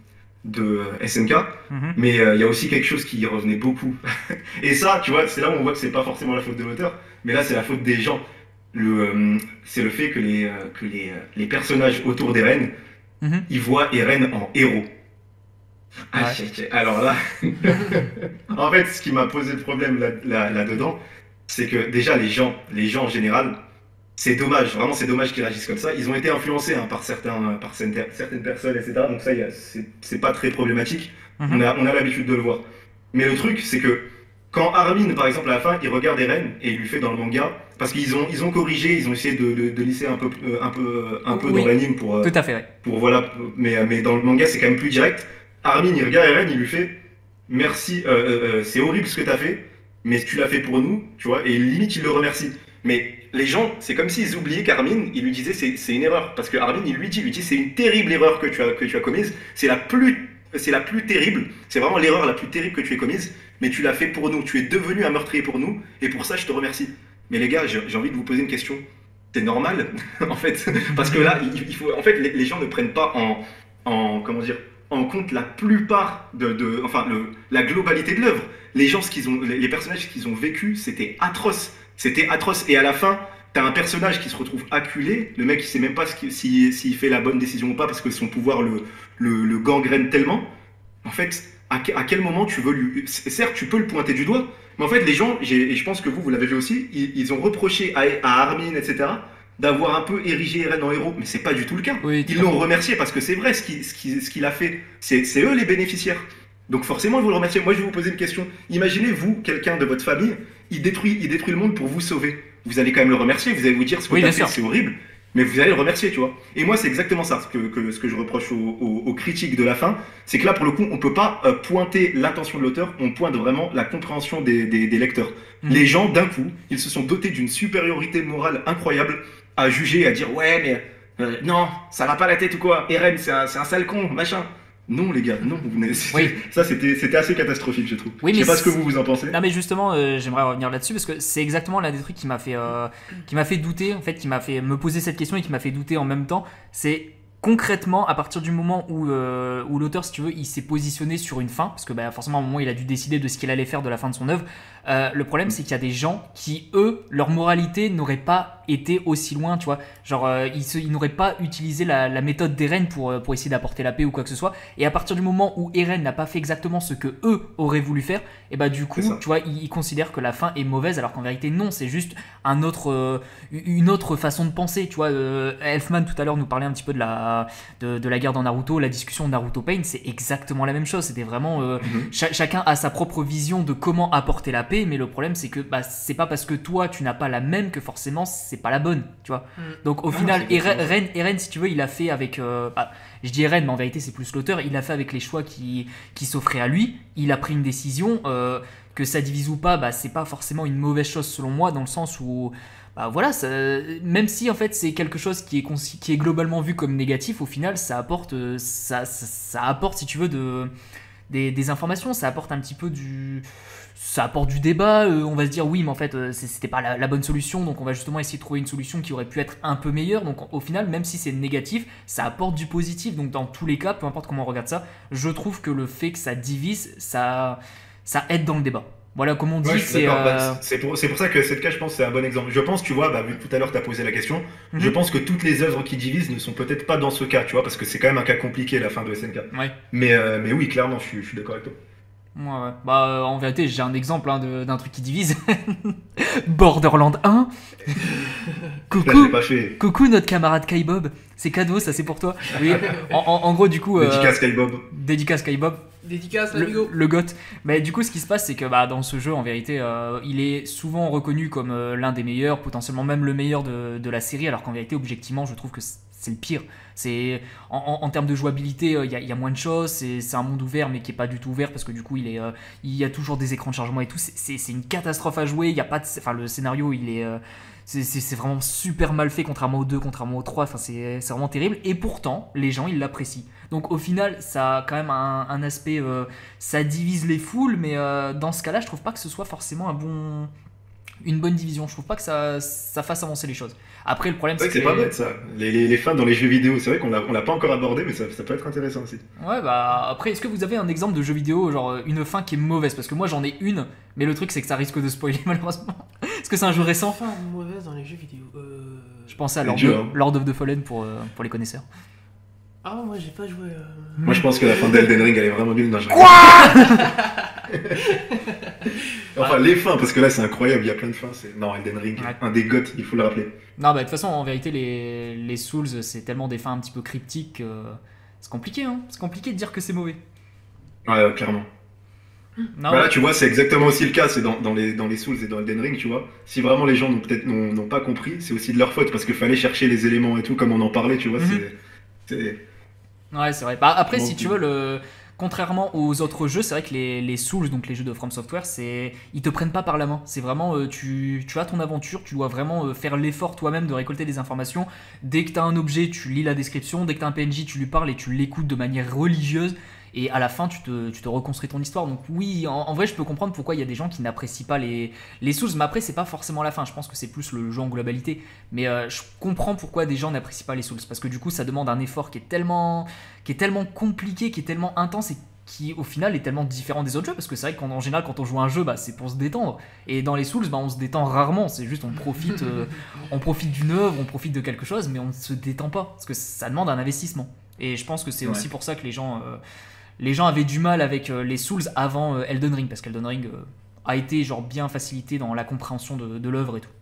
Speaker 3: de SNK, mais il y a aussi quelque chose qui revenait beaucoup. Et ça, tu vois, c'est là où on voit que c'est pas forcément la faute de l'auteur, mais là, c'est la faute des gens. C'est le fait que les personnages autour d'Eren, ils voient Eren en héros. Alors là, en fait, ce qui m'a posé le problème là-dedans, c'est que déjà les gens en général, c'est dommage, vraiment c'est dommage qu'ils réagissent comme ça. Ils ont été influencés par certaines personnes, etc. Donc ça, c'est pas très problématique. On a l'habitude de le voir. Mais le truc, c'est que quand Armin, par exemple, à la fin, il regarde Eren et il lui fait dans le manga, parce qu'ils ont corrigé, ils ont essayé de lisser un peu dans l'anime pour.
Speaker 1: Tout à fait.
Speaker 3: Pour voilà, mais dans le manga, c'est quand même plus direct. Armin, il regarde Eren, il lui fait merci, c'est horrible ce que t'as fait. Mais tu l'as fait pour nous, tu vois, et limite il le remercie. Mais les gens, c'est comme s'ils oubliaient qu'Armin, il lui disait c'est une erreur. Parce que Armin, il lui dit c'est une terrible erreur que tu as commise, c'est la plus terrible, c'est vraiment l'erreur la plus terrible que tu aies commise, mais tu l'as fait pour nous, tu es devenu un meurtrier pour nous, et pour ça je te remercie. Mais les gars, j'ai envie de vous poser une question. C'est normal, en fait, parce que là, il faut, en fait, les gens ne prennent pas comment dire, en compte la plupart la globalité de l'œuvre. Les personnages qu'ils ont vécu, c'était atroce. Et à la fin, t'as un personnage qui se retrouve acculé. Le mec, il sait même pas s'il fait la bonne décision ou pas parce que son pouvoir le gangrène tellement. En fait, à quel moment tu veux lui... Certes, tu peux le pointer du doigt, mais en fait, les gens, et je pense que vous l'avez vu aussi, ils ont reproché à Armin, etc., d'avoir un peu érigé Eren en héros, mais c'est pas du tout le cas. Ils l'ont remercié parce que c'est vrai ce qu'il a fait. C'est eux les bénéficiaires. Donc forcément, ils vont le remercier. Moi, je vais vous poser une question. Imaginez, vous, quelqu'un de votre famille, il détruit le monde pour vous sauver. Vous allez quand même le remercier, vous allez vous dire ce que t'as fait, c'est horrible, mais vous allez le remercier, tu vois. Et moi, c'est exactement ça, ce que je reproche aux critiques de la fin, c'est que là, pour le coup, on peut pas pointer l'intention de l'auteur, on pointe vraiment la compréhension des lecteurs. Les gens, d'un coup, ils se sont dotés d'une supériorité morale incroyable à juger, à dire ouais, mais non, ça va pas la tête ou quoi, Eren, c'est un sale con, machin. Non les gars, non, ça c'était assez catastrophique je trouve. Je sais pas ce que vous en pensez.
Speaker 1: Non mais justement, j'aimerais revenir là-dessus parce que c'est exactement l'un des trucs qui m'a fait douter, en fait, qui m'a fait me poser cette question et qui m'a fait douter en même temps. C'est concrètement à partir du moment où l'auteur, si tu veux, il s'est positionné sur une fin, parce que forcément à un moment il a dû décider de ce qu'il allait faire de la fin de son œuvre. Le problème, c'est qu'il y a des gens qui, eux, leur moralité n'aurait pas été aussi loin, tu vois. Genre, ils n'auraient pas utilisé la méthode d'Eren pour essayer d'apporter la paix ou quoi que ce soit. Et à partir du moment où Eren n'a pas fait exactement ce que eux auraient voulu faire, et bah du coup, tu vois, ils considèrent que la fin est mauvaise, alors qu'en vérité, non, c'est juste une autre façon de penser, tu vois. Elfman, tout à l'heure, nous parlait un petit peu de la guerre dans Naruto, la discussion de Naruto Pain, c'est exactement la même chose. C'était vraiment... chacun a sa propre vision de comment apporter la paix, mais le problème, c'est que c'est pas parce que toi, tu n'as pas la même que forcément, c'est pas la bonne, tu vois. Donc au final, Eren, si tu veux, il a fait avec... je dis Eren, mais en vérité, c'est plus l'auteur. Il a fait avec les choix qui s'offraient à lui. Il a pris une décision... que ça divise ou pas, c'est pas forcément une mauvaise chose selon moi, dans le sens où voilà, même si en fait c'est quelque chose qui est globalement vu comme négatif, au final ça apporte ça apporte, si tu veux, des informations, ça apporte un petit peu ça apporte du débat. On va se dire oui, mais en fait c'était pas la bonne solution, donc on va justement essayer de trouver une solution qui aurait pu être un peu meilleure. Donc au final, même si c'est négatif, ça apporte du positif. Donc dans tous les cas, peu importe comment on regarde ça, je trouve que le fait que ça divise, ça aide dans le débat. Voilà, comme on dit,
Speaker 3: c'est pour ça que cette cas, je pense, c'est un bon exemple. Je pense, tu vois, vu que tout à l'heure tu as posé la question, je pense que toutes les œuvres qui divisent ne sont peut-être pas dans ce cas, tu vois, parce que c'est quand même un cas compliqué, la fin de SNK.
Speaker 1: Ouais.
Speaker 3: Mais oui, clairement, je suis d'accord avec toi.
Speaker 1: Ouais. En vérité, j'ai un exemple d'un truc qui divise. Borderland 1. Coucou notre camarade Kaibob. C'est cadeau, ça c'est pour toi. Oui. En gros, du coup.
Speaker 3: Dédicace Kaibob.
Speaker 1: Dédicace Kaibob.
Speaker 2: Dédicace l'amigo.
Speaker 1: Le GOAT. Mais du coup, ce qui se passe, c'est que dans ce jeu, en vérité, il est souvent reconnu comme l'un des meilleurs, potentiellement même le meilleur de la série, alors qu'en vérité, objectivement, je trouve que c'est le pire. C'est en termes de jouabilité, il y a moins de choses. C'est un monde ouvert, mais qui est pas du tout ouvert parce que du coup, il y a toujours des écrans de chargement et tout. C'est une catastrophe à jouer. Il y a pas le scénario, il est c'est vraiment super mal fait, contrairement aux 2, contrairement aux 3. Enfin, c'est vraiment terrible. Et pourtant, les gens, ils l'apprécient. Donc au final, ça a quand même un aspect... ça divise les foules, mais dans ce cas-là, je trouve pas que ce soit forcément une bonne division. Je trouve pas que ça fasse avancer les choses. Après, le problème,
Speaker 3: c'est que c'est pas bête, ça. Les fans dans les jeux vidéo, c'est vrai qu'on l'a pas encore abordé, mais ça peut être intéressant aussi.
Speaker 1: Ouais, après, est-ce que vous avez un exemple de jeu vidéo, genre une fin qui est mauvaise? Parce que moi, j'en ai une, mais le truc, c'est que ça risque de spoiler, malheureusement. Est-ce que c'est un jeu récent?
Speaker 2: Fin mauvaise dans les jeux vidéo.
Speaker 1: Je pensais à Lord of the Fallen pour les connaisseurs.
Speaker 2: Ah, moi j'ai pas joué.
Speaker 3: Moi je pense que la fin d'Elden Ring elle est vraiment nulle.
Speaker 1: Quoi?
Speaker 3: Enfin, les fins, parce que là c'est incroyable, il y a plein de fins. Non, Elden Ring, un des GOAT, il faut le rappeler.
Speaker 1: Non, de toute façon, en vérité, les Souls, c'est tellement des fins un petit peu cryptiques. C'est compliqué, hein. C'est compliqué de dire que c'est mauvais.
Speaker 3: Ouais, clairement. Là, tu vois, c'est exactement aussi le cas, c'est dans les Souls et dans Elden Ring, tu vois. Si vraiment les gens n'ont pas compris, c'est aussi de leur faute, parce qu'il fallait chercher les éléments et tout, comme on en parlait, tu vois.
Speaker 1: Ouais, c'est vrai. Après, si tu veux, contrairement aux autres jeux, c'est vrai que les Souls, donc les jeux de From Software, ils te prennent pas par la main. C'est vraiment, tu as ton aventure, tu dois vraiment faire l'effort toi-même de récolter des informations. Dès que tu as un objet, tu lis la description. Dès que tu as un PNJ, tu lui parles et tu l'écoutes de manière religieuse. Et à la fin, tu te reconstruis ton histoire. Donc oui, en vrai, je peux comprendre pourquoi il y a des gens qui n'apprécient pas les Souls. Mais après, c'est pas forcément la fin. Je pense que c'est plus le jeu en globalité. Mais je comprends pourquoi des gens n'apprécient pas les Souls. Parce que du coup, ça demande un effort qui est tellement compliqué, qui est tellement intense et qui, au final, est tellement différent des autres jeux. Parce que c'est vrai qu'en général, quand on joue à un jeu, c'est pour se détendre. Et dans les Souls, on se détend rarement. C'est juste, on profite d'une œuvre, on profite de quelque chose, mais on ne se détend pas. Parce que ça demande un investissement. Et je pense que c'est aussi pour ça que les gens avaient du mal avec les Souls avant Elden Ring, parce qu'Elden Ring a été bien facilité dans la compréhension de l'œuvre et tout.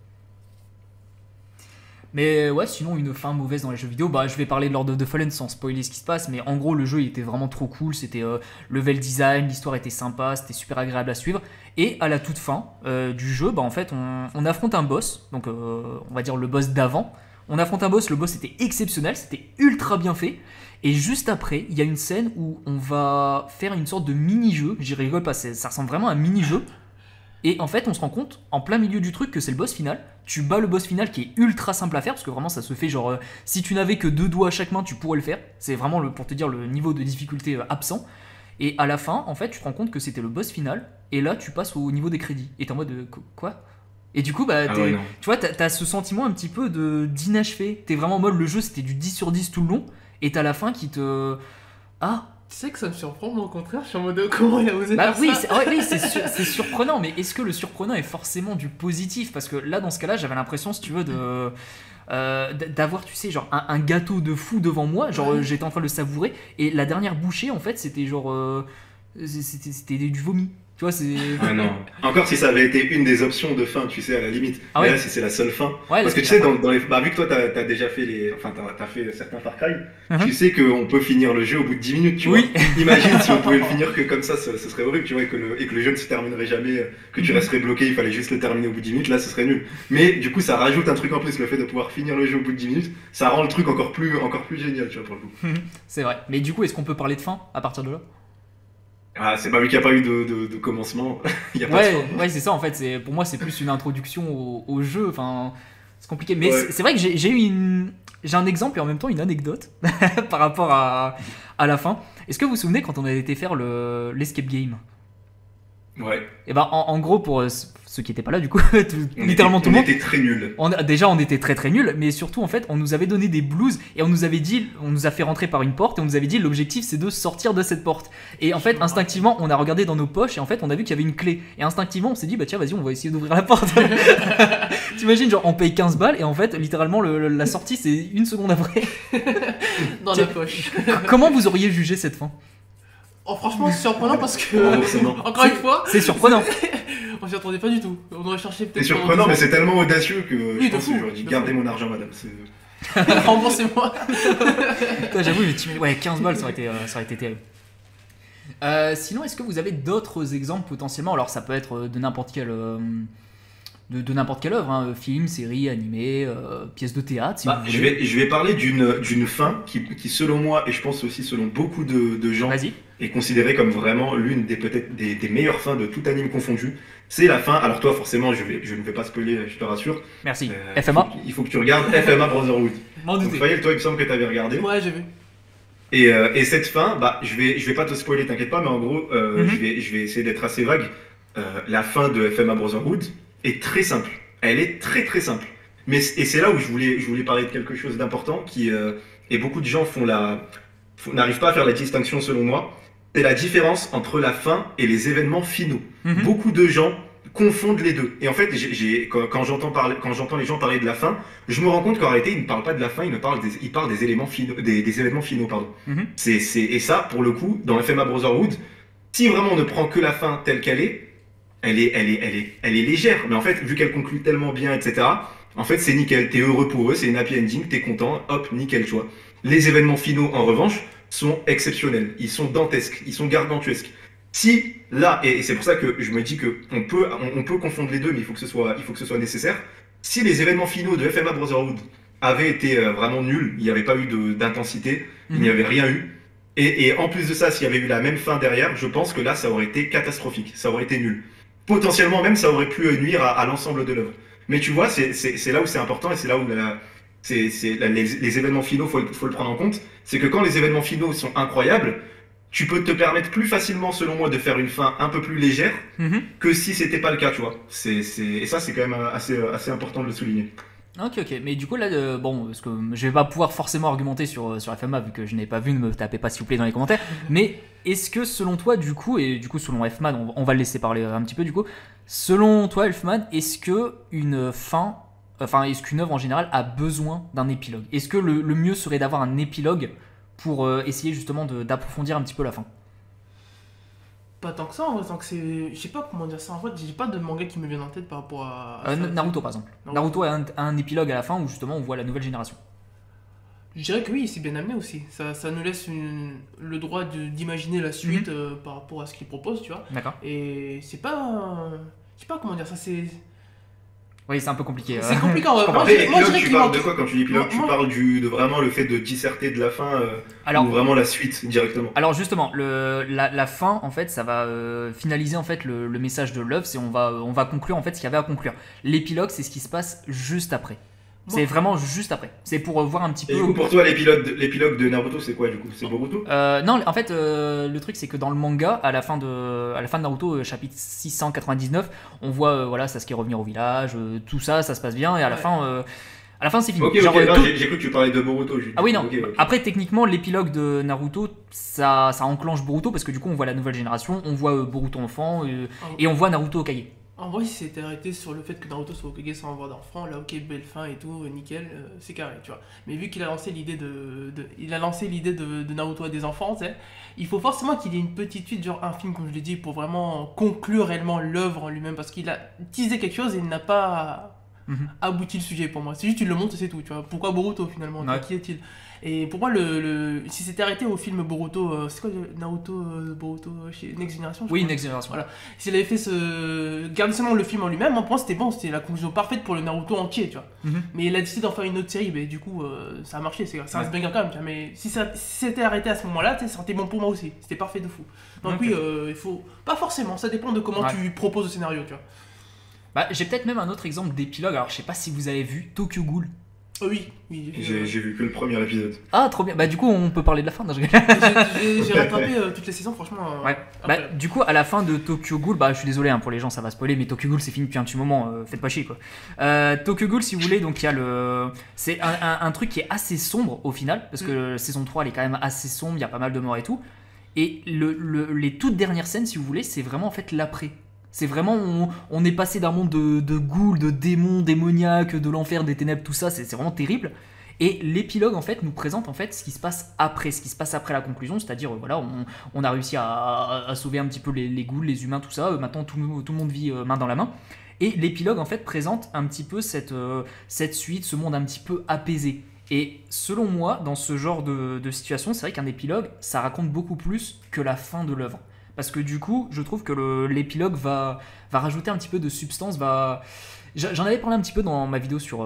Speaker 1: Mais ouais, sinon une fin mauvaise dans les jeux vidéo, je vais parler de Lord of the Fallen sans spoiler ce qui se passe, mais en gros le jeu il était vraiment trop cool, c'était level design, l'histoire était sympa, c'était super agréable à suivre, et à la toute fin du jeu, en fait on affronte un boss, donc on va dire le boss d'avant, on affronte un boss, le boss était exceptionnel, c'était ultra bien fait. Et juste après, il y a une scène où on va faire une sorte de mini-jeu. J'y rigole pas, ça ressemble vraiment à un mini-jeu. Et en fait, on se rend compte, en plein milieu du truc, que c'est le boss final. Tu bats le boss final qui est ultra simple à faire, parce que vraiment ça se fait si tu n'avais que 2 doigts à chaque main, tu pourrais le faire. C'est vraiment, pour te dire, le niveau de difficulté absent. Et à la fin, en fait, tu te rends compte que c'était le boss final. Et là, tu passes au niveau des crédits. Et t'es en mode, quoi ? Et du coup, tu vois, t'as ce sentiment un petit peu d'inachevé. T'es vraiment en mode, le jeu, c'était du 10 sur 10 tout le long. Et t'as la fin qui te...
Speaker 2: Tu sais que ça me surprend, moi, au contraire, je suis en mode comment il a osé
Speaker 1: Bah
Speaker 2: faire
Speaker 1: oui,
Speaker 2: ça.
Speaker 1: c'est surprenant, mais est-ce que le surprenant est forcément du positif? Parce que là, dans ce cas-là, j'avais l'impression, si tu veux, d'avoir, tu sais, genre un gâteau de fou devant moi, genre j'étais en train de le savourer, et la dernière bouchée, en fait, c'était genre... c'était du vomi. Tu vois, c'est...
Speaker 3: Ah non. Encore si ça avait été une des options de fin, tu sais, à la limite.
Speaker 1: Ah
Speaker 3: Mais
Speaker 1: ouais.
Speaker 3: là, si c'est la seule fin.
Speaker 1: Ouais,
Speaker 3: Parce que tu sais, dans les... Bah, vu que toi, t'as déjà fait les... Enfin, t'as fait certains Far Cry, tu sais qu'on peut finir le jeu au bout de 10 minutes, tu
Speaker 1: Oui.
Speaker 3: vois. Imagine si on pouvait le finir que comme ça, ce serait horrible, tu vois, et que le jeu ne se terminerait jamais, que tu resterais bloqué, il fallait juste le terminer au bout de 10 minutes, là, ce serait nul. Mais du coup, ça rajoute un truc en plus, le fait de pouvoir finir le jeu au bout de 10 minutes, ça rend le truc encore plus génial, tu vois, pour le coup.
Speaker 1: C'est vrai. Mais du coup, est-ce qu'on peut parler de fin à partir de là?
Speaker 3: Ah, c'est pas vu qu'il n'y a pas eu de commencement, il n'y a pas de fin.
Speaker 1: Ouais, c'est ça en fait. Pour moi, c'est plus une introduction au jeu. Enfin, c'est compliqué. Mais
Speaker 3: Ouais.
Speaker 1: c'est vrai que j'ai un exemple et en même temps une anecdote par rapport à la fin. Est-ce que vous vous souvenez quand on avait été faire l'escape game?
Speaker 3: Ouais.
Speaker 1: Et ben, en gros, pour ceux qui n'étaient pas là, du coup, littéralement tout le monde.
Speaker 3: On était très nuls.
Speaker 1: Déjà, on était très très nuls, mais surtout, en fait, on nous avait donné des blues et on nous a fait rentrer par une porte et on nous avait dit l'objectif c'est de sortir de cette porte. Et en fait, instinctivement, on a regardé dans nos poches et en fait, on a vu qu'il y avait une clé. Et instinctivement, on s'est dit, bah tiens, vas-y, on va essayer d'ouvrir la porte. T'imagines, genre, on paye 15 balles et en fait, littéralement, la sortie c'est une seconde après.
Speaker 2: Dans la poche.
Speaker 1: Comment vous auriez jugé cette fin?
Speaker 2: Oh, franchement, c'est surprenant parce que.
Speaker 3: Forcément.
Speaker 2: Encore une fois.
Speaker 1: C'est surprenant.
Speaker 2: On s'y attendait pas du tout. On aurait cherché peut-être.
Speaker 3: C'est surprenant, mais c'est tellement audacieux que
Speaker 2: Oui,
Speaker 3: je pense
Speaker 2: fou,
Speaker 3: que j'aurais dit
Speaker 2: de
Speaker 3: gardez
Speaker 2: fou.
Speaker 3: mon argent, madame.
Speaker 2: Remboursez-moi.
Speaker 1: Putain, j'avoue, mais ouais, 15 balles, ça aurait été terrible. Sinon, est-ce que vous avez d'autres exemples potentiellement? Alors, ça peut être de n'importe quelle œuvre, hein, film, série, animé, pièce de théâtre, si vous voulez.
Speaker 3: Je vais parler d'une fin qui, selon moi, et je pense aussi selon beaucoup de gens,
Speaker 1: Vas-y.
Speaker 3: est considérée comme vraiment l'une peut-être des meilleures fins de tout anime confondu. C'est la fin. Alors toi, forcément, je ne vais pas spoiler, je te rassure.
Speaker 1: Merci. FMA.
Speaker 3: Il faut que tu regardes FMA Brotherhood.
Speaker 1: M'en
Speaker 3: Donc
Speaker 1: doutais.
Speaker 3: Fayel, toi, il me semble que tu avais regardé.
Speaker 2: Ouais, j'ai vu.
Speaker 3: Et cette fin, bah, je vais pas te spoiler, t'inquiète pas, mais en gros, je vais essayer d'être assez vague. La fin de FMA Brotherhood est très simple. Elle est très très simple. Et c'est là où je voulais parler de quelque chose d'important et beaucoup de gens n'arrivent pas à faire la distinction selon moi. C'est la différence entre la fin et les événements finaux. Beaucoup de gens confondent les deux. Et en fait, quand j'entends les gens parler de la fin, je me rends compte qu'en réalité, ils ne parlent pas de la fin, ils parlent des éléments finaux, des événements finaux, pardon. Et ça, pour le coup, dans FMA Brotherhood, si vraiment on ne prend que la fin telle qu'elle est, elle est légère. Mais en fait, vu qu'elle conclut tellement bien, etc., en fait, c'est nickel. T'es heureux pour eux, c'est une happy ending, t'es content, hop, nickel, tu vois. Les événements finaux, en revanche, sont exceptionnels. Ils sont dantesques, ils sont gargantuesques. Si là, et c'est pour ça que je me dis que on peut confondre les deux, mais il faut que ce soit nécessaire. Si les événements finaux de FMA Brotherhood avaient été vraiment nuls, il n'y avait pas eu d'intensité, il n'y avait rien eu. Et en plus de ça, s'il y avait eu la même fin derrière, je pense que là, ça aurait été catastrophique, ça aurait été nul. Potentiellement même, ça aurait pu nuire à l'ensemble de l'œuvre. Mais tu vois, c'est là où c'est important et c'est là où les événements finaux, faut le prendre en compte. C'est que quand les événements finaux sont incroyables, tu peux te permettre plus facilement, selon moi, de faire une fin un peu plus légère que si c'était pas le cas, tu vois. Et ça, c'est quand même assez important de le souligner.
Speaker 1: Ok, mais du coup là, bon, parce que je vais pas pouvoir forcément argumenter sur FMA vu que je n'ai pas vu, ne me tapez pas s'il vous plaît dans les commentaires, mais est-ce que selon toi du coup, et du coup selon Elfman, on va le laisser parler un petit peu du coup, selon toi Elfman, est-ce que est-ce qu'une œuvre en général a besoin d'un épilogue? Est-ce que le mieux serait d'avoir un épilogue pour essayer justement d'approfondir un petit peu la fin?
Speaker 2: Pas tant que ça, en vrai, tant que c'est. Je sais pas comment dire ça. En fait, j'ai pas de manga qui me vient en tête par rapport à ça.
Speaker 1: Naruto par exemple. Naruto a un épilogue à la fin où justement on voit la nouvelle génération.
Speaker 2: Je dirais que oui, c'est bien amené aussi. Ça nous laisse le droit d'imaginer la suite par rapport à ce qu'il propose, tu vois.
Speaker 1: D'accord.
Speaker 2: Et c'est pas. Je sais pas comment dire ça, c'est.
Speaker 1: Oui, c'est un peu compliqué.
Speaker 2: C'est compliqué en vrai.
Speaker 3: Après, épilogue, tu parles de quoi quand tu dis épilogue? Tu
Speaker 2: moi-
Speaker 3: parles de vraiment le fait de disserter de la fin
Speaker 1: Alors-
Speaker 3: ou vraiment la suite directement?
Speaker 1: Alors justement, la fin, en fait, ça va finaliser en fait le message de l'œuvre. C'est on va conclure en fait ce qu'il y avait à conclure. L'épilogue, c'est ce qui se passe juste après. C'est vraiment juste après. C'est pour voir un petit peu.
Speaker 3: Et du coup, pour toi, l'épilogue de Naruto, c'est quoi du coup? C'est Boruto?
Speaker 1: Non, en fait, le truc c'est que dans le manga, à la fin de Naruto, chapitre 699, on voit voilà Sasuke revenir au village, tout ça, ça se passe bien, et à la fin. À la fin, c'est fini.
Speaker 3: Ok,
Speaker 1: Genre,
Speaker 3: j'ai cru que tu parlais de Boruto.
Speaker 1: Ah oui, non. Okay. Après, techniquement, l'épilogue de Naruto, ça enclenche Boruto parce que du coup, on voit la nouvelle génération, on voit Boruto enfant et on voit Naruto Hokage.
Speaker 2: En vrai, si c'était arrêté sur le fait que Naruto soit Hokage sans avoir d'enfant, là, ok, belle fin et tout, nickel, c'est carré, tu vois. Mais vu qu'il a lancé l'idée de Naruto à des enfants, tu sais, il faut forcément qu'il y ait une petite suite, genre un film, comme je l'ai dit, pour vraiment conclure réellement l'œuvre en lui-même, parce qu'il a teasé quelque chose et il n'a pas abouti le sujet pour moi. C'est juste tu le montres et c'est tout, tu vois. Pourquoi Boruto finalement? Ouais. Qui est-il? Et pour moi, si c'était arrêté au film Boruto, c'est quoi Naruto, Boruto chez Next Generation?
Speaker 1: Oui, Next Generation.
Speaker 2: Voilà. S'il avait fait garder seulement le film en lui-même, pour moi c'était bon, c'était la conclusion parfaite pour le Naruto entier, tu vois. Mais il a décidé d'en faire une autre série, mais du coup, ça a marché, ça reste banger quand même, tu vois. Mais si c'était arrêté à ce moment-là, ça aurait été bon pour moi aussi, c'était parfait de fou. Donc oui, il faut. Pas forcément, ça dépend de comment tu proposes le scénario, tu vois.
Speaker 1: Bah, j'ai peut-être même un autre exemple d'épilogue, alors je sais pas si vous avez vu Tokyo Ghoul.
Speaker 2: Oui,
Speaker 3: j'ai vu que le premier épisode.
Speaker 1: Ah, trop bien. Bah, du coup, on peut parler de la fin.
Speaker 2: J'ai rattrapé toutes les saisons, franchement.
Speaker 1: Ouais. Bah, du coup, à la fin de Tokyo Ghoul, bah, je suis désolé pour les gens, ça va spoiler, mais Tokyo Ghoul c'est fini depuis un petit moment. Faites pas chier quoi. Tokyo Ghoul, si vous voulez, donc il y a c'est un truc qui est assez sombre au final, parce que saison 3 elle est quand même assez sombre, il y a pas mal de morts et tout. Et les toutes dernières scènes, si vous voulez, c'est vraiment en fait l'après. C'est vraiment, on est passé d'un monde de ghouls, de démons, démoniaques, de l'enfer, des ténèbres, tout ça, c'est vraiment terrible. Et l'épilogue en fait nous présente en fait ce qui se passe après, la conclusion, c'est-à-dire voilà, on a réussi à sauver un petit peu les ghouls, les humains, tout ça. Maintenant tout le monde vit main dans la main. Et l'épilogue en fait présente un petit peu cette suite, ce monde un petit peu apaisé. Et selon moi, dans ce genre de situation, c'est vrai qu'un épilogue, ça raconte beaucoup plus que la fin de l'œuvre. Parce que du coup, je trouve que l'épilogue va rajouter un petit peu de substance. J'en avais parlé un petit peu dans ma vidéo sur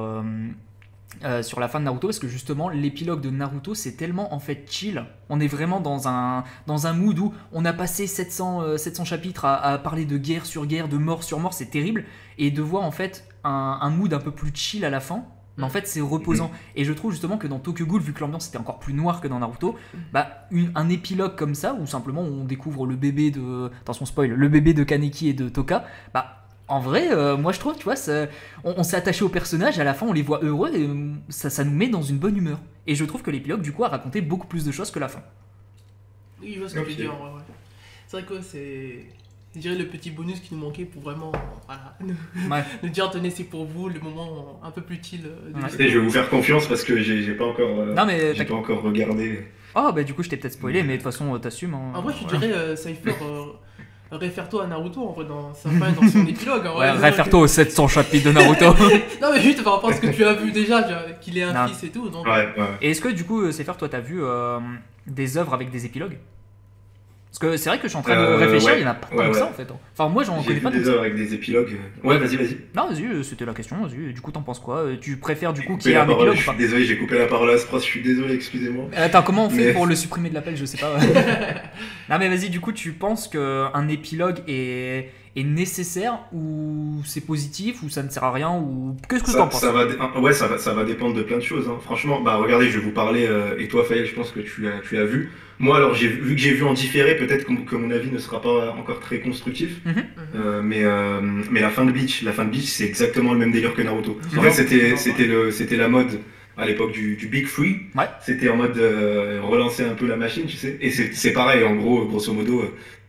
Speaker 1: la fin de Naruto, parce que justement, l'épilogue de Naruto, c'est tellement en fait chill. On est vraiment dans un mood où on a passé 700 chapitres à parler de guerre sur guerre, de mort sur mort, c'est terrible. Et de voir en fait un mood un peu plus chill à la fin, mais en fait c'est reposant. Et je trouve justement que dans Tokyo Ghoul, vu que l'ambiance était encore plus noire que dans Naruto, un épilogue comme ça, où simplement on découvre le bébé attention spoil, le bébé de Kaneki et de Toka, en vrai, moi je trouve, tu vois, on s'est attaché aux personnages, à la fin on les voit heureux et ça nous met dans une bonne humeur. Et je trouve que l'épilogue du coup a raconté beaucoup plus de choses que la fin.
Speaker 2: Oui, je vois ce que tu veux dire en vrai. Ouais. C'est vrai que c'est, je dirais, le petit bonus qui nous manquait pour vraiment nous dire tenez, c'est pour vous le moment un peu plus chill.
Speaker 3: Je vais vous faire confiance parce que j'ai pas encore regardé.
Speaker 1: Oh bah du coup je t'ai peut-être spoilé, mais de toute façon t'assumes.
Speaker 2: En vrai je dirais Cypher, réfère-toi à Naruto en vrai dans son épilogue.
Speaker 1: Réfère-toi aux 700 chapitres de Naruto.
Speaker 2: Non mais juste par rapport à ce que tu as vu déjà, qu'il ait un fils et tout. Donc...
Speaker 3: Ouais.
Speaker 1: Et est-ce que du coup Cypher, toi t'as vu des œuvres avec des épilogues? Parce que c'est vrai que je suis en train de réfléchir, il n'y en a pas tant que ça en fait. Enfin, moi j'en connais pas tant que ça.
Speaker 3: Des œuvres avec des épilogues. Ouais, vas-y.
Speaker 1: Non, vas-y, c'était la question, vas-y. Du coup, t'en penses quoi? Tu préfères du coup qu'il y ait un épilogue ou pas?
Speaker 3: Je suis désolé, j'ai coupé la parole à Spros, je suis désolé, excusez-moi.
Speaker 1: Attends, comment on fait pour le supprimer de l'appel? Je sais pas. Non, mais vas-y, du coup, tu penses qu'un épilogue est nécessaire ou c'est positif ou ça ne sert à rien ou qu'est-ce que t'en penses?
Speaker 3: Ça va dépendre de plein de choses. Hein. Franchement, regardez, je vais vous parler et toi, Faël, je pense que tu as vu. Moi, alors, vu que j'ai vu en différé, peut-être que mon avis ne sera pas encore très constructif. Mais la fin de Bleach, c'est exactement le même délire que Naruto. En fait, c'était la mode à l'époque du Big Free.
Speaker 1: Ouais.
Speaker 3: C'était en mode relancer un peu la machine, tu sais. Et c'est pareil, en gros, grosso modo,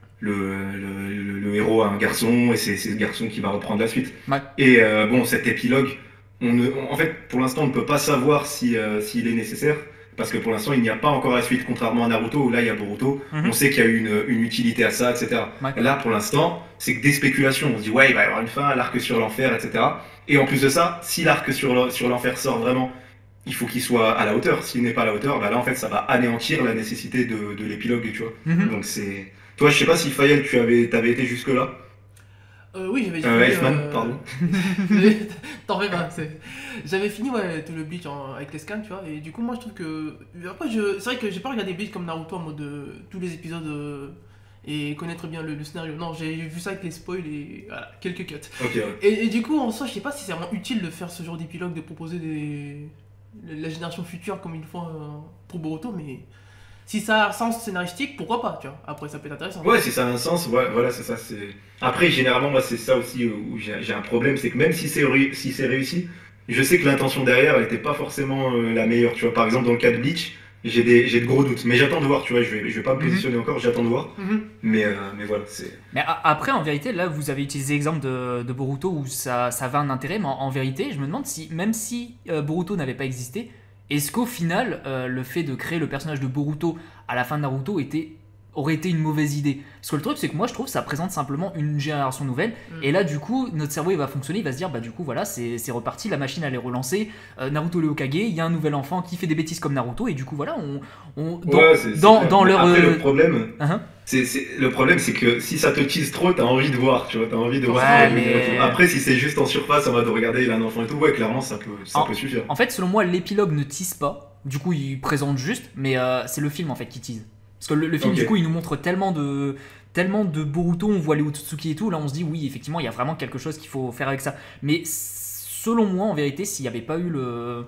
Speaker 3: le héros a un garçon et c'est ce garçon qui va reprendre la suite.
Speaker 1: Ouais.
Speaker 3: Et cet épilogue, en fait, pour l'instant, on ne peut pas savoir s'il est nécessaire. Parce que pour l'instant, il n'y a pas encore la suite, contrairement à Naruto, où là, il y a Boruto. On sait qu'il y a une utilité à ça, etc.
Speaker 1: Ouais.
Speaker 3: Là, pour l'instant, c'est que des spéculations. On se dit, ouais, il va y avoir une fin, l'arc sur l'enfer, etc. Et en plus de ça, si l'arc sur l'enfer sort vraiment, il faut qu'il soit à la hauteur. S'il n'est pas à la hauteur, là, en fait, ça va anéantir la nécessité de l'épilogue, tu vois. Donc, c'est... Toi, je sais pas si, Faël, t'avais été jusque-là.
Speaker 2: Oui, j'avais
Speaker 3: fini. Elfman, pardon.
Speaker 2: T'en fais pas. J'avais fini tout le Bleach avec les scans, tu vois. Et du coup, moi, je trouve que. Après, c'est vrai que j'ai pas regardé Bleach comme Naruto en mode tous les épisodes et connaître bien le scénario. Non, j'ai vu ça avec les spoils et voilà, quelques cuts.
Speaker 3: Okay, ouais.
Speaker 2: Et du coup, en soi, je sais pas si c'est vraiment utile de faire ce genre d'épilogue, de proposer la génération future comme ils le font pour Boruto, mais. Si ça a un sens scénaristique, pourquoi pas, tu vois. Après, ça peut être intéressant.
Speaker 3: Ouais, si ça a un sens, voilà, c'est ça. Après, généralement, moi, c'est ça aussi où j'ai un problème, c'est que même si c'est réussi, je sais que l'intention derrière, elle était pas forcément la meilleure. Tu vois, par exemple, dans le cas de Bleach, j'ai de gros doutes. Mais j'attends de voir, tu vois, je vais pas me positionner encore, j'attends de voir. Mais voilà, c'est.
Speaker 1: Mais après, en vérité, là, vous avez utilisé l'exemple de Boruto où ça avait un intérêt, mais en vérité, je me demande si, même si Boruto n'avait pas existé, est-ce qu'au final, le fait de créer le personnage de Boruto à la fin de Naruto aurait été une mauvaise idée. Parce que le truc, c'est que moi, je trouve que ça présente simplement une génération nouvelle. Et là, du coup, notre cerveau, il va fonctionner, il va se dire, bah du coup, voilà, c'est reparti, la machine, elle est relancée. Naruto le Hokage, il y a un nouvel enfant qui fait des bêtises comme Naruto, et du coup, voilà, dans leur...
Speaker 3: Après, le problème... Le problème, c'est que si ça te tease trop, t'as envie de voir, tu vois, t'as envie de voir.
Speaker 1: Mais...
Speaker 3: Après, si c'est juste en surface, en mode regarder, il a un enfant et tout, ouais, clairement, ça peut suffire.
Speaker 1: En fait, selon moi, l'épilogue ne tease pas. Du coup, il présente juste, mais c'est le film en fait qui tease. Parce que le film, du coup, il nous montre tellement de Boruto, on voit les Otsutsuki et tout. Là, on se dit, oui, effectivement, il y a vraiment quelque chose qu'il faut faire avec ça. Mais selon moi, en vérité, s'il n'y avait pas eu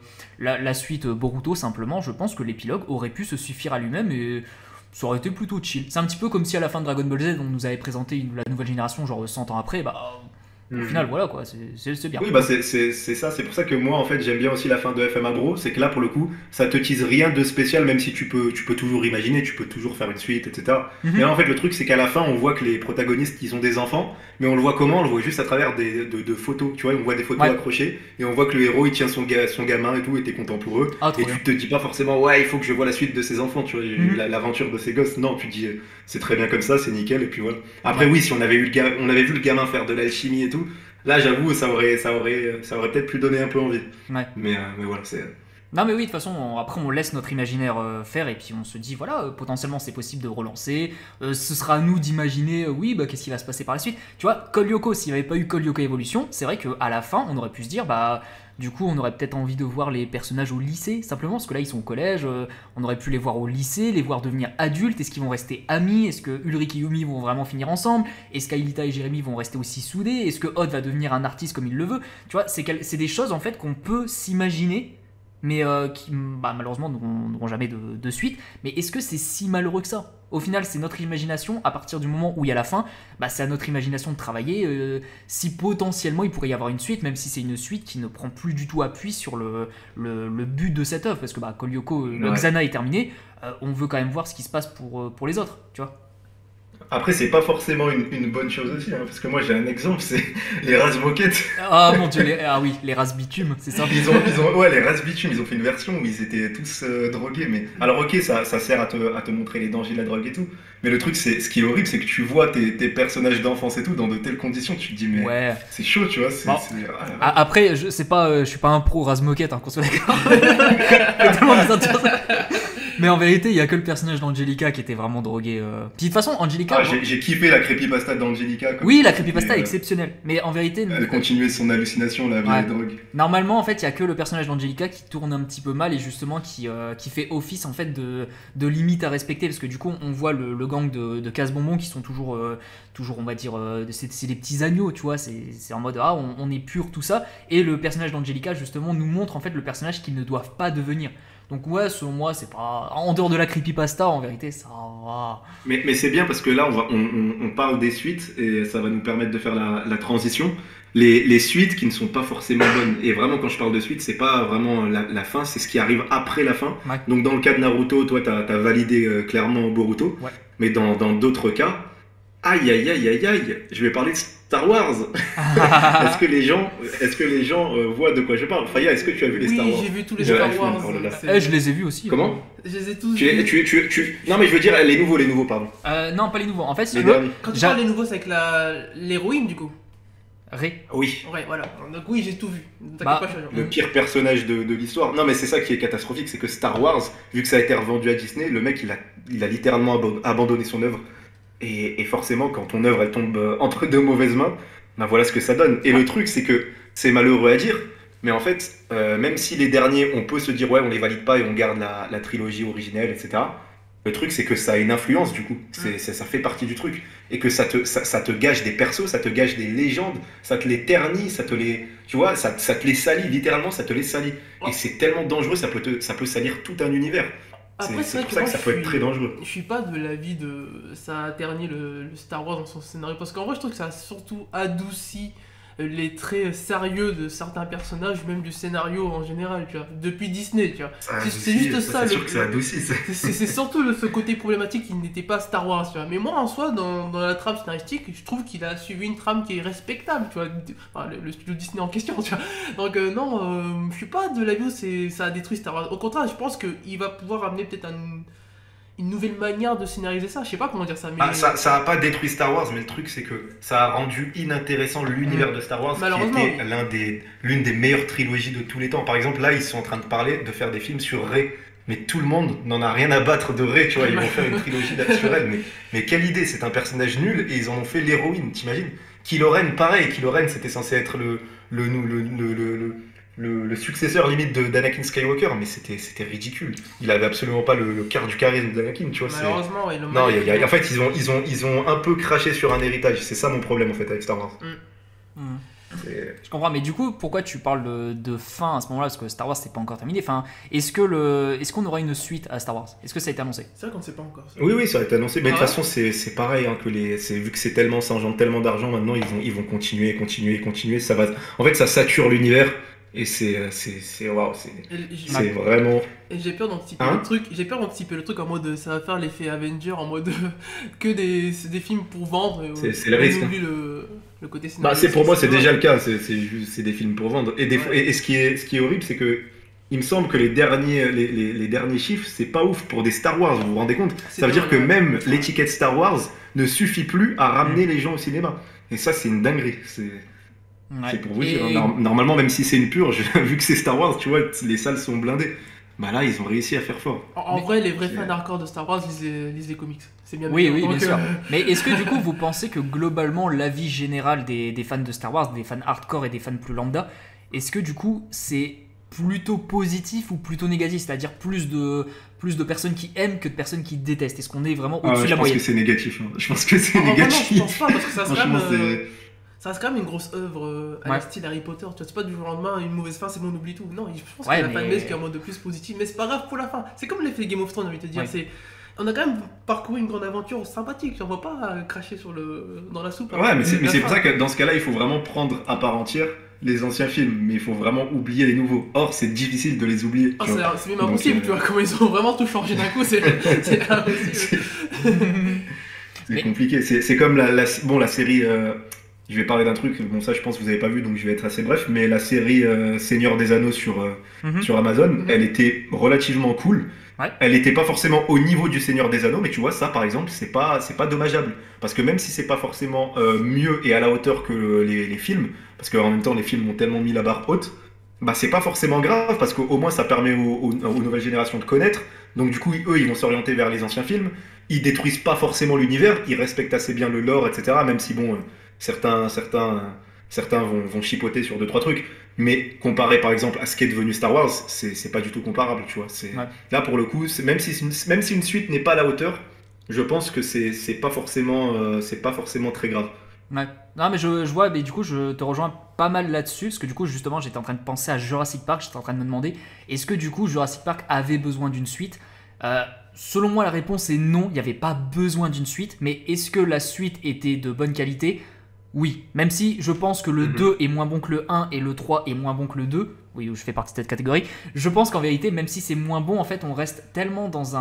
Speaker 1: la suite Boruto, simplement, je pense que l'épilogue aurait pu se suffire à lui-même et ça aurait été plutôt chill. C'est un petit peu comme si à la fin de Dragon Ball Z, on nous avait présenté la nouvelle génération, genre 100 ans après, bah... Au final, voilà quoi, c'est bien.
Speaker 3: Oui, bah c'est ça, c'est pour ça que moi en fait j'aime bien aussi la fin de FMA Bro, c'est que là pour le coup ça te tease rien de spécial, même si tu peux toujours imaginer, tu peux toujours faire une suite, etc. Mais là en fait le truc c'est qu'à la fin on voit que les protagonistes ils ont des enfants, mais on le voit comment? On le voit juste à travers de photos, tu vois, on voit des photos accrochées et on voit que le héros il tient son gamin et tout et t'es content pour eux. Et tu te dis pas forcément ouais il faut que je vois la suite de ses enfants, tu vois, l'aventure de ses gosses, non, tu te dis c'est très bien comme ça, c'est nickel et puis voilà. Après oui, si on avait vu le gamin faire de l'alchimie et tout, là, j'avoue, ça aurait peut-être pu donner un peu envie.
Speaker 1: Ouais.
Speaker 3: Mais voilà, c'est.
Speaker 1: Non, mais oui, de toute façon, après, on laisse notre imaginaire faire et puis on se dit, voilà, potentiellement, c'est possible de relancer. Ce sera à nous d'imaginer, oui, bah, qu'est-ce qui va se passer par la suite. Tu vois, Code Lyoko, s'il n'y avait pas eu Code Lyoko Evolution, c'est vrai qu'à la fin, on aurait pu se dire, bah. Du coup, on aurait peut-être envie de voir les personnages au lycée, simplement, parce que là, ils sont au collège. On aurait pu les voir au lycée, les voir devenir adultes. Est-ce qu'ils vont rester amis? Est-ce que Ulrich et Yumi vont vraiment finir ensemble? Est-ce qu'Aelita et Jérémy vont rester aussi soudés? Est-ce que Odd va devenir un artiste comme il le veut? Tu vois, c'est des choses, en fait, qu'on peut s'imaginer, mais qui, bah, malheureusement, n'auront jamais de suite. Mais est-ce que c'est si malheureux que ça? Au final, c'est notre imagination. À partir du moment où il y a la fin, bah, c'est à notre imagination de travailler. Si potentiellement il pourrait y avoir une suite, même si c'est une suite qui ne prend plus du tout appui sur le but de cette œuvre, parce que bah, Code Lyoko, le Xana est terminé, on veut quand même voir ce qui se passe pour les autres, tu vois.
Speaker 3: Après, c'est pas forcément une bonne chose aussi, hein, parce que moi j'ai un exemple, c'est les races moquettes.
Speaker 1: Ah mon dieu, les races bitume, c'est ça.
Speaker 3: Ouais, les races bitume, ils ont fait une version où ils étaient tous drogués. Mais alors, ok, ça sert à te montrer les dangers de la drogue et tout. Mais le truc, ce qui est horrible, c'est que tu vois tes personnages d'enfance et tout dans de telles conditions, tu te dis, mais
Speaker 1: ouais.
Speaker 3: C'est chaud, tu vois.
Speaker 1: Après, je suis pas un pro race moquette, hein, qu'on soit d'accord. Mais en vérité, il y a que le personnage d'Angelica qui était vraiment drogué. Puis de toute façon, Angelica.
Speaker 3: J'ai kiffé la creepypasta d'Angelica.
Speaker 1: Oui, la creepypasta est exceptionnelle. Mais en vérité.
Speaker 3: Elle continuait son hallucination, la vieille drogue.
Speaker 1: Normalement, en fait, il y a que le personnage d'Angelica qui tourne un petit peu mal et justement qui fait office en fait de limite à respecter. Parce que du coup, on voit le gang de casse-bonbons qui sont toujours, on va dire, c'est des petits agneaux, tu vois. C'est en mode, on est pur, tout ça. Et le personnage d'Angelica, justement, nous montre en fait le personnage qu'ils ne doivent pas devenir. Donc ouais, selon moi, c'est pas... En dehors de la creepypasta, en vérité, ça va.
Speaker 3: Mais c'est bien parce que là, on parle des suites et ça va nous permettre de faire la transition. Les suites qui ne sont pas forcément bonnes. Et vraiment, quand je parle de suite, c'est pas vraiment la fin, c'est ce qui arrive après la fin. Ouais. Donc dans le cas de Naruto, toi, t'as validé clairement Boruto. Ouais. Mais dans d'autres cas, aïe, je vais parler de Star Wars. Est-ce que les gens voient de quoi je parle? Faya, est-ce que tu as vu les Star Wars?
Speaker 2: Oui, j'ai vu tous les Star Wars.
Speaker 1: Je les ai vus aussi.
Speaker 3: Comment?
Speaker 2: Je les ai tous vus.
Speaker 3: Non, mais je veux dire les nouveaux, pardon.
Speaker 1: Non, pas les nouveaux. En fait,
Speaker 2: quand tu parles des nouveaux, c'est avec l'héroïne du coup.
Speaker 1: Ré.
Speaker 3: Oui.
Speaker 2: Ouais, voilà. Donc oui, j'ai tout vu.
Speaker 3: Le pire personnage de l'histoire. Non, mais c'est ça qui est catastrophique, c'est que Star Wars, vu que ça a été revendu à Disney, le mec il a littéralement abandonné son œuvre. Et forcément, quand ton œuvre elle tombe entre deux mauvaises mains, ben voilà ce que ça donne. Et le truc, c'est que c'est malheureux à dire, mais en fait, même si les derniers, on peut se dire ouais, on les valide pas et on garde la trilogie originelle, etc. Le truc, c'est que ça a une influence du coup. Ça fait partie du truc. Et que ça te gâche des persos, ça te gâche des légendes, ça te les ternit, ça te les salit, littéralement, ça te les salit. Et c'est tellement dangereux, ça peut salir tout un univers.
Speaker 2: Après,
Speaker 3: c'est pour ça que ça peut être très dangereux.
Speaker 2: Je suis pas de l'avis ça a terni le Star Wars dans son scénario, parce qu'en vrai je trouve que ça a surtout adouci les traits sérieux de certains personnages, même du scénario en général, tu vois, depuis Disney, tu vois. C'est juste ça.
Speaker 3: C'est sûr que ça adoucit.
Speaker 2: C'est surtout ce côté problématique qui n'était pas Star Wars, tu vois. Mais moi, en soi, dans la trame scénaristique, je trouve qu'il a suivi une trame qui est respectable, tu vois. Enfin, le studio Disney en question, tu vois. Donc non, je suis pas de l'avis où ça a détruit Star Wars. Au contraire, je pense qu'il va pouvoir amener peut-être une nouvelle manière de scénariser ça. Je sais pas comment dire ça, mais...
Speaker 3: Ça a pas détruit Star Wars, mais le truc c'est que ça a rendu inintéressant l'univers de Star Wars, qui était l'une des meilleures trilogies de tous les temps. Par exemple, là, ils sont en train de faire des films sur Rey. Mais tout le monde n'en a rien à battre de Rey, tu vois. Ils vont faire une trilogie sur elle. Mais quelle idée, c'est un personnage nul et ils en ont fait l'héroïne, t'imagines? Kylo Ren, pareil. Kylo Ren, c'était censé être le successeur limite d'Anakin Skywalker, mais c'était ridicule. Il avait absolument pas le quart du charisme d'Anakin, tu vois.
Speaker 2: Malheureusement, oui.
Speaker 3: Non, en fait, ils ont un peu craché sur un héritage. C'est ça mon problème en fait avec Star Wars.
Speaker 1: Je comprends, mais du coup, pourquoi tu parles de fin à ce moment-là? Parce que Star Wars c'est pas encore terminé. Enfin, est-ce qu'on aura une suite à Star Wars? Est-ce que ça a été annoncé?
Speaker 2: C'est vrai qu'on ne sait pas encore. Ça.
Speaker 3: Oui, ça a été annoncé. Mais de toute façon, c'est pareil hein, vu que ça engendre tellement d'argent maintenant, ils vont continuer. Ça va. En fait, ça sature l'univers. Et c'est vraiment.
Speaker 2: Et j'ai peur d'anticiper le truc. J'ai peur d'anticiper le truc en mode ça va faire l'effet Avenger en mode que des films pour vendre.
Speaker 3: C'est le risque.
Speaker 2: On oublie le côté scénario.
Speaker 3: Pour moi, c'est déjà le cas. C'est des films pour vendre. Et ce qui est horrible, c'est que il me semble que les derniers chiffres, c'est pas ouf pour des Star Wars. Vous vous rendez compte? Ça veut dire que même l'étiquette Star Wars ne suffit plus à ramener les gens au cinéma. Et ça, c'est une dinguerie. C'est pour vous dire, normalement, même si c'est une purge, vu que c'est Star Wars, tu vois, les salles sont blindées. Bah là, ils ont réussi à faire fort.
Speaker 2: En vrai, les vrais fans hardcore de Star Wars lisent les comics. C'est bien.
Speaker 1: Oui, bien sûr. Mais est-ce que du coup, vous pensez que globalement, l'avis général des fans de Star Wars, des fans hardcore et des fans plus lambda, est-ce que du coup, c'est plutôt positif ou plutôt négatif? C'est-à-dire plus de personnes qui aiment que de personnes qui détestent? Est-ce qu'on est vraiment au-dessus de la moyenne?
Speaker 3: Je pense que c'est négatif. Je pense que c'est négatif.
Speaker 2: Non, je pense pas, parce que ça reste quand même une grosse œuvre à la style Harry Potter. Tu vois, c'est pas du jour au lendemain une mauvaise fin, c'est bon, on oublie tout. Non, je pense qu'il y a la fanbase qui est en mode de plus positif, mais c'est pas grave pour la fin. C'est comme l'effet Game of Thrones, j'ai envie de te dire. On a quand même parcouru une grande aventure sympathique. On va pas cracher dans la soupe.
Speaker 3: Ouais, mais c'est pour ça que dans ce cas-là, il faut vraiment prendre à part entière les anciens films, mais il faut vraiment oublier les nouveaux. Or, c'est difficile de les oublier.
Speaker 2: C'est même impossible, tu vois, comment ils ont vraiment tout changé d'un coup, c'est impossible.
Speaker 3: C'est compliqué. C'est comme la série. Je vais parler d'un truc, bon ça je pense que vous avez pas vu donc je vais être assez bref, mais la série Seigneur des Anneaux sur Amazon, elle était relativement cool.
Speaker 1: Ouais.
Speaker 3: Elle était pas forcément au niveau du Seigneur des Anneaux, mais tu vois ça par exemple c'est pas dommageable. Parce que même si c'est pas forcément mieux et à la hauteur que les films, parce qu'en même temps les films ont tellement mis la barre haute, bah c'est pas forcément grave parce qu'au moins ça permet aux nouvelles générations de connaître. Donc du coup eux ils vont s'orienter vers les anciens films. Ils détruisent pas forcément l'univers, ils respectent assez bien le lore, etc. Même si bon... Certains vont chipoter sur 2-3 trucs, mais comparé par exemple à ce qu'est devenu Star Wars, c'est pas du tout comparable, tu vois. Là pour le coup, même si une suite n'est pas à la hauteur, je pense que c'est pas forcément très grave.
Speaker 1: Ouais. Non mais je vois, mais du coup je te rejoins pas mal là-dessus, parce que du coup justement j'étais en train de penser à Jurassic Park, j'étais en train de me demander, est-ce que du coup Jurassic Park avait besoin d'une suite? Selon moi la réponse est non, il n'y avait pas besoin d'une suite, mais est-ce que la suite était de bonne qualité? Oui, même si je pense que le 2 est moins bon que le 1 et le 3 est moins bon que le 2, oui, je fais partie de cette catégorie, je pense qu'en vérité, même si c'est moins bon, en fait, on reste tellement dans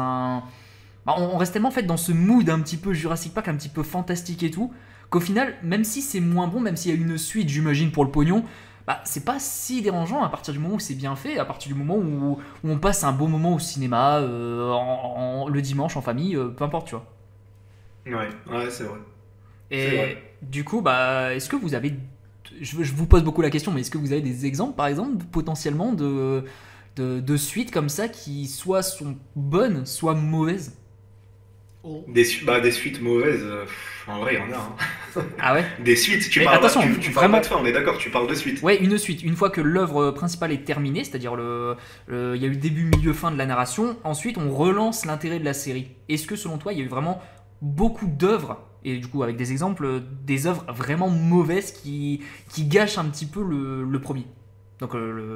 Speaker 1: on reste tellement en fait dans ce mood un petit peu Jurassic Park, un petit peu fantastique et tout, qu'au final, même si c'est moins bon, même s'il y a une suite, j'imagine, pour le pognon, c'est pas si dérangeant à partir du moment où c'est bien fait, à partir du moment où on passe un beau moment au cinéma, le dimanche en famille, peu importe, tu vois.
Speaker 3: Ouais, c'est vrai.
Speaker 1: Et du coup, est-ce que vous avez... Je vous pose beaucoup la question, mais est-ce que vous avez des exemples, par exemple, potentiellement de suites comme ça qui soit sont bonnes, soit mauvaises?
Speaker 3: Des suites mauvaises, en vrai, il y en a. Hein.
Speaker 1: Ah ouais?
Speaker 3: Des suites, tu parles pas de fin, on est d'accord, tu parles de suite.
Speaker 1: Ouais, une suite. Une fois que l'œuvre principale est terminée, c'est-à-dire il y a eu début, milieu, fin de la narration, ensuite on relance l'intérêt de la série. Est-ce que selon toi, il y a eu vraiment beaucoup d'œuvres, et du coup avec des exemples, des œuvres vraiment mauvaises qui gâchent un petit peu le premier, donc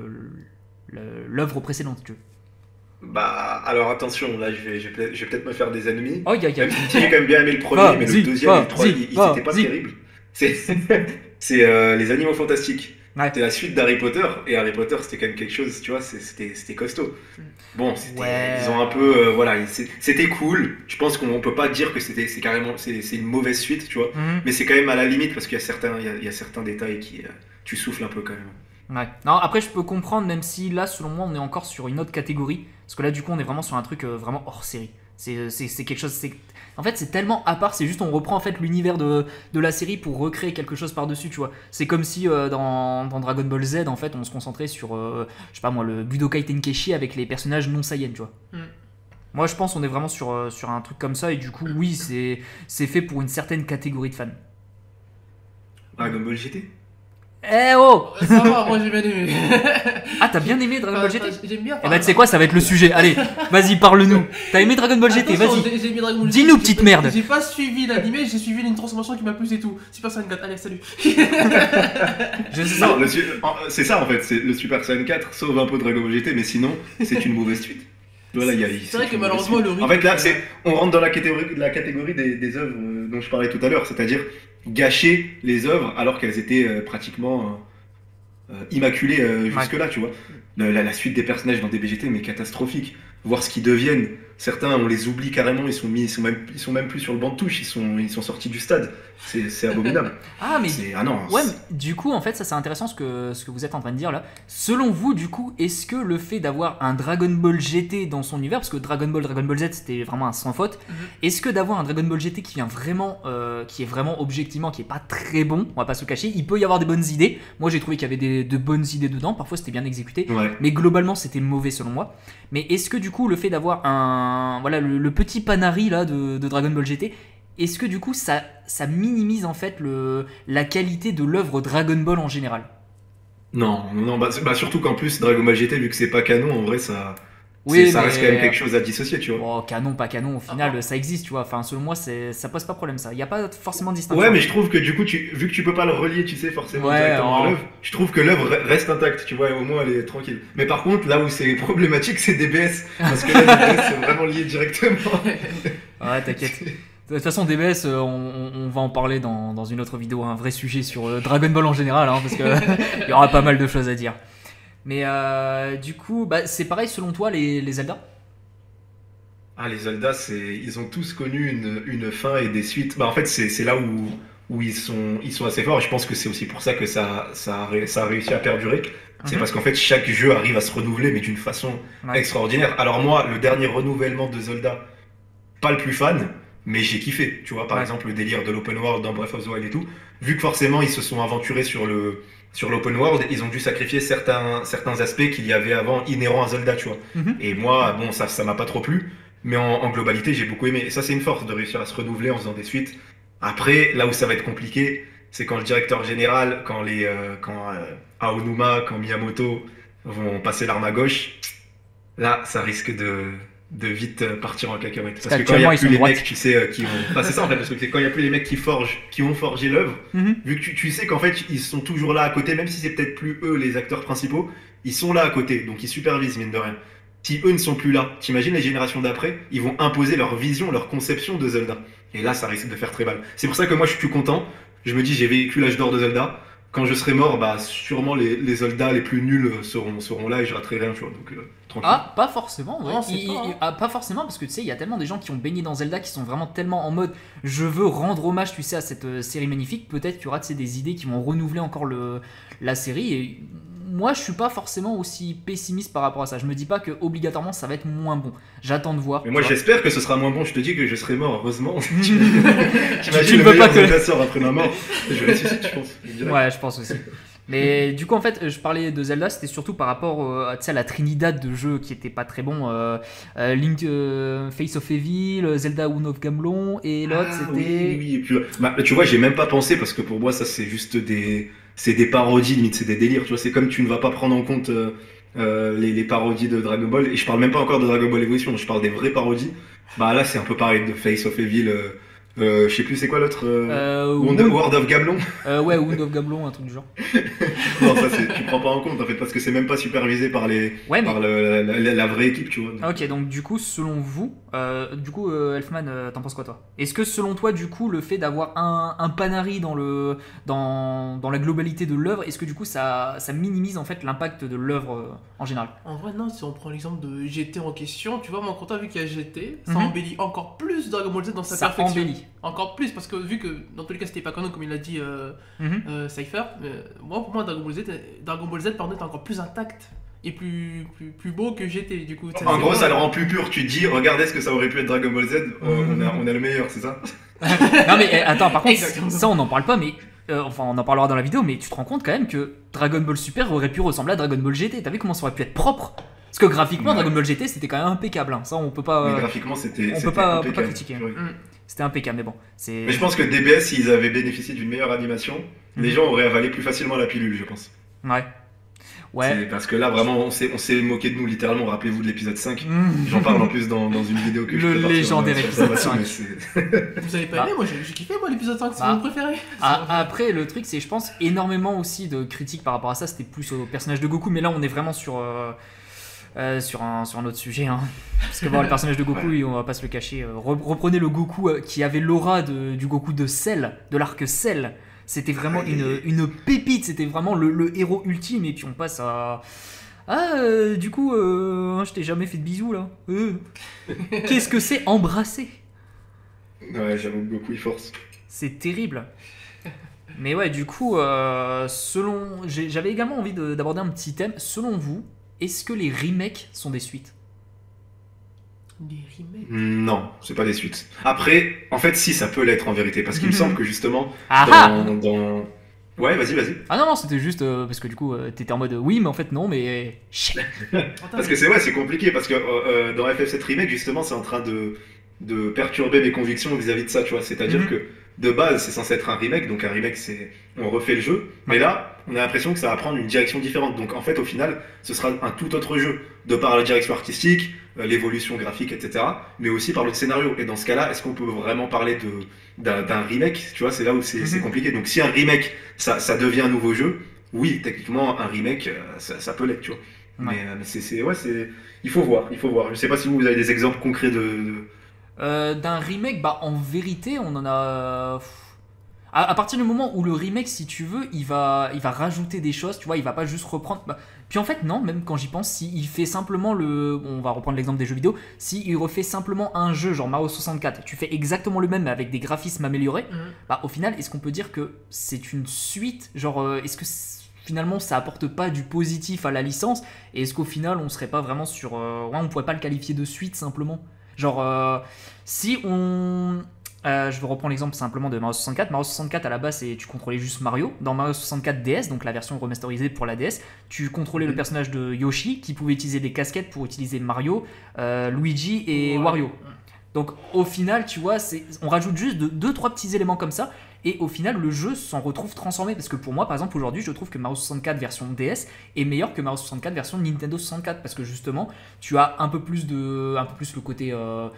Speaker 1: l'œuvre précédente, si tu veux.
Speaker 3: Alors attention, là je vais peut-être me faire des ennemis.
Speaker 1: Oh,
Speaker 3: Même si j'ai quand même bien aimé le premier, mais le deuxième et le troisième, ils étaient pas terribles. c'est Les Animaux Fantastiques.
Speaker 1: Ouais.
Speaker 3: C'était la suite d'Harry Potter, et Harry Potter c'était quand même quelque chose, tu vois, c'était costaud. Bon, ils ont un peu, voilà, c'était cool. Je pense qu'on peut pas dire que c'est carrément, c'est une mauvaise suite, tu vois, mais c'est quand même à la limite parce qu'il y a certains détails qui, tu souffles un peu quand même.
Speaker 1: Ouais. Non, après je peux comprendre, même si là selon moi on est encore sur une autre catégorie, parce que là du coup on est vraiment sur un truc vraiment hors série. C'est quelque chose, en fait c'est tellement à part, c'est juste on reprend en fait l'univers de la série pour recréer quelque chose par-dessus, tu vois. C'est comme si dans Dragon Ball Z en fait on se concentrait sur, je sais pas moi, le Budokai Tenkaichi avec les personnages non Saiyan, tu vois. Moi je pense qu'on est vraiment sur un truc comme ça, et du coup oui c'est fait pour une certaine catégorie de fans.
Speaker 3: Dragon Ball GT.
Speaker 1: Eh oh!
Speaker 2: Ça va, moi j'ai bien aimé.
Speaker 1: Ah, t'as bien aimé Dragon Ball GT?
Speaker 2: J'aime bien.
Speaker 1: Eh bah tu sais quoi, ça va être le sujet. Allez, vas-y, parle-nous. T'as aimé Dragon Ball GT? Vas-y.
Speaker 2: J'ai aimé Dragon Ball GT.
Speaker 1: Dis-nous, petite merde.
Speaker 2: J'ai pas suivi l'animé, j'ai suivi une transformation qui m'a plu, c'est tout. Super Saiyan 4, allez, salut.
Speaker 3: Non, c'est ça en fait, c'est le Super Saiyan 4 sauve un peu Dragon Ball GT, mais sinon c'est une mauvaise suite. Voilà,
Speaker 2: c'est vrai que malheureusement le rythme.
Speaker 3: En fait là, on rentre dans la catégorie des œuvres dont je parlais tout à l'heure, c'est-à-dire gâcher les œuvres alors qu'elles étaient pratiquement immaculées jusque-là, tu vois. La suite des personnages dans DBGT, mais catastrophique. Voir ce qu'ils deviennent. Certains, on les oublie carrément, ils sont même plus sur le banc de touche, ils sont sortis du stade. C'est abominable.
Speaker 1: Ah, mais.
Speaker 3: Non.
Speaker 1: Ouais, du coup, en fait, ça c'est intéressant ce que vous êtes en train de dire là. Selon vous, du coup, est-ce que le fait d'avoir un Dragon Ball GT dans son univers, parce que Dragon Ball Z c'était vraiment un sans faute, est-ce que d'avoir un Dragon Ball GT qui est vraiment objectivement, qui est pas très bon, on va pas se le cacher, il peut y avoir des bonnes idées. Moi j'ai trouvé qu'il y avait de bonnes idées dedans, parfois c'était bien exécuté, mais globalement c'était mauvais selon moi. Mais est-ce que du coup le fait d'avoir le petit Panari là de Dragon Ball GT, est-ce que du coup ça minimise en fait la qualité de l'œuvre Dragon Ball en général?
Speaker 3: Non, surtout qu'en plus Dragon Ball GT, vu que c'est pas canon, en vrai ça reste quand même quelque chose à dissocier, tu vois.
Speaker 1: Oh, canon, pas canon, au final ça existe, tu vois. Enfin, selon moi, ça pose pas problème ça. Il n'y a pas forcément de distinction.
Speaker 3: Ouais, mais je trouve que du coup, vu que tu peux pas le relier, tu sais, forcément directement à l'œuvre, je trouve que l'œuvre reste intacte, tu vois, et au moins elle est tranquille. Mais par contre, là où c'est problématique, c'est DBS, parce que là, DBS c'est vraiment lié directement.
Speaker 1: Ouais, t'inquiète. De toute façon, DBS, on va en parler dans une autre vidéo, un vrai sujet sur Dragon Ball en général, hein, parce qu'il y aura pas mal de choses à dire. Mais du coup, c'est pareil selon toi les Zelda?
Speaker 3: Ah, les Zelda, ils ont tous connu une fin et des suites. En fait, c'est là où ils sont assez forts, et je pense que c'est aussi pour ça que ça a réussi à perdurer. C'est parce qu'en fait, chaque jeu arrive à se renouveler, mais d'une façon extraordinaire. Alors moi, le dernier renouvellement de Zelda, pas le plus fan, mais j'ai kiffé. Tu vois, par exemple, le délire de l'open world dans Breath of the Wild et tout. Vu que forcément, ils se sont aventurés sur l'open world, ils ont dû sacrifier certains aspects qu'il y avait avant inhérents à Zelda, tu vois. Et moi, bon, ça m'a pas trop plu, mais en globalité, j'ai beaucoup aimé. Et ça, c'est une force de réussir à se renouveler en faisant des suites. Après, là où ça va être compliqué, c'est quand le directeur général, quand Aonuma, quand Miyamoto vont passer l'arme à gauche, là, ça risque de vite partir en cacahuète. Parce que quand il n'y a plus les mecs, tu sais, qui vont... c'est ça en fait, parce que quand il n'y a plus les mecs qui vont forger l'œuvre, vu que tu sais qu'en fait, ils sont toujours là à côté, même si c'est peut-être plus eux les acteurs principaux, ils sont là à côté, donc ils supervisent, mine de rien. Si eux ne sont plus là, t'imagines les générations d'après, ils vont imposer leur vision, leur conception de Zelda. Et là, ça risque de faire très mal. C'est pour ça que moi, je suis plus content. Je me dis, j'ai vécu l'âge d'or de Zelda. Quand je serai mort, sûrement les Zelda les plus nuls seront là et je raterai rien, tu vois. Donc, tranquille.
Speaker 1: Ah, pas forcément, ouais.
Speaker 2: Non,
Speaker 1: pas forcément, parce que tu sais, il y a tellement des gens qui ont baigné dans Zelda qui sont vraiment tellement en mode je veux rendre hommage, tu sais, à cette série magnifique. Peut-être qu'il y aura, tu sais, des idées qui vont renouveler encore la série. Et moi, je suis pas forcément aussi pessimiste par rapport à ça. Je me dis pas que obligatoirement ça va être moins bon. J'attends de voir.
Speaker 3: Mais moi, j'espère que ce sera moins bon. Je te dis que je serai mort, heureusement.
Speaker 1: Tu ne veux pas que
Speaker 3: Zelda sort après ma mort. Je ressuscite, je pense.
Speaker 1: Ouais, je pense aussi. Mais du coup, en fait, je parlais de Zelda, c'était surtout par rapport à la trinidad de jeux qui était pas très bon. Link Face of Evil, Zelda Wound of Gamelon, et l'autre c'était.
Speaker 3: Oui. Et puis, tu vois, j'ai même pas pensé parce que pour moi, ça c'est juste c'est des parodies, limite, c'est des délires. Tu vois, c'est comme tu ne vas pas prendre en compte les parodies de Dragon Ball. Et je parle même pas encore de Dragon Ball Evolution, je parle des vraies parodies. Là, c'est un peu pareil de Face of Evil. Je sais plus c'est quoi l'autre. World of Gablon.
Speaker 1: Ouais, Wound of Gablon, un truc du genre.
Speaker 3: Non, ça tu prends pas en compte en fait parce que c'est même pas supervisé par la vraie équipe, tu vois.
Speaker 1: Ok, donc du coup, selon vous, Elfman, t'en penses quoi toi? Est-ce que selon toi, du coup, le fait d'avoir un Panari dans la globalité de l'œuvre, est-ce que du coup ça minimise en fait l'impact de l'œuvre en général?
Speaker 2: En vrai, non, si on prend l'exemple de GT en question, tu vois, mon compteur, vu qu'il y a GT, ça embellit encore plus Dragon Ball Z dans sa perfection.
Speaker 1: Embellit.
Speaker 2: Encore plus, parce que vu que dans tous les cas c'était pas canon, comme il l'a dit Cypher, pour moi, Dragon Ball Z est encore plus intact et plus beau que GT, du coup.
Speaker 3: En gros, ça le rend plus pur. Tu te dis, regardez ce que ça aurait pu être Dragon Ball Z, on a le meilleur, c'est ça?
Speaker 1: Non, mais attends, par contre, ça on n'en parle pas, mais. Enfin, on en parlera dans la vidéo, mais tu te rends compte quand même que Dragon Ball Super aurait pu ressembler à Dragon Ball GT. T'as vu comment ça aurait pu être propre? Parce que graphiquement, Dragon Ball GT c'était quand même impeccable. Hein. Ça, on peut pas.
Speaker 3: Mais graphiquement, c'était.
Speaker 1: On peut pas critiquer. C'était impeccable, mais bon.
Speaker 3: Mais je pense que DBS, s'ils avaient bénéficié d'une meilleure animation, les gens auraient avalé plus facilement la pilule, je pense.
Speaker 1: Ouais.
Speaker 3: Parce que là, vraiment, on s'est moqué de nous, littéralement. Rappelez-vous de l'épisode 5. J'en parle en plus dans une vidéo que je
Speaker 1: Le légendaire épisode 5.
Speaker 2: Vous avez pas aimé? Moi, j'ai kiffé, l'épisode 5, c'est mon préféré.
Speaker 1: Après, le truc, c'est, je pense, énormément aussi de critiques par rapport à ça. C'était plus au personnage de Goku, mais là, on est vraiment sur un autre sujet. Hein. Parce que bon, le personnage de Goku, on va pas se le cacher. Reprenez le Goku qui avait l'aura du Goku de Cell, de l'arc Cell. C'était vraiment une pépite, c'était vraiment le héros ultime. Et puis on passe à... du coup, je t'ai jamais fait de bisous là. Qu'est-ce que c'est embrasser?
Speaker 3: Ouais, j'avoue que Goku il force.
Speaker 1: C'est terrible. Mais ouais, du coup, j'avais également envie d'aborder un petit thème. Selon vous, est-ce que les remakes sont des suites?
Speaker 2: Des remakes?
Speaker 3: Non, c'est pas des suites. Après, en fait, si, ça peut l'être en vérité. Parce qu'il me semble que justement, dans... Ouais, vas-y.
Speaker 1: Ah non, c'était juste parce que du coup, t'étais en mode oui, mais en fait non, mais...
Speaker 3: Parce que c'est compliqué, parce que dans FF7 Remake, justement, c'est en train de perturber mes convictions vis-à-vis de ça, tu vois. C'est-à-dire que, de base, c'est censé être un remake, donc un remake, c'est... On refait le jeu, mais là, on a l'impression que ça va prendre une direction différente. Donc en fait, au final, ce sera un tout autre jeu, de par la direction artistique, l'évolution graphique, etc., mais aussi par le scénario. Et dans ce cas-là, est-ce qu'on peut vraiment parler d'un remake? Tu vois, c'est là où c'est compliqué. Donc si un remake, ça devient un nouveau jeu, oui, techniquement, un remake, ça peut l'être, tu vois. Ouais. Mais il faut voir. Je sais pas si vous avez des exemples concrets
Speaker 1: d'un remake, en vérité, on en a... À partir du moment où le remake, si tu veux, il va rajouter des choses, tu vois, il va pas juste reprendre... Puis en fait, non, même quand j'y pense, s'il fait simplement on va reprendre l'exemple des jeux vidéo, s'il refait simplement un jeu, genre Mario 64, tu fais exactement le même mais avec des graphismes améliorés, au final, est-ce qu'on peut dire que c'est une suite? Genre, est-ce que finalement ça apporte pas du positif à la licence? Et est-ce qu'au final, on serait pas vraiment sur... on pourrait pas le qualifier de suite simplement? Genre, si on... je vais reprendre l'exemple simplement de Mario 64. Mario 64 à la base, tu contrôlais juste Mario. Dans Mario 64 DS, donc la version remasterisée pour la DS, tu contrôlais le personnage de Yoshi qui pouvait utiliser des casquettes pour utiliser Mario, Luigi et Wario. Donc au final, tu vois, on rajoute juste 2-3 petits éléments comme ça. Et au final, le jeu s'en retrouve transformé. Parce que pour moi, par exemple, aujourd'hui, je trouve que Mario 64 version DS est meilleur que Mario 64 version Nintendo 64. Parce que justement, tu as un peu plus le côté...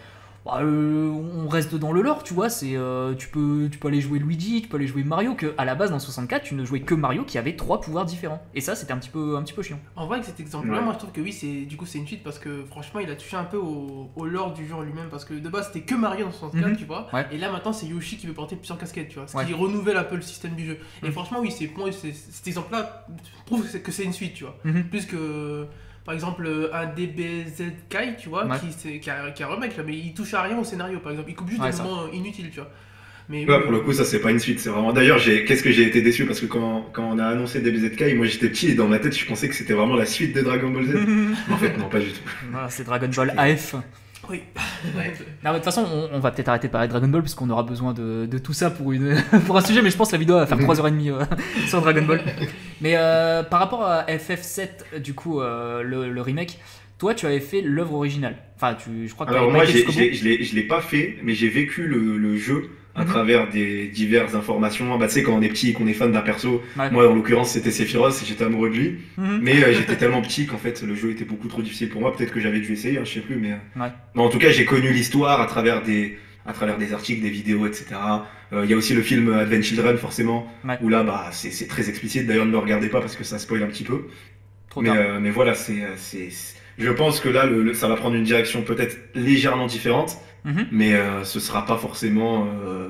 Speaker 1: on reste dans le lore, tu vois, tu peux aller jouer Luigi, tu peux aller jouer Mario, que à la base dans 64 tu ne jouais que Mario qui avait 3 pouvoirs différents. Et ça c'était un petit peu chiant.
Speaker 2: En vrai avec cet exemple-là, moi je trouve que oui, c'est une suite parce que franchement il a touché un peu au lore du jeu en lui-même parce que de base c'était que Mario dans 64, tu vois, et là maintenant c'est Yoshi qui veut porter plusieurs casquettes, tu vois, ce qui renouvelle un peu le système du jeu. Et franchement oui, cet exemple-là prouve que c'est une suite, tu vois, plus que... Par exemple, un DBZ Kai, tu vois, qui a un remake, là, mais il touche à rien au scénario, par exemple. Il coupe juste des moments inutiles, tu vois. Mais,
Speaker 3: pour le coup, ça, c'est pas une suite, c'est vraiment... D'ailleurs, qu'est-ce que j'ai été déçu, parce que quand on a annoncé DBZ Kai, moi j'étais petit, et dans ma tête, je pensais que c'était vraiment la suite de Dragon Ball Z. Mais en fait, non, pas du tout.
Speaker 1: C'est Dragon Ball AF.
Speaker 2: Oui.
Speaker 1: Non, de toute façon, on va peut-être arrêter de parler de Dragon Ball parce qu'on aura besoin de tout ça pour un sujet, mais je pense que la vidéo va faire 3h30 sur Dragon Ball. Mais par rapport à FF7, du coup, le remake, toi tu avais fait l'œuvre originale. Enfin, je crois que
Speaker 3: alors moi, je l'ai pas fait, mais j'ai vécu le jeu à travers des diverses informations. Tu sais, quand on est petit et qu'on est fan d'un perso, moi en l'occurrence c'était Sephiroth et j'étais amoureux de lui, mais j'étais tellement petit qu'en fait le jeu était beaucoup trop difficile pour moi. Peut-être que j'avais dû essayer, je sais plus, mais en tout cas j'ai connu l'histoire à travers à travers des articles, des vidéos, etc. Il y a aussi le film Advent Children, forcément, où là, bah, c'est très explicite. D'ailleurs, ne le regardez pas parce que ça spoil un petit peu. Mais voilà, je pense que là, ça va prendre une direction peut-être légèrement différente, mais ce sera pas forcément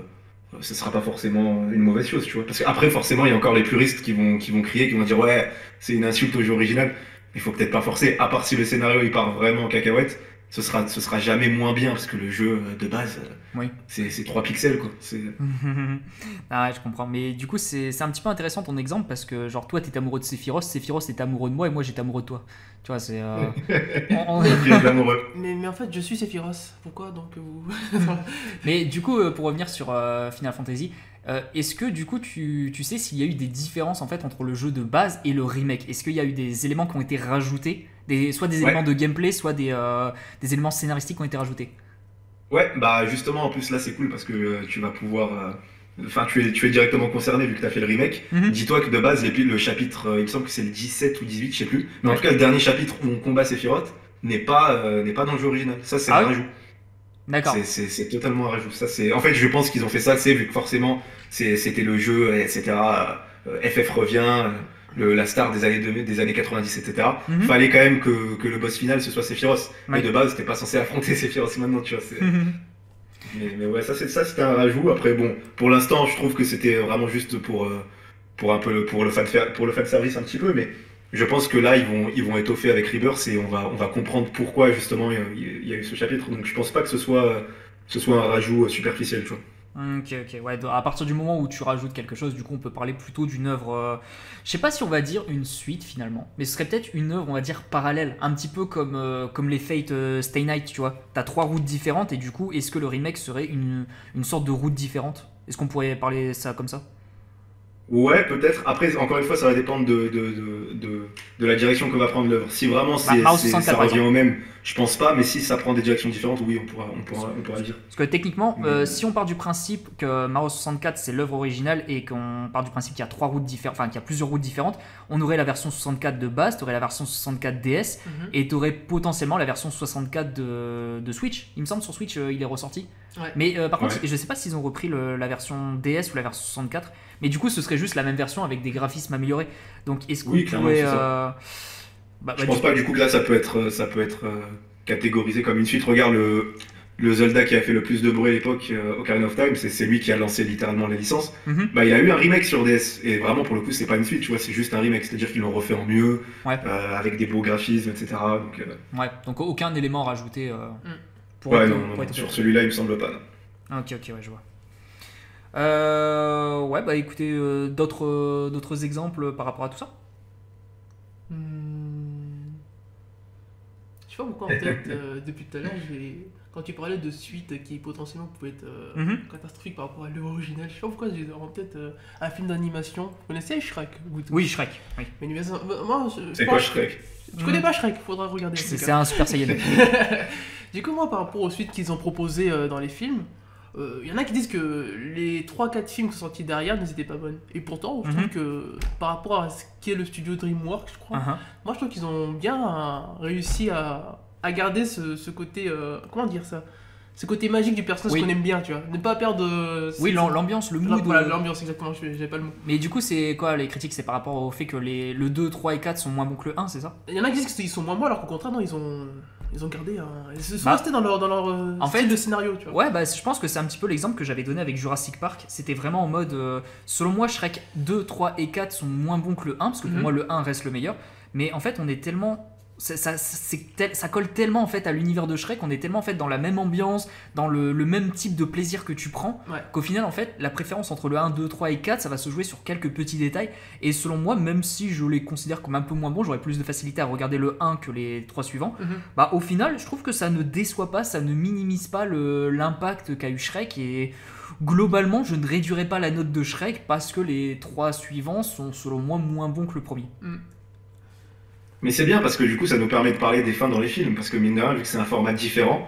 Speaker 3: une mauvaise chose, tu vois. Parce qu'après, forcément, il y a encore les puristes qui vont crier, qui vont dire ouais, c'est une insulte au jeu original. Il faut peut-être pas forcer, à part si le scénario il part vraiment en cacahuète. Ce sera jamais moins bien parce que le jeu de base, c'est 3 pixels quoi.
Speaker 1: Ah ouais, je comprends. Mais du coup, c'est un petit peu intéressant ton exemple parce que genre toi t'es amoureux de Sephiroth est amoureux de moi et moi j'étais amoureux de toi. Tu vois, c'est.
Speaker 2: mais en fait, je suis Sephiroth. Pourquoi donc vous.
Speaker 1: Mais du coup, pour revenir sur Final Fantasy, est-ce que du coup tu sais s'il y a eu des différences en fait entre le jeu de base et le remake? Est-ce qu'il y a eu des éléments qui ont été rajoutés, soit des éléments de gameplay, soit des éléments scénaristiques qui ont été rajoutés?
Speaker 3: Ouais, bah justement en plus là c'est cool parce que tu vas pouvoir. Enfin, tu es directement concerné vu que tu as fait le remake. Dis-toi que de base, le chapitre, il me semble que c'est le 17 ou 18, je sais plus. Mais en tout cas, le dernier chapitre où on combat Sephiroth n'est pas dans le jeu original. Ça, c'est un rajout.
Speaker 1: D'accord.
Speaker 3: C'est totalement un rajout. Ça, en fait, je pense qu'ils ont fait ça, vu que forcément, c'était le jeu, etc. FF revient, la star des années 90, etc. Fallait quand même que le boss final, ce soit Sephiroth. Mais de base, t'es pas censé affronter Sephiroth maintenant, tu vois. Mais ouais, c'était un rajout. Après, bon, pour l'instant, je trouve que c'était vraiment juste pour le fan service un petit peu, mais je pense que là, ils vont étoffer avec Rebirth et on va comprendre pourquoi justement il y a eu ce chapitre. Donc, je pense pas que ce soit un rajout superficiel, tu vois.
Speaker 1: Ok, ouais, à partir du moment où tu rajoutes quelque chose, du coup on peut parler plutôt d'une œuvre, je sais pas si on va dire une suite finalement, mais ce serait peut-être une œuvre on va dire parallèle, un petit peu comme les Fate Stay Night, tu vois, t'as 3 routes différentes et du coup est-ce que le remake serait une sorte de route différente? Est-ce qu'on pourrait parler ça comme ça?
Speaker 3: Ouais, peut-être. Après, encore une fois, ça va dépendre de la direction que va prendre l'œuvre. Si vraiment ça revient au même, je pense pas, mais si ça prend des directions différentes, oui, on pourra le dire.
Speaker 1: Parce que techniquement, si on part du principe que Mario 64 c'est l'œuvre originale et qu'on part du principe qu'il y a 3 routes différentes, enfin qu'il y a plusieurs routes différentes, on aurait la version 64 de base, tu aurais la version 64 DS et tu aurais potentiellement la version 64 de Switch. Il me semble sur Switch il est ressorti. Ouais. Mais par contre, je sais pas s'ils ont repris la version DS ou la version 64, mais du coup ce serait juste la même version avec des graphismes améliorés. Donc est-ce qu'on pourrait...
Speaker 3: je pense pas du coup que là ça peut être catégorisé comme une suite. Regarde le Zelda qui a fait le plus de bruit à l'époque, Ocarina of Time, c'est lui qui a lancé littéralement la licence. Il a eu un remake sur DS et vraiment pour le coup c'est pas une suite, tu vois, c'est juste un remake, c'est-à-dire qu'ils l'ont refait en mieux, avec des beaux graphismes, etc.
Speaker 1: Donc aucun élément rajouté.
Speaker 3: Sur celui-là il me semble pas.
Speaker 1: Non. Ok, ouais, je vois. Écoutez, d'autres exemples par rapport à tout ça?
Speaker 2: Je sais pas pourquoi en tête, depuis tout à l'heure, quand tu parlais de suite qui potentiellement pouvait être catastrophique par rapport à l'œuvre originale, je sais pas pourquoi j'ai en tête un film d'animation. Vous connaissez Shrek?
Speaker 1: Oui, Shrek. Oui.
Speaker 3: C'est quoi Shrek?
Speaker 2: Tu connais pas Shrek? Faudra regarder.
Speaker 1: C'est un Super Saiyan.
Speaker 2: Du coup, moi, par rapport aux suites qu'ils ont proposées dans les films, il y en a qui disent que les 3-4 films qui sont sortis derrière n'étaient pas bonnes. Et pourtant, je trouve que par rapport à ce qu'est le studio DreamWorks, je crois, moi je trouve qu'ils ont bien réussi à garder ce côté. Comment dire ça? Ce côté magique du personnage qu'on aime bien, tu vois. Ne pas perdre.
Speaker 1: L'ambiance, le mood.
Speaker 2: Voilà, l'ambiance, exactement, j'avais pas le mot.
Speaker 1: Mais du coup, c'est quoi les critiques? C'est par rapport au fait que le 2, 3 et 4 sont moins bons que le 1, c'est ça?
Speaker 2: Il y en a qui disent qu'ils sont moins bons, alors qu'au contraire, non, ils ont gardé. Ils sont restés dans leur style de scénario, tu vois.
Speaker 1: Ouais, je pense que c'est un petit peu l'exemple que j'avais donné avec Jurassic Park. C'était vraiment en mode. Selon moi, Shrek 2, 3 et 4 sont moins bons que le 1, parce que pour moi, le 1 reste le meilleur. Mais en fait, on est tellement. Ça colle tellement en fait à l'univers de Shrek, on est tellement en fait dans la même ambiance, dans le même type de plaisir que tu prends, qu'au final en fait la préférence entre le 1, 2, 3 et 4 ça va se jouer sur quelques petits détails, et selon moi même si je les considère comme un peu moins bons, j'aurais plus de facilité à regarder le 1 que les 3 suivants, au final je trouve que ça ne déçoit pas, ça ne minimise pas l'impact qu'a eu Shrek, et globalement je ne réduirais pas la note de Shrek parce que les 3 suivants sont selon moi moins bons que le premier.
Speaker 3: Mais c'est bien parce que du coup ça nous permet de parler des fins dans les films, parce que mine de rien, vu que c'est un format différent,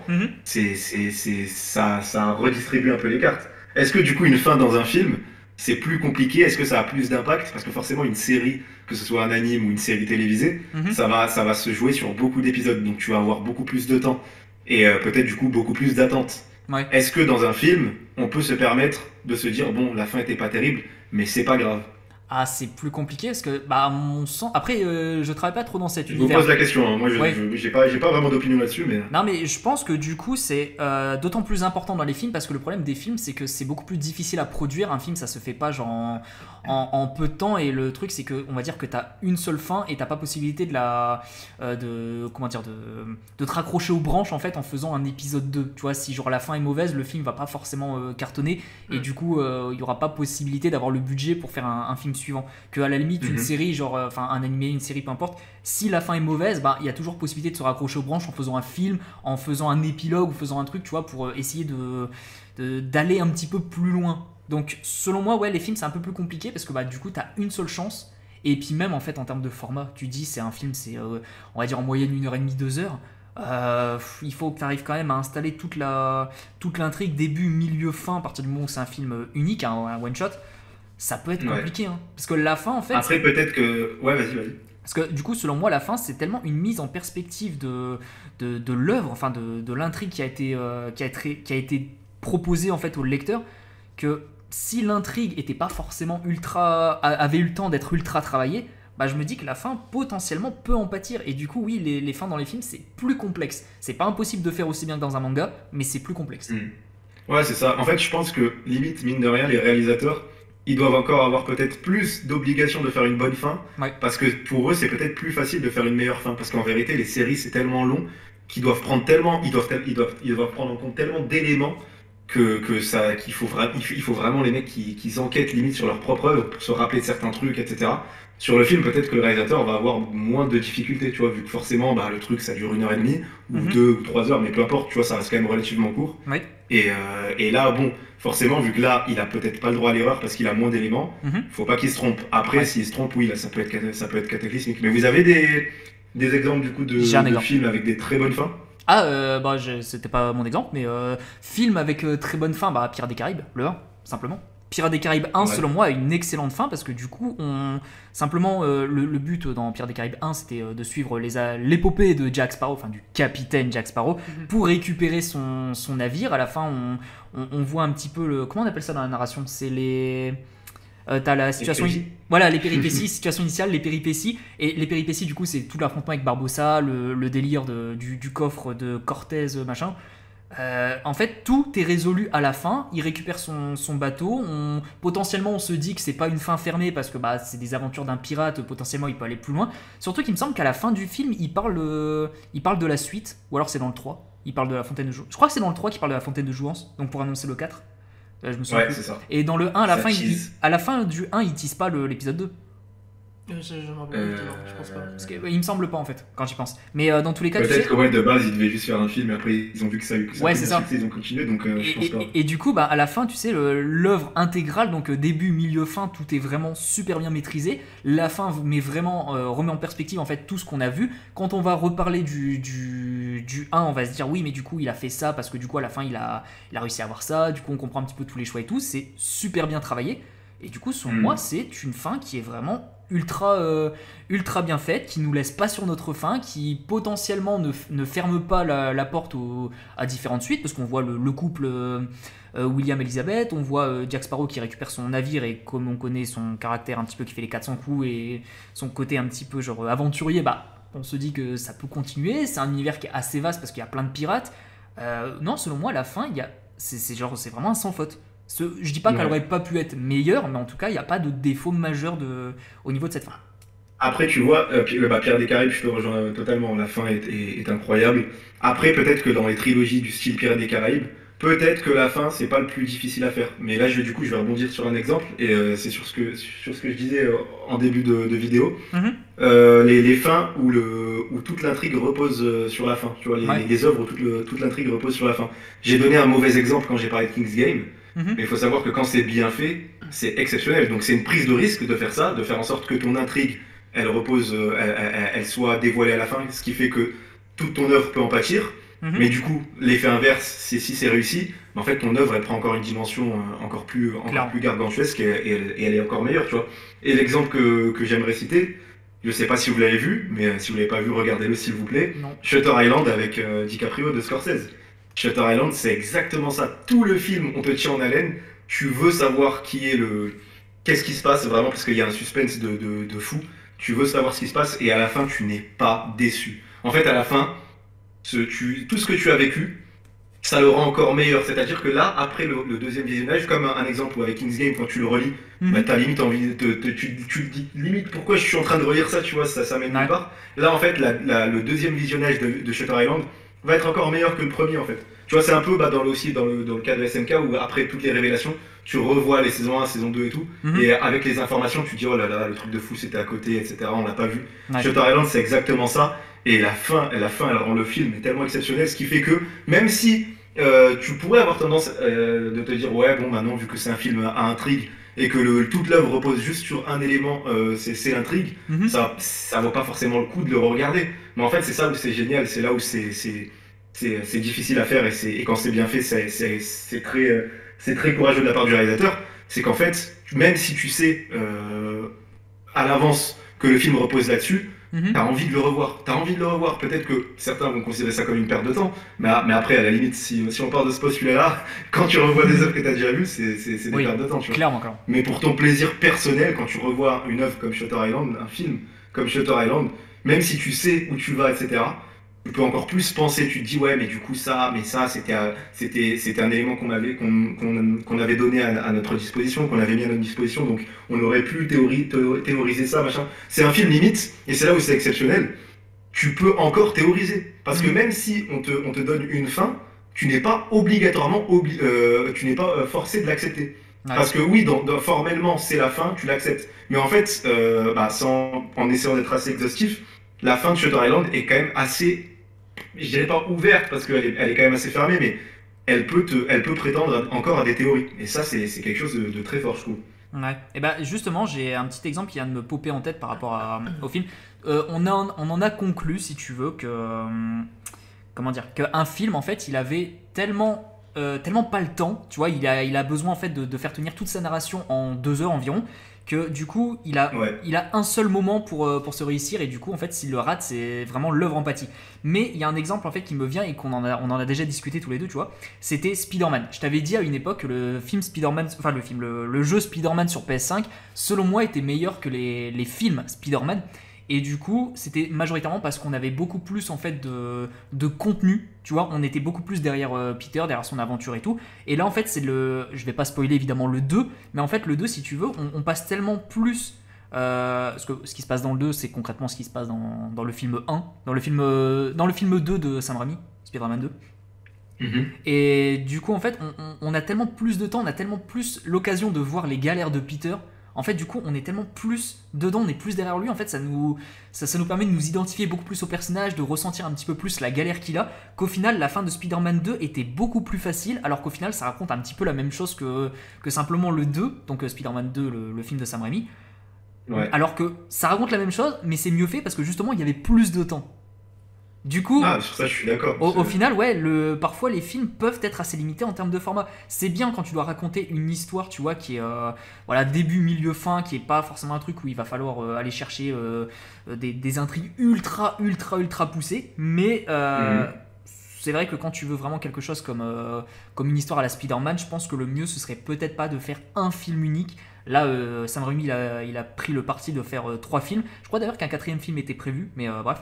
Speaker 3: ça redistribue un peu les cartes. Est-ce que du coup une fin dans un film c'est plus compliqué? Est-ce que ça a plus d'impact? Parce que forcément une série, que ce soit un anime ou une série télévisée, ça va se jouer sur beaucoup d'épisodes, donc tu vas avoir beaucoup plus de temps et peut-être du coup beaucoup plus d'attente.
Speaker 1: Ouais.
Speaker 3: Est-ce que dans un film, on peut se permettre de se dire, bon, la fin était pas terrible, mais c'est pas grave?
Speaker 1: Ah, c'est plus compliqué parce que, bah, à mon sens. Après, je travaille pas trop dans cet
Speaker 3: Je vous
Speaker 1: univers.
Speaker 3: pose la question, hein. Moi,
Speaker 1: Ouais.
Speaker 3: j'ai pas vraiment d'opinion là-dessus, mais...
Speaker 1: Non, mais je pense que du coup, c'est d'autant plus important dans les films parce que le problème des films, c'est que c'est beaucoup plus difficile à produire. Un film, ça se fait pas genre en peu de temps. Et le truc, c'est que on va dire que t'as une seule fin et t'as pas possibilité comment dire, de te raccrocher aux branches en fait en faisant un épisode 2. Tu vois, si genre la fin est mauvaise, le film va pas forcément cartonner et du coup, il y aura pas possibilité d'avoir le budget pour faire un film suivant. Que à la limite, une série, genre, enfin un animé, une série, peu importe. Si la fin est mauvaise, bah il y a toujours possibilité de se raccrocher aux branches en faisant un film, en faisant un épilogue ou faisant un truc, tu vois, pour essayer d'aller un petit peu plus loin. Donc selon moi, ouais, les films c'est un peu plus compliqué parce que bah du coup t'as une seule chance. Et puis même en fait en termes de format, tu dis c'est un film, c'est on va dire en moyenne 1h30, 2 heures. Il faut que tu arrives quand même à installer toute l'intrigue, début, milieu, fin, à partir du moment où c'est un film unique, un one shot. Ça peut être compliqué, hein. Parce que la fin en fait.
Speaker 3: Après peut-être que... Ouais, vas-y.
Speaker 1: Parce que du coup, selon moi, la fin, c'est tellement une mise en perspective de l'œuvre, enfin de l'intrigue qui a été proposée en fait au lecteur, que si l'intrigue était pas forcément avait eu le temps d'être ultra travaillée, bah je me dis que la fin potentiellement peut en pâtir. Et du coup, oui, les fins dans les films, c'est plus complexe. C'est pas impossible de faire aussi bien que dans un manga, mais c'est plus complexe.
Speaker 3: Ouais, c'est ça. En fait, je pense que limite, mine de rien, les réalisateurs, ils doivent encore avoir peut-être plus d'obligations de faire une bonne fin, parce que pour eux, c'est peut-être plus facile de faire une meilleure fin, parce qu'en vérité, les séries, c'est tellement long qu'ils doivent prendre tellement, ils doivent prendre en compte tellement d'éléments qu'il faut vraiment les mecs qui enquêtent limite sur leur propre œuvre pour se rappeler de certains trucs, etc. Sur le film, peut-être que le réalisateur va avoir moins de difficultés, tu vois, vu que forcément, bah, le truc, ça dure 1h30, ou 2 ou 3 heures, mais peu importe, tu vois, ça reste quand même relativement court. Et là, bon, forcément, vu que là, il a peut-être pas le droit à l'erreur parce qu'il a moins d'éléments, faut pas qu'il se trompe. Après, s'il se trompe, oui, là, ça peut être cataclysmique. Mais vous avez des exemples, du coup, de films avec des très bonnes fins?
Speaker 1: Bah, c'était pas mon exemple, mais film avec très bonne fin, bah, Pirates des Caraïbes, le 1, simplement. Pirates des Caraïbes 1, selon moi, a une excellente fin parce que du coup, simplement, le but dans Pirates des Caraïbes 1, c'était de suivre l'épopée de Jack Sparrow, enfin du capitaine Jack Sparrow, pour récupérer son navire. À la fin, on voit un petit peu comment on appelle ça dans la narration? C'est t'as la situation, voilà, les péripéties, situation initiale, les péripéties, et les péripéties du coup c'est tout l'affrontement avec Barbossa, le délire du coffre de Cortez, machin. En fait, tout est résolu à la fin. Il récupère son bateau. Potentiellement, on se dit que c'est pas une fin fermée parce que bah, c'est des aventures d'un pirate. Potentiellement, il peut aller plus loin. Surtout qu'il me semble qu'à la fin du film, il parle de la suite. Ou alors c'est dans le 3. Il parle de la fontaine de Jouvence. Je crois que c'est dans le 3 qu'il parle de la fontaine de Jouvence. Donc pour annoncer le 4. Je me souviens plus.
Speaker 3: C'est ça.
Speaker 1: Et dans le 1, à la fin du 1, il tease pas l'épisode 2.
Speaker 2: Je m'en rappelle plus, je pense pas.
Speaker 1: Parce que, il me semble pas en fait, quand j'y pense. Mais dans tous les cas,
Speaker 3: peut-être que de base ils devaient juste faire un film et après ils ont vu que ça a eu
Speaker 1: c'est ça.
Speaker 3: Succès, ils ont continué, donc je pense pas.
Speaker 1: Et du coup, bah, à la fin, tu sais, l'œuvre intégrale, donc début, milieu, fin, tout est vraiment super bien maîtrisé. La fin mais vraiment remet en perspective en fait tout ce qu'on a vu. Quand on va reparler du 1, on va se dire oui, mais du coup il a fait ça parce que du coup à la fin il a réussi à avoir ça. Du coup on comprend un petit peu tous les choix et tout. C'est super bien travaillé. Et du coup, selon moi, c'est une fin qui est vraiment ultra bien faite, qui nous laisse pas sur notre fin, qui potentiellement ne ferme pas la porte à différentes suites, parce qu'on voit le couple William Elizabeth, on voit Jack Sparrow qui récupère son navire, et comme on connaît son caractère un petit peu qui fait les 400 coups et son côté un petit peu genre aventurier, bah on se dit que ça peut continuer. C'est un univers qui est assez vaste parce qu'il y a plein de pirates. Non, selon moi, la fin, c'est vraiment un sans faute. Je dis pas qu'elle aurait pas pu être meilleure, mais en tout cas, il n'y a pas de défaut majeur au niveau de cette fin.
Speaker 3: Après, tu vois, Pirates des Caraïbes, je te rejoins totalement, la fin est incroyable. Après, peut-être que dans les trilogies du style Pirates des Caraïbes, peut-être que la fin, c'est pas le plus difficile à faire. Mais là, je vais rebondir sur un exemple, et c'est sur ce que je disais en début de vidéo. Les fins où toute l'intrigue repose sur la fin. Tu vois, les œuvres où toute l'intrigue repose sur la fin. J'ai donné un mauvais exemple quand j'ai parlé de King's Game. Mais il faut savoir que quand c'est bien fait, c'est exceptionnel. Donc c'est une prise de risque de faire ça, de faire en sorte que ton intrigue, elle soit dévoilée à la fin, ce qui fait que toute ton œuvre peut en pâtir. Mais du coup, l'effet inverse, c'est si c'est réussi, en fait ton œuvre elle prend encore une dimension encore plus gargantuesque et elle est encore meilleure, tu vois. Et l'exemple que j'aimerais citer, je sais pas si vous l'avez vu, mais si vous l'avez pas vu, regardez-le s'il vous plaît.
Speaker 1: Non.
Speaker 3: Shutter Island avec DiCaprio de Scorsese. Shutter Island, c'est exactement ça. Tout le film, on te tient en haleine. Tu veux savoir qu'est-ce qui se passe vraiment parce qu'il y a un suspense de fou. Tu veux savoir ce qui se passe et à la fin, tu n'es pas déçu. En fait, à la fin, tout ce que tu as vécu, ça le rend encore meilleur. C'est-à-dire que là, après le deuxième visionnage, comme un exemple où avec King's Game, quand tu le relis, bah, t'as limite envie tu te dis limite pourquoi je suis en train de relire ça, tu vois, ça mène nulle part. Là, en fait, le deuxième visionnage de Shutter Island va être encore meilleur que le premier, en fait. Tu vois, c'est un peu aussi dans le cas de SNK où après toutes les révélations, tu revois les saisons 1, saison 2 et tout, et avec les informations, tu te dis oh là là, le truc de fou c'était à côté, etc. On l'a pas vu. Shutter Island, c'est exactement ça. Et la fin, elle rend le film tellement exceptionnel, ce qui fait que même si tu pourrais avoir tendance de te dire ouais bon maintenant vu que c'est un film à intrigue et que toute l'œuvre repose juste sur un élément, c'est l'intrigue, ça vaut pas forcément le coup de le regarder. Mais en fait c'est ça où c'est génial, c'est là où c'est difficile à faire et quand c'est bien fait c'est très courageux de la part du réalisateur. C'est qu'en fait même si tu sais à l'avance que le film repose là-dessus, t'as envie de le revoir. Peut-être que certains vont considérer ça comme une perte de temps, mais après, à la limite, si on part de ce postulat-là, quand tu revois des œuvres que t'as déjà vues, c'est des pertes de temps. Tu vois.
Speaker 1: Clairement.
Speaker 3: Mais pour ton plaisir personnel, quand tu revois une œuvre comme Shutter Island, un film comme Shutter Island, même si tu sais où tu vas, etc., tu peux encore plus penser. Tu te dis, ouais, mais du coup, ça, c'était un élément qu'on avait donné à notre disposition, qu'on avait mis à notre disposition, donc on aurait pu théoriser ça, machin. C'est un film limite, et c'est là où c'est exceptionnel. Tu peux encore théoriser. Parce que même si on te donne une fin, tu n'es pas obligatoirement forcé de l'accepter. Ouais. Parce que oui, formellement, c'est la fin, tu l'acceptes. Mais en fait, en essayant d'être assez exhaustif, la fin de Shutter Island est quand même assez, je dirais pas ouverte parce qu'elle est quand même assez fermée, mais elle peut prétendre encore à des théories. Et ça, c'est quelque chose de très fort, je trouve.
Speaker 1: Ouais. Et bah justement, j'ai un petit exemple qui vient de me popper en tête par rapport au film. On en a conclu, si tu veux, qu'un film, en fait, il avait tellement pas le temps, tu vois, il a besoin en fait de faire tenir toute sa narration en 2 heures environ, que du coup il a un seul moment pour se réussir, et du coup en fait s'il le rate c'est vraiment l'œuvre en pâtit. Mais il y a un exemple en fait qui me vient et on en a déjà discuté tous les deux, tu vois, c'était Spider-Man. Je t'avais dit à une époque que le film Spider-Man, enfin le jeu Spider-Man sur PS5 selon moi était meilleur que les films Spider-Man. Et du coup, c'était majoritairement parce qu'on avait beaucoup plus en fait de contenu, tu vois, on était beaucoup plus derrière Peter, derrière son aventure et tout. Et là en fait, je vais pas spoiler évidemment le 2, mais en fait le 2 si tu veux, on passe tellement plus parce que ce qui se passe dans le 2, c'est concrètement ce qui se passe dans le film 1, dans le film 2 de Sam Raimi, Spider-Man 2. Et du coup en fait, on a tellement plus de temps, on a tellement plus l'occasion de voir les galères de Peter. En fait, du coup, on est tellement plus dedans, on est plus derrière lui. En fait, ça nous permet de nous identifier beaucoup plus au personnage, de ressentir un petit peu plus la galère qu'il a. Qu'au final, la fin de Spider-Man 2 était beaucoup plus facile, alors qu'au final, ça raconte un petit peu la même chose que simplement le 2, donc Spider-Man 2, le film de Sam Raimi. Ouais. Alors que ça raconte la même chose, mais c'est mieux fait parce que justement, il y avait plus de temps. Du coup,
Speaker 3: sur ça je suis d'accord.
Speaker 1: Au final, ouais, parfois les films peuvent être assez limités en termes de format. C'est bien quand tu dois raconter une histoire, tu vois, qui est début, milieu, fin, qui est pas forcément un truc où il va falloir aller chercher des intrigues ultra poussées. Mais c'est vrai que quand tu veux vraiment quelque chose comme une histoire à la Spider-Man, je pense que le mieux ce serait peut-être pas de faire un film unique. Là, Sam Raimi il a pris le parti de faire 3 films. Je crois d'ailleurs qu'un 4e film était prévu, mais bref.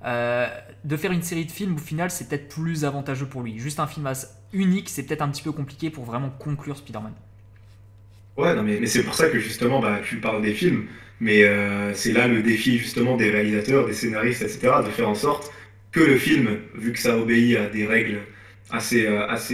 Speaker 1: De faire une série de films, au final, c'est peut-être plus avantageux pour lui. Juste un film unique, c'est peut-être un petit peu compliqué pour vraiment conclure Spider-Man.
Speaker 3: Ouais, non, mais c'est pour ça que justement, tu parles des films, mais c'est là le défi justement des réalisateurs, des scénaristes, etc., de faire en sorte que le film, vu que ça obéit à des règles assez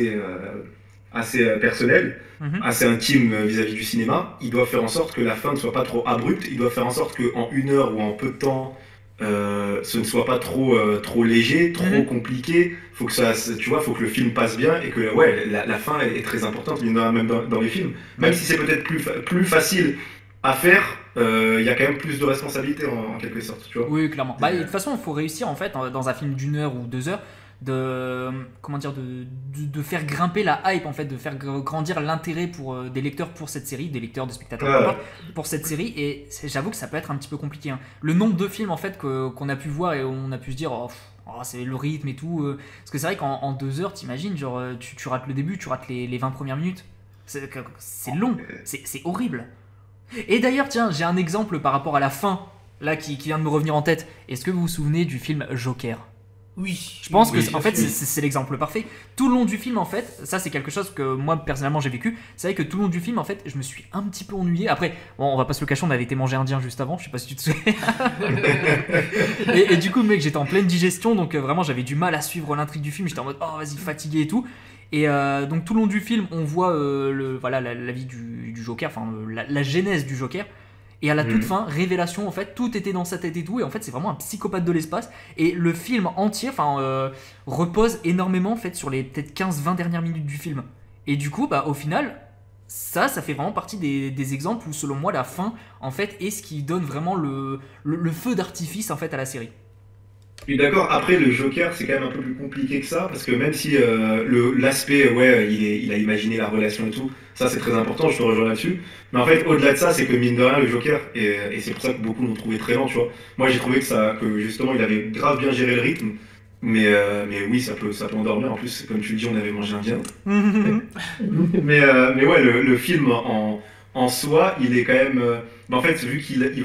Speaker 3: personnelles, assez intimes vis-à-vis du cinéma, il doit faire en sorte que la fin ne soit pas trop abrupte, il doit faire en sorte qu'en 1 heure ou en peu de temps, ce ne soit pas trop léger, trop compliqué. Faut que faut que le film passe bien et que la fin est très importante, même dans les films. Même si c'est peut-être plus facile à faire, il y a quand même plus de responsabilité en quelque sorte, tu vois.
Speaker 1: Oui, clairement. De toute façon, il faut réussir en fait dans un film d'1 heure ou 2 heures de faire grimper la hype en fait, de faire grandir l'intérêt pour des lecteurs pour cette série, des lecteurs, des spectateurs pour cette série. Et j'avoue que ça peut être un petit peu compliqué, hein. Le nombre de films en fait qu'on a pu voir et on a pu se dire Oh, c'est le rythme et tout. Parce que c'est vrai qu'en 2 heures, t'imagines, genre, tu rates le début, tu rates les 20 premières minutes. C'est long, c'est horrible. Et d'ailleurs, tiens, j'ai un exemple par rapport à la fin, là, qui vient de me revenir en tête. Est-ce que vous vous souvenez du film Joker ?
Speaker 2: Oui.
Speaker 1: Je pense que en fait c'est l'exemple parfait. Tout le long du film en fait, ça c'est quelque chose que moi personnellement j'ai vécu. C'est vrai que tout le long du film en fait, je me suis un petit peu ennuyé. Après, bon, on va pas se le cacher, on avait été manger indien juste avant. Je sais pas si tu te souviens. et du coup, mec, j'étais en pleine digestion, donc vraiment j'avais du mal à suivre l'intrigue du film. J'étais en mode oh vas-y fatigué et tout. Et donc tout le long du film, on voit la vie du Joker, enfin la genèse du Joker. Et à la toute fin, révélation, en fait, tout était dans sa tête et tout. Et en fait, c'est vraiment un psychopathe de l'espace. Et le film entier repose énormément en fait, sur les peut-être 15-20 dernières minutes du film. Et du coup, au final, ça fait vraiment partie des exemples où, selon moi, la fin, en fait, est ce qui donne vraiment le feu d'artifice en fait, à la série.
Speaker 3: Je suis d'accord. Après, le Joker, c'est quand même un peu plus compliqué que ça, parce que même si l'aspect, il a imaginé la relation et tout, ça c'est très important, je te rejoins là-dessus. Mais en fait, au-delà de ça, c'est que mine de rien, le Joker, et c'est pour ça que beaucoup l'ont trouvé très lent, tu vois. Moi, j'ai trouvé que justement, il avait grave bien géré le rythme, mais oui, ça peut endormir. En plus, comme tu le dis, on avait mangé un bien. mais ouais, le film en soi, il est quand même. En fait, vu qu'il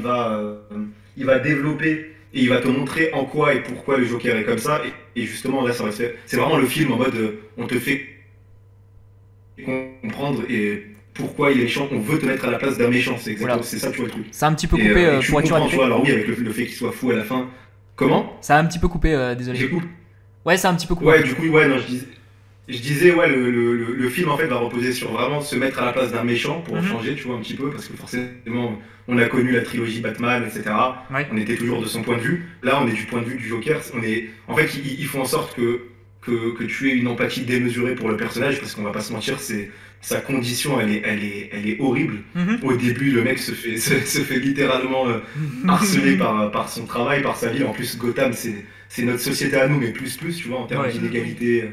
Speaker 3: va développer. Et il va te montrer en quoi et pourquoi le Joker est comme ça. Et justement, là, c'est vraiment le film en mode on te fait comprendre et pourquoi il est méchant. On veut te mettre à la place d'un méchant. C'est exactement c'est ça, tu vois le truc.
Speaker 1: C'est un petit peu coupé
Speaker 3: pour être tu vois, alors oui, avec le fait qu'il soit fou à la fin. Comment ?
Speaker 1: Ça a un petit peu coupé, désolé.
Speaker 3: J'ai coupé.
Speaker 1: Ouais, c'est un petit peu coupé.
Speaker 3: Ouais, du coup, ouais, non, je disais, ouais, le film en fait va reposer sur vraiment se mettre à la place d'un méchant pour changer, tu vois, un petit peu, parce que forcément, on a connu la trilogie Batman, etc. Ouais. On était toujours de son point de vue. Là, on est du point de vue du Joker. En fait, ils font en sorte que tu aies une empathie démesurée pour le personnage, parce qu'on va pas se mentir, sa condition, elle est horrible. Au début, le mec se fait littéralement harceler par son travail, par sa vie. En plus, Gotham, c'est notre société à nous, mais plus, tu vois, en termes d'inégalité.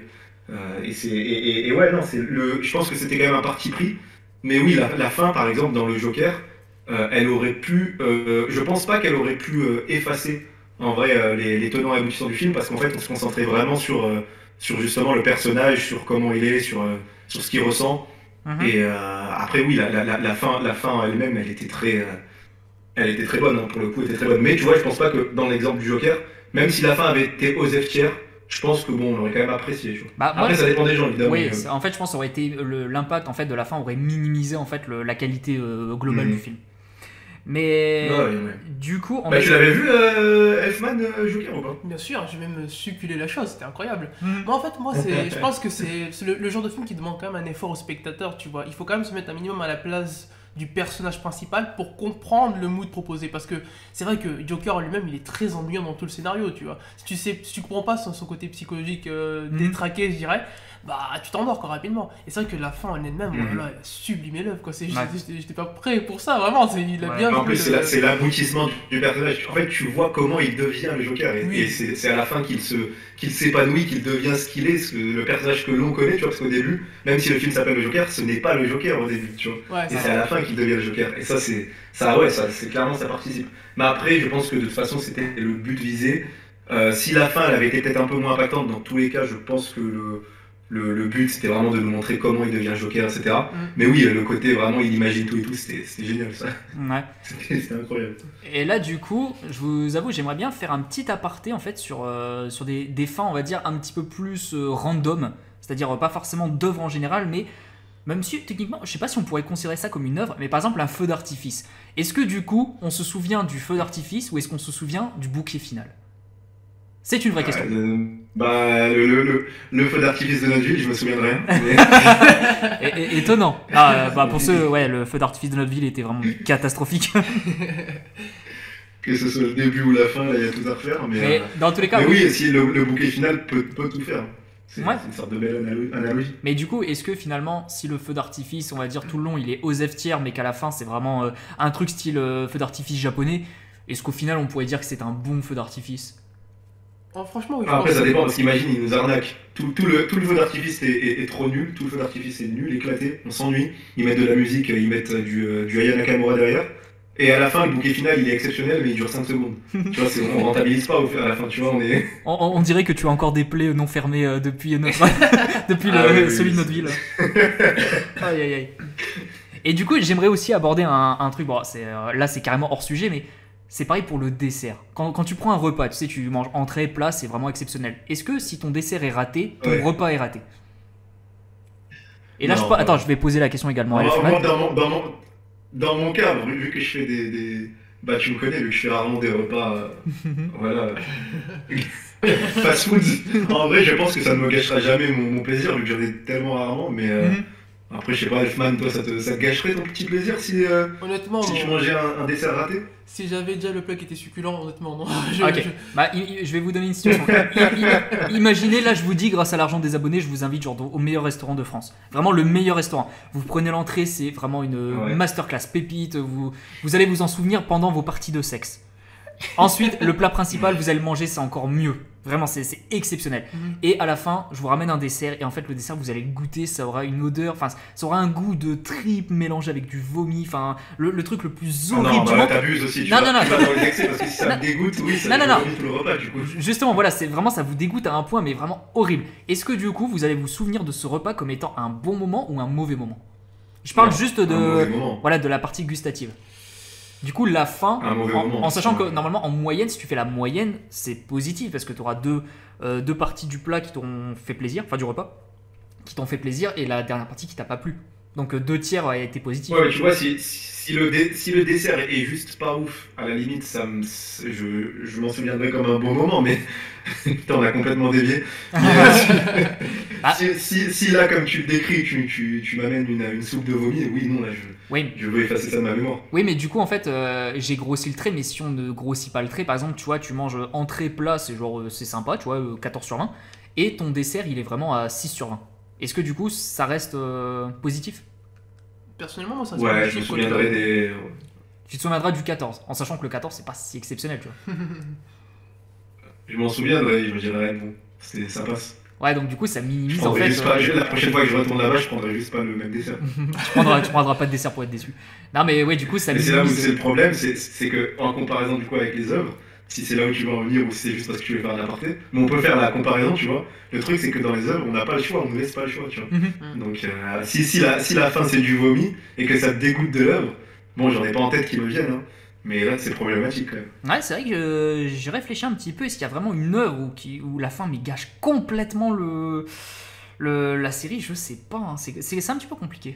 Speaker 3: Et ouais, non, je pense que c'était quand même un parti pris. Mais oui, la fin, par exemple, dans le Joker, elle aurait pu. Je pense pas qu'elle aurait pu effacer en vrai les tenants et aboutissants du film, parce qu'en fait, on se concentrait vraiment sur justement le personnage, sur comment il est, sur ce qu'il ressent. Et après, oui, la fin elle-même, elle était très bonne, hein, pour le coup, elle était très bonne. Mais tu vois, je pense pas que dans l'exemple du Joker, même si la fin avait été aux F tiers, je pense que bon, on aurait quand même apprécié. Après, ça dépend des gens, évidemment.
Speaker 1: Oui, en fait, je pense que ça aurait été l'impact en fait de la fin aurait minimisé en fait la qualité globale du film. Mais du coup,
Speaker 3: tu l'avais vu, Elfman Joker ou pas ?
Speaker 2: Bien sûr, j'ai même succulé la chose, c'était incroyable. Mais en fait, moi, je pense que c'est le genre de film qui demande quand même un effort au spectateur, tu vois. Il faut quand même se mettre un minimum à la place du personnage principal pour comprendre le mood proposé, parce que c'est vrai que Joker lui-même il est très ennuyant dans tout le scénario, tu vois. Si tu comprends pas son côté psychologique détraqué, je dirais, tu t'endors quoi rapidement. Et c'est vrai que la fin en elle-même, voilà, elle a sublimé l'œuvre quoi. J'étais pas prêt pour ça, vraiment. Il a bien.
Speaker 3: En plus, c'est l'aboutissement du personnage. En fait, tu vois comment il devient le Joker, et c'est à la fin qu'il s'épanouit, qu'il devient ce qu'il est, le personnage que l'on connaît, tu vois, parce qu'au début, même si le film s'appelle le Joker, ce n'est pas le Joker au début, tu vois. Et c'est à la fin qu'il devient le Joker. Et ça, c'est clairement, ça participe. Mais après, je pense que de toute façon, c'était le but visé. Si la fin, elle avait été peut-être un peu moins impactante, dans tous les cas, je pense que le but, c'était vraiment de nous montrer comment il devient Joker, etc. Mais oui, le côté vraiment, il imagine tout et tout, c'était génial, ça.
Speaker 1: Ouais.
Speaker 3: C'était incroyable.
Speaker 1: Et là, du coup, je vous avoue, j'aimerais bien faire un petit aparté, en fait, sur des fins, on va dire, un petit peu plus random. C'est-à-dire, pas forcément d'œuvre en général, mais même si, techniquement, je sais pas si on pourrait considérer ça comme une œuvre, mais par exemple, un feu d'artifice. Est-ce que, du coup, on se souvient du feu d'artifice ou est-ce qu'on se souvient du bouquet final ? C'est une vraie question.
Speaker 3: Le feu d'artifice de notre ville, je me souviens de rien.
Speaker 1: Mais... étonnant. Pour ceux, le feu d'artifice de notre ville était vraiment catastrophique.
Speaker 3: Que ce soit le début ou la fin, là, il y a tout à refaire.
Speaker 1: Mais dans tous les cas,
Speaker 3: mais oui, si le bouquet final peut tout faire. C'est une sorte de belle analogie.
Speaker 1: Mais du coup, est-ce que finalement, si le feu d'artifice, on va dire tout le long, il est aux F tiers, mais qu'à la fin, c'est vraiment un truc style feu d'artifice japonais, est-ce qu'au final, on pourrait dire que c'est un bon feu d'artifice ?
Speaker 2: Franchement, oui.
Speaker 3: Après, ça dépend, parce qu'imagine, ils nous arnaquent. Tout le feu d'artifice est trop nul, tout le feu d'artifice est nul, éclaté, on s'ennuie. Ils mettent de la musique, ils mettent du Aya Nakamura derrière. Et à la fin, le bouquet final, il est exceptionnel, mais il dure 5 secondes. Tu vois, on rentabilise pas à la fin, tu vois, on est...
Speaker 1: On dirait que tu as encore des plaies non fermées depuis, celui de notre ville. Aïe, aïe, aïe. Et du coup, j'aimerais aussi aborder un truc, bon, là c'est carrément hors sujet, mais c'est pareil pour le dessert. Quand tu prends un repas, tu sais, tu manges entrée, plat, c'est vraiment exceptionnel. Est-ce que si ton dessert est raté, ton repas est raté? Et là, attends, je vais poser la question également à
Speaker 3: Elfman. Dans mon cas, vu que je fais des... Bah tu me connais, vu que je fais rarement des repas... voilà. Fast food. En vrai, je pense que ça ne me gâchera jamais mon plaisir, vu que j'en ai tellement rarement, mais... Après, je sais pas, Elfman, toi, ça te gâcherait ton petit plaisir si tu mangeais un dessert raté?
Speaker 2: Si j'avais déjà le plat qui était succulent, honnêtement, non.
Speaker 1: Bah, je vais vous donner une situation. Imaginez, là, je vous dis, grâce à l'argent des abonnés, je vous invite au meilleur restaurant de France. Vraiment le meilleur restaurant. Vous prenez l'entrée, c'est vraiment une masterclass pépite. Vous allez vous en souvenir pendant vos parties de sexe. Ensuite, le plat principal, vous allez le manger, c'est encore mieux. Vraiment, c'est exceptionnel. Et à la fin, je vous ramène un dessert. Et en fait, le dessert, vous allez le goûter. Ça aura une odeur. Enfin, ça aura un goût de tripes mélangé avec du vomi. Enfin, le truc le plus horrible du monde.
Speaker 3: T'abuses aussi. Non. Pas dans les excès parce que si ça me dégoûte, oui, ça dégoûte tout le repas du coup.
Speaker 1: Justement, voilà, c'est vraiment, ça vous dégoûte à un point, mais vraiment horrible. Est-ce que du coup, vous allez vous souvenir de ce repas comme étant un bon moment ou un mauvais moment? Je parle juste de la partie gustative. Du coup, la fin, en sachant que normalement, en moyenne, si tu fais la moyenne, c'est positif parce que tu auras deux parties du plat qui t'ont fait plaisir, enfin du repas, qui t'ont fait plaisir et la dernière partie qui t'a pas plu. Donc 2/3 a été positif.
Speaker 3: Ouais, mais tu vois, si le dessert est juste pas ouf, à la limite, je m'en souviendrai comme un bon moment, mais putain, on a complètement dévié. Si là, comme tu le décris, tu m'amènes une soupe de vomi, oui, non, là, je veux effacer ça de ma mémoire.
Speaker 1: Oui, mais du coup, en fait, j'ai grossi le trait, mais si on ne grossit pas le trait, par exemple, tu vois, tu manges entrée, plat, c'est sympa, tu vois, 14/20, et ton dessert, il est vraiment à 6/20. Est-ce que du coup, ça reste positif?
Speaker 2: Personnellement, moi, ça se
Speaker 3: je me souviendrai des...
Speaker 1: Tu te souviendras du 14, en sachant que le 14, c'est pas si exceptionnel, tu vois.
Speaker 3: Je m'en souviendrai, je me dirais, bon, ça passe.
Speaker 1: Ouais, donc du coup, ça minimise en fait...
Speaker 3: la prochaine fois que je retourne là-bas, je prendrai juste pas le même dessert.
Speaker 1: tu prendras pas de dessert pour être déçu. Non, mais ouais, du coup, ça
Speaker 3: minimise... C'est là où c'est le problème, c'est que en comparaison du coup avec les œuvres, si c'est là où tu veux en venir ou si c'est juste parce que tu veux faire de l'aparté, mais on peut faire la comparaison, tu vois. Le truc, c'est que dans les œuvres, on n'a pas le choix, on ne laisse pas le choix, tu vois. Donc, si la fin c'est du vomi et que ça te dégoûte de l'œuvre, bon, j'en ai pas en tête qui me viennent, hein, mais là, c'est problématique quand même.
Speaker 1: Ouais, c'est vrai que j'ai réfléchi un petit peu. Est-ce qu'il y a vraiment une œuvre où la fin gâche complètement la série? Je sais pas, hein. C'est un petit peu compliqué.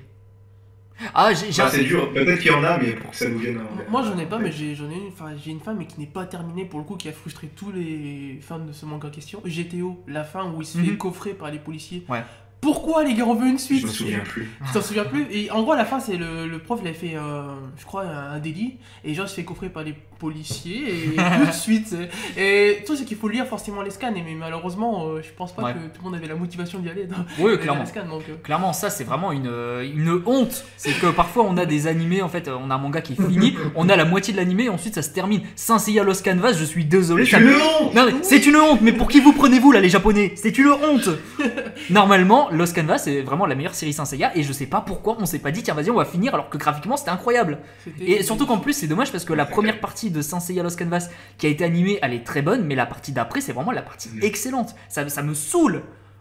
Speaker 3: C'est dur, peut-être qu'il y en a, mais pour que ça nous vienne.
Speaker 2: Moi j'en ai pas, mais j'ai une fin mais qui n'est pas terminée pour le coup, qui a frustré tous les fans de ce manga en question. GTO, la fin où il se fait coffrer par les policiers.
Speaker 1: Ouais.
Speaker 2: Pourquoi les gars on veut une suite?
Speaker 3: Je me souviens plus.
Speaker 2: Tu t'en souviens plus? Et en gros à la fin c'est le prof il avait fait je crois un délit et genre il se fait coffrer par les policiers et tout de suite. Et tout ce qu'il faut lire forcément les scans, mais malheureusement je pense pas que tout le monde avait la motivation d'y aller.
Speaker 1: Oui, clairement. Les scans, donc, clairement ça c'est vraiment une honte. C'est que parfois on a des animés, en fait on a un manga qui est fini, on a la moitié de l'animé et ensuite ça se termine. Saint Seiya Lost Canvas, je suis désolé.
Speaker 3: C'est une honte.
Speaker 1: Non, c'est une honte, mais pour qui vous prenez-vous là les japonais? C'est une honte. Normalement Lost Canvas c'est vraiment la meilleure série Saint Seiya et je sais pas pourquoi on s'est pas dit tiens vas-y on va finir alors que graphiquement c'était incroyable. Et surtout qu'en plus c'est dommage parce que la première partie de Saint Seiya Lost Canvas qui a été animée elle est très bonne, mais la partie d'après c'est vraiment la partie excellente. Ça me saoule.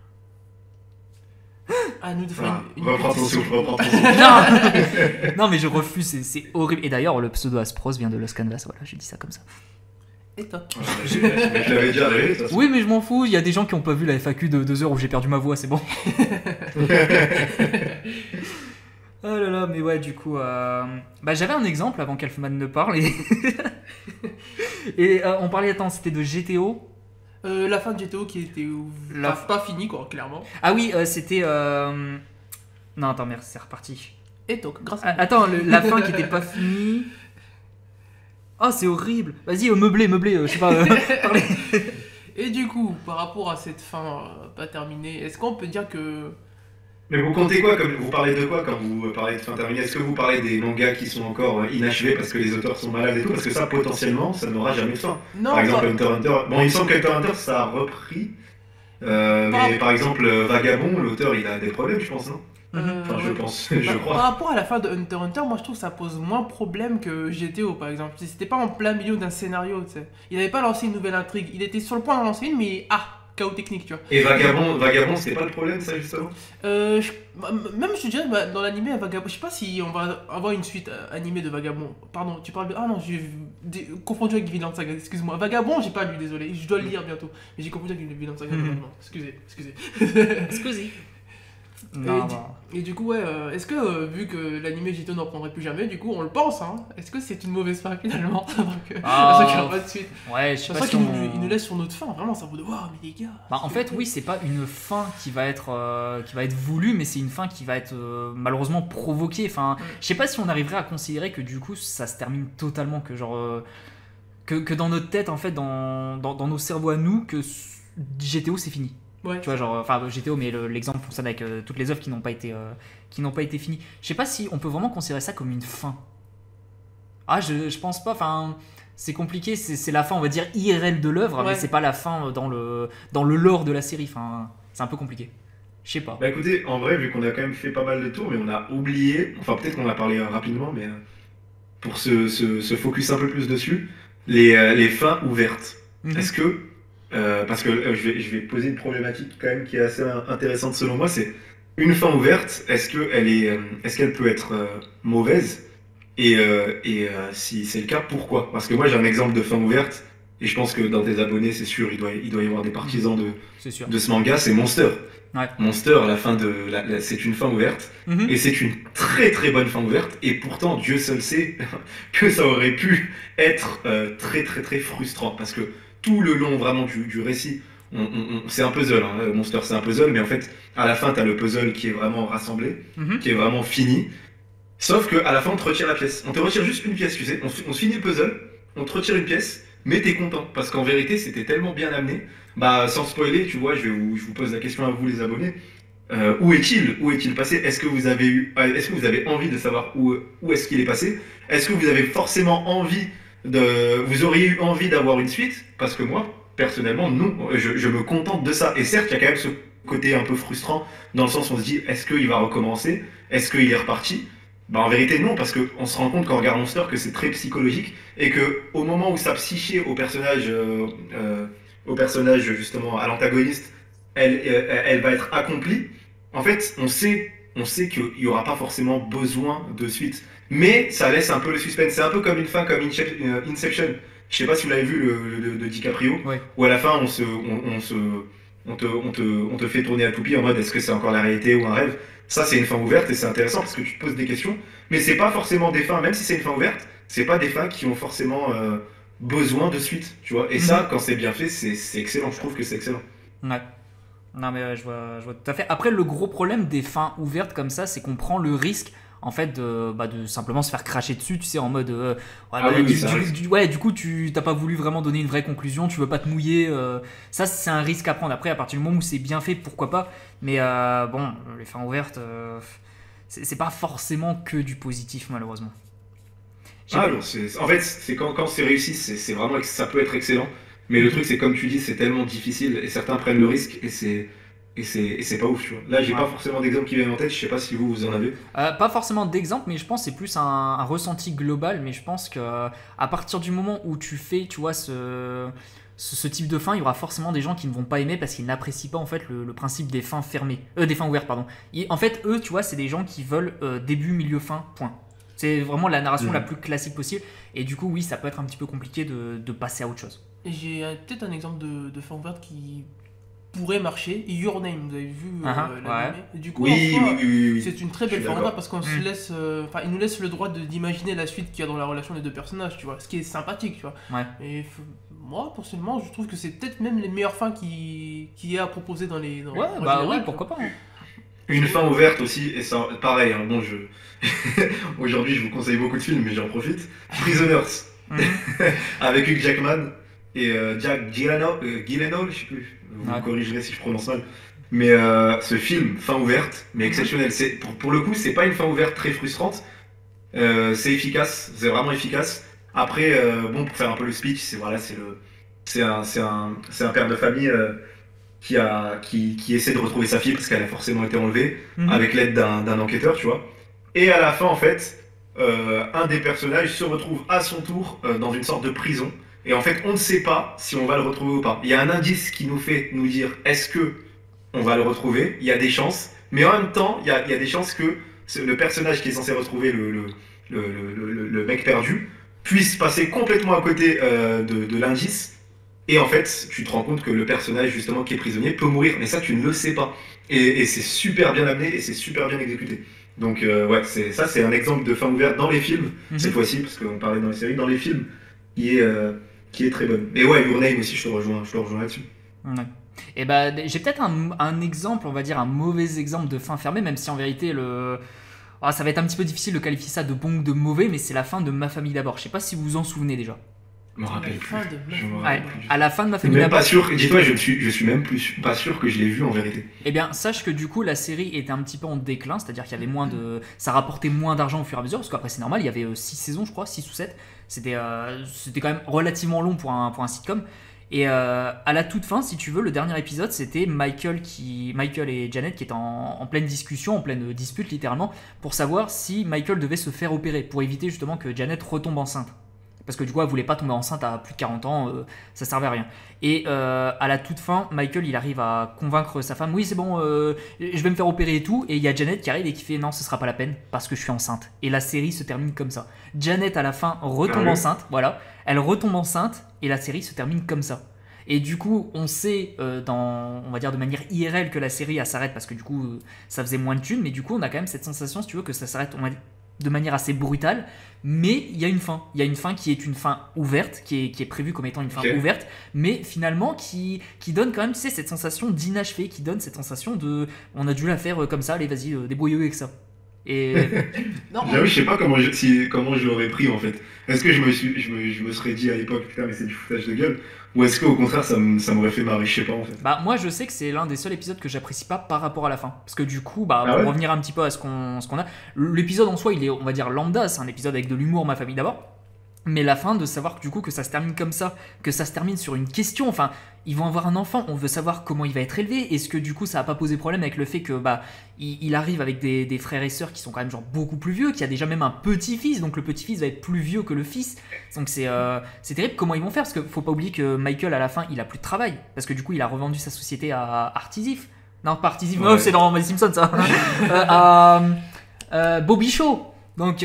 Speaker 2: Nous de faire
Speaker 3: reprends ton souffle.
Speaker 1: Non mais je refuse, c'est horrible. Et d'ailleurs le pseudo Aspros vient de Lost Canvas, voilà j'ai dit ça comme ça.
Speaker 2: Et toi?
Speaker 3: Je l'avais déjà rêvé, de toute façon.
Speaker 1: Oui, mais je m'en fous. Il y a des gens qui n'ont pas vu la FAQ de 2 heures où j'ai perdu ma voix, c'est bon. Oh là là, mais ouais, du coup, j'avais un exemple avant qu'Elfman ne parle. Et on parlait, c'était de GTO.
Speaker 2: La fin de GTO qui était pas finie, quoi, clairement.
Speaker 1: Ah oui, c'était. Non, attends, merde, c'est reparti.
Speaker 2: Et donc, grâce à.
Speaker 1: Attends, la fin qui était pas finie. Oh, c'est horrible. Vas-y, meublé, je sais pas. Parlez.
Speaker 2: Et du coup, par rapport à cette fin pas terminée, est-ce qu'on peut dire que...
Speaker 3: Mais vous comptez quoi, vous parlez de quoi quand vous parlez de fin terminée? Est-ce que vous parlez des mangas qui sont encore inachevés parce que les auteurs sont malades et tout? Parce que ça, potentiellement, ça n'aura jamais de fin.
Speaker 2: Non,
Speaker 3: par exemple, Hunter x Hunter... Bon, il me semble que Hunter x Hunter, ça a repris. Mais par exemple, Vagabond, l'auteur, il a des problèmes, je pense, non? Enfin, je pense, je crois.
Speaker 2: Par rapport à la fin de Hunter x Hunter, moi je trouve que ça pose moins problème que GTO par exemple. C'était pas en plein milieu d'un scénario, tu sais. Il avait pas lancé une nouvelle intrigue. Il était sur le point d'en lancer une, mais chaos technique, tu vois.
Speaker 3: Et Vagabond, c'était pas le problème, ça, justement?
Speaker 2: Même je dirais, dans l'animé Vagabond, je sais pas si on va avoir une suite animée de Vagabond. Pardon, tu parles de. Ah non, j'ai confondu avec Vinland Saga, excuse-moi. Vagabond, j'ai pas lu, désolé, je dois le lire bientôt. Mais j'ai confondu avec Vinland Saga, excusez.
Speaker 1: Excusez.
Speaker 2: Et du coup, ouais, est-ce que vu que l'animé JTO n'en prendrait plus jamais, du coup, on le pense, hein, est-ce que c'est une mauvaise fin finalement? Donc, parce qu'il n'y aura pas de suite.
Speaker 1: Ouais, je sais pas
Speaker 2: si qu'il nous laisse sur notre fin, vraiment, ça vaut de voir, mais les gars.
Speaker 1: Bah, en fait, oui, c'est pas une fin qui va être voulue, mais c'est une fin qui va être malheureusement provoquée. Enfin, je sais pas si on arriverait à considérer que du coup, ça se termine totalement, que genre. Que dans notre tête, en fait, dans nos cerveaux à nous, que GTO c'est fini.
Speaker 2: Ouais.
Speaker 1: Tu vois, genre, enfin GTO, mais l'exemple fonctionne avec toutes les œuvres qui n'ont pas été finies. Je sais pas si on peut vraiment considérer ça comme une fin. Je pense pas. Enfin, c'est compliqué. C'est la fin, on va dire IRL de l'œuvre, mais c'est pas la fin dans le lore de la série. Enfin, c'est un peu compliqué. Je sais pas.
Speaker 3: Bah écoutez, en vrai, vu qu'on a quand même fait pas mal de tours, mais on a oublié. Enfin, peut-être qu'on a parlé rapidement, mais pour se focus un peu plus dessus, les fins ouvertes. Est-ce que parce que je vais poser une problématique quand même qui est assez intéressante selon moi, c'est une fin ouverte, est-ce qu'elle peut être mauvaise et si c'est le cas, pourquoi? Parce que moi j'ai un exemple de fin ouverte et je pense que dans tes abonnés c'est sûr il doit y avoir des partisans de ce manga, c'est Monster.
Speaker 1: Ouais.
Speaker 3: Monster, la fin c'est une fin ouverte et c'est une très très bonne fin ouverte et pourtant Dieu seul sait que ça aurait pu être très très très frustrant parce que tout le long vraiment du récit, c'est un puzzle, hein. Monster c'est un puzzle, mais en fait à la fin t'as le puzzle qui est vraiment rassemblé, qui est vraiment fini, sauf qu'à la fin on te retire la pièce, on te retire juste une pièce, tu sais, on se finit le puzzle, on te retire une pièce, mais t'es content, parce qu'en vérité c'était tellement bien amené, sans spoiler, tu vois, je vous pose la question à vous les abonnés, où est-il passé? Est-ce que vous avez envie de savoir où est-ce qu'il est passé? Est-ce que vous avez forcément envie vous auriez eu envie d'avoir une suite? Parce que moi, personnellement, non, je me contente de ça. Et certes, il y a quand même ce côté un peu frustrant, dans le sens où on se dit, est-ce qu'il va recommencer? Est-ce qu'il est reparti? En vérité, non, parce qu'on se rend compte quand on regarde Monster que c'est très psychologique, et que au moment où sa psyché au personnage justement, à l'antagoniste, elle va être accomplie, en fait, on sait qu'il n'y aura pas forcément besoin de suite. Mais ça laisse un peu le suspense. C'est un peu comme une fin comme Inception. Je sais pas si vous l'avez vu, de DiCaprio, où à la fin on te fait tourner à toupie en mode est-ce que c'est encore la réalité ou un rêve. Ça c'est une fin ouverte et c'est intéressant parce que tu te poses des questions. Mais c'est pas forcément des fins, même si c'est une fin ouverte, c'est pas des fins qui ont forcément besoin de suite. Tu vois. Et ça, quand c'est bien fait, c'est excellent. Je trouve que c'est excellent.
Speaker 1: Ouais. Non mais je vois tout à fait. Après le gros problème des fins ouvertes comme ça, c'est qu'on prend le risque en fait de simplement se faire cracher dessus, tu sais, en mode du coup tu t'as pas voulu vraiment donner une vraie conclusion, tu veux pas te mouiller, ça c'est un risque à prendre. Après à partir du moment où c'est bien fait, pourquoi pas, mais bon, les fins ouvertes c'est pas forcément que du positif malheureusement.
Speaker 3: En fait c'est quand c'est réussi, c'est vraiment, ça peut être excellent, mais le truc c'est comme tu dis, c'est tellement difficile et certains prennent le risque et c'est pas ouf, tu vois. Là, j'ai pas forcément d'exemple qui vient en tête, je sais pas si vous en avez.
Speaker 1: Pas forcément d'exemple, mais je pense que c'est plus un ressenti global. Mais je pense que à partir du moment où tu fais, tu vois, ce type de fin, il y aura forcément des gens qui ne vont pas aimer parce qu'ils n'apprécient pas en fait le principe des fins fermées, des fins ouvertes, pardon. En fait, eux, tu vois, c'est des gens qui veulent début, milieu, fin, point. C'est vraiment la narration la plus classique possible. Et du coup, oui, ça peut être un petit peu compliqué de passer à autre chose.
Speaker 2: J'ai peut-être un exemple de fin ouverte qui pourrait marcher. Your Name, vous avez vu l'anime. Du coup, oui. C'est une très belle fin ouverte parce qu'on se laisse, il nous laisse le droit d'imaginer la suite qu'il y a dans la relation des deux personnages, tu vois. Ce qui est sympathique, tu vois.
Speaker 1: Ouais.
Speaker 2: Et moi, personnellement, je trouve que c'est peut-être même les meilleures fins qui est à proposer dans les.
Speaker 1: Oui, pourquoi pas. Hein.
Speaker 3: Une fin ouverte aussi, et ça, pareil, hein, bon, aujourd'hui je vous conseille beaucoup de films, mais j'en profite. Prisoners, avec Hugh Jackman et Jack Gyllenhaal, je sais plus, vous me corrigerez si je prononce mal. Mais ce film, fin ouverte, mais exceptionnel. Pour le coup, c'est pas une fin ouverte très frustrante, c'est efficace, c'est vraiment efficace. Après, pour faire un peu le speech, c'est un père de famille qui essaie de retrouver sa fille parce qu'elle a forcément été enlevée avec l'aide d'un enquêteur, tu vois. Et à la fin, en fait, un des personnages se retrouve à son tour dans une sorte de prison. Et en fait, on ne sait pas si on va le retrouver ou pas. Il y a un indice qui nous fait nous dire est-ce que on va le retrouver. Il y a des chances, mais en même temps, il y a des chances que le personnage qui est censé retrouver le mec perdu puisse passer complètement à côté de l'indice. Et en fait, tu te rends compte que le personnage justement qui est prisonnier peut mourir, mais ça tu ne le sais pas. Et c'est super bien amené et c'est super bien exécuté. Donc ouais, c'est un exemple de fin ouverte dans les films, cette fois-ci, parce qu'on parlait dans les séries, dans les films, qui est très bonne. Mais ouais, Your Name aussi, je te rejoins là-dessus.
Speaker 1: Ouais. Et bah, j'ai peut-être un exemple, on va dire un mauvais exemple de fin fermée, même si en vérité ça va être un petit peu difficile de qualifier ça de bon ou de mauvais, mais c'est la fin de Ma famille d'abord. Je sais pas si vous vous en souvenez déjà.
Speaker 3: Je me rappelle plus.
Speaker 1: À la fin de Ma famille d'abord.
Speaker 3: Pas sûr. Dis-toi, je suis même plus pas sûr que je l'ai vu en vérité.
Speaker 1: Eh bien, sache que du coup, la série était un petit peu en déclin, c'est-à-dire qu'il y avait ça rapportait moins d'argent au fur et à mesure, parce qu'après c'est normal, il y avait 6 saisons, je crois, 6 ou 7. C'était quand même relativement long pour un sitcom. Et à la toute fin, si tu veux, le dernier épisode, c'était Michael et Janet qui étaient en pleine discussion, en pleine dispute littéralement, pour savoir si Michael devait se faire opérer, pour éviter justement que Janet retombe enceinte. Parce que du coup, elle voulait pas tomber enceinte à plus de 40 ans, ça servait à rien. Et à la toute fin, Michael, il arrive à convaincre sa femme, oui c'est bon, je vais me faire opérer et tout. Et il y a Janet qui arrive et qui fait, non, ce sera pas la peine, parce que je suis enceinte. Et la série se termine comme ça. Janet, à la fin, retombe enceinte, voilà. Elle retombe enceinte, et la série se termine comme ça. Et du coup, on sait, on va dire de manière IRL, que la série, elle s'arrête, parce que du coup, ça faisait moins de thunes. Mais du coup, on a quand même cette sensation, si tu veux, que ça s'arrête, de manière assez brutale, mais il y a une fin. Il y a une fin qui est une fin ouverte, qui est prévue comme étant une fin ouverte, mais finalement qui donne quand même, tu sais, cette sensation d'inachevé, qui donne cette sensation de on a dû la faire comme ça, allez vas-y, débrouillez-vous avec ça. Et
Speaker 3: non, j'avoue, je sais pas comment je l'aurais pris en fait. Est-ce que je me serais dit à l'époque putain mais c'est du foutage de gueule, ou est-ce qu'au contraire ça m'aurait fait marrer, je sais pas en fait.
Speaker 1: Bah moi je sais que c'est l'un des seuls épisodes que j'apprécie pas par rapport à la fin, parce que du coup pour revenir un petit peu à ce qu'on a, l'épisode en soi il est, on va dire, lambda, c'est un épisode avec de l'humour, Ma famille d'abord. Mais la fin, de savoir que du coup que ça se termine comme ça, que ça se termine sur une question, enfin, ils vont avoir un enfant, on veut savoir comment il va être élevé, est-ce que du coup ça va pas posé problème avec le fait que il arrive avec des frères et sœurs qui sont quand même genre beaucoup plus vieux, qui a déjà même un petit-fils, donc le petit-fils va être plus vieux que le fils, donc c'est terrible comment ils vont faire, parce qu'il faut pas oublier que Michael à la fin il a plus de travail, parce que du coup il a revendu sa société à Artisif, non pas Artisif, ouais. C'est dans les Simpsons ça, Bobby Shaw, donc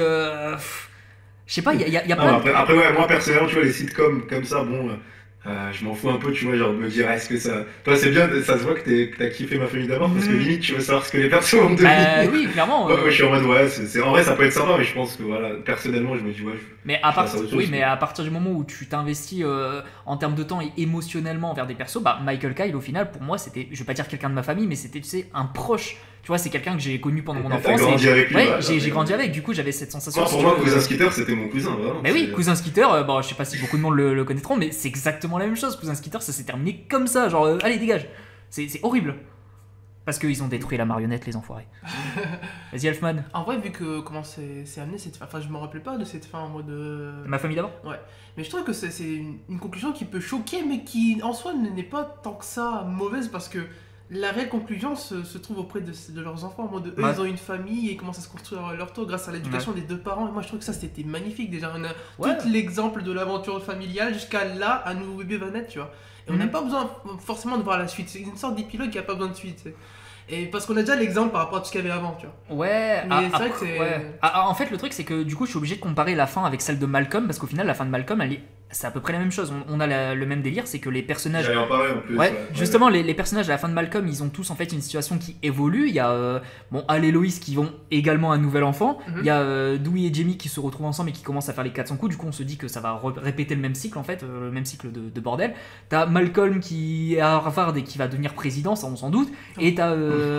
Speaker 1: je sais pas, il y a
Speaker 3: pas. Après ouais, moi personnellement, tu vois, les sitcoms comme ça, bon, je m'en fous un peu, tu vois, genre de me dire, est-ce que ça. Toi, c'est bien, ça se voit que t'as kiffé Ma famille d'abord, parce que limite, tu veux savoir ce que les persos ont de
Speaker 1: oui, clairement.
Speaker 3: Ouais, je suis en mode, ouais, en vrai, ça peut être sympa, mais je pense que voilà, personnellement, je me dis, ouais.
Speaker 1: Mais à partir du moment où tu t'investis en termes de temps et émotionnellement envers des persos, Michael Kyle, au final, pour moi, c'était, je vais pas dire quelqu'un de ma famille, mais c'était, tu sais, un proche. Tu vois, c'est quelqu'un que j'ai connu pendant mon enfance.
Speaker 3: Grandi avec lui,
Speaker 1: j'ai grandi avec, du coup j'avais cette sensation.
Speaker 3: Pour moi, Cousin Skeeter, c'était mon cousin, vraiment.
Speaker 1: Mais oui, Cousin Skeeter, je sais pas si beaucoup de monde le connaîtront, mais c'est exactement la même chose. Cousin Skeeter, ça s'est terminé comme ça, genre, allez, dégage. C'est horrible. Parce qu'ils ont détruit la marionnette, les enfoirés. Vas-y, Elfman.
Speaker 2: En vrai, vu que comment c'est amené cette fin, enfin, je me rappelais pas de cette fin en mode.
Speaker 1: Ma famille d'abord.
Speaker 2: Ouais. Mais je trouve que c'est une conclusion qui peut choquer, mais qui en soi n'est pas tant que ça mauvaise, parce que la réelle conclusion se trouve auprès de leurs enfants, en mode eux ils ont une famille et ils commencent à se construire leur tour grâce à l'éducation des deux parents. Et moi je trouve que ça c'était magnifique déjà. On a tout l'exemple de l'aventure familiale jusqu'à là, un nouveau bébé va naître, tu vois. Et on n'a pas besoin forcément de voir la suite. C'est une sorte d'épilogue qui a pas besoin de suite. T'sais. Et parce qu'on a déjà l'exemple par rapport à tout ce qu'il y avait avant, tu vois.
Speaker 1: Ouais,
Speaker 2: mais c'est vrai que c'est.
Speaker 1: Ouais. En fait, le truc, c'est que du coup, je suis obligé de comparer la fin avec celle de Malcolm, parce qu'au final, la fin de Malcolm, c'est à peu près la même chose. On a le même délire, c'est que les personnages.
Speaker 3: J'allais en parler en plus.
Speaker 1: Ouais, justement, les personnages à la fin de Malcolm, ils ont tous en fait une situation qui évolue. Il y a Al et Loïs qui vont également un nouvel enfant. Il y a Dewey et Jamie qui se retrouvent ensemble et qui commencent à faire les 400 coups. Du coup, on se dit que ça va répéter le même cycle en fait, le même cycle de bordel. T'as Malcolm qui est à Harvard et qui va devenir président, ça on s'en doute. Et t'as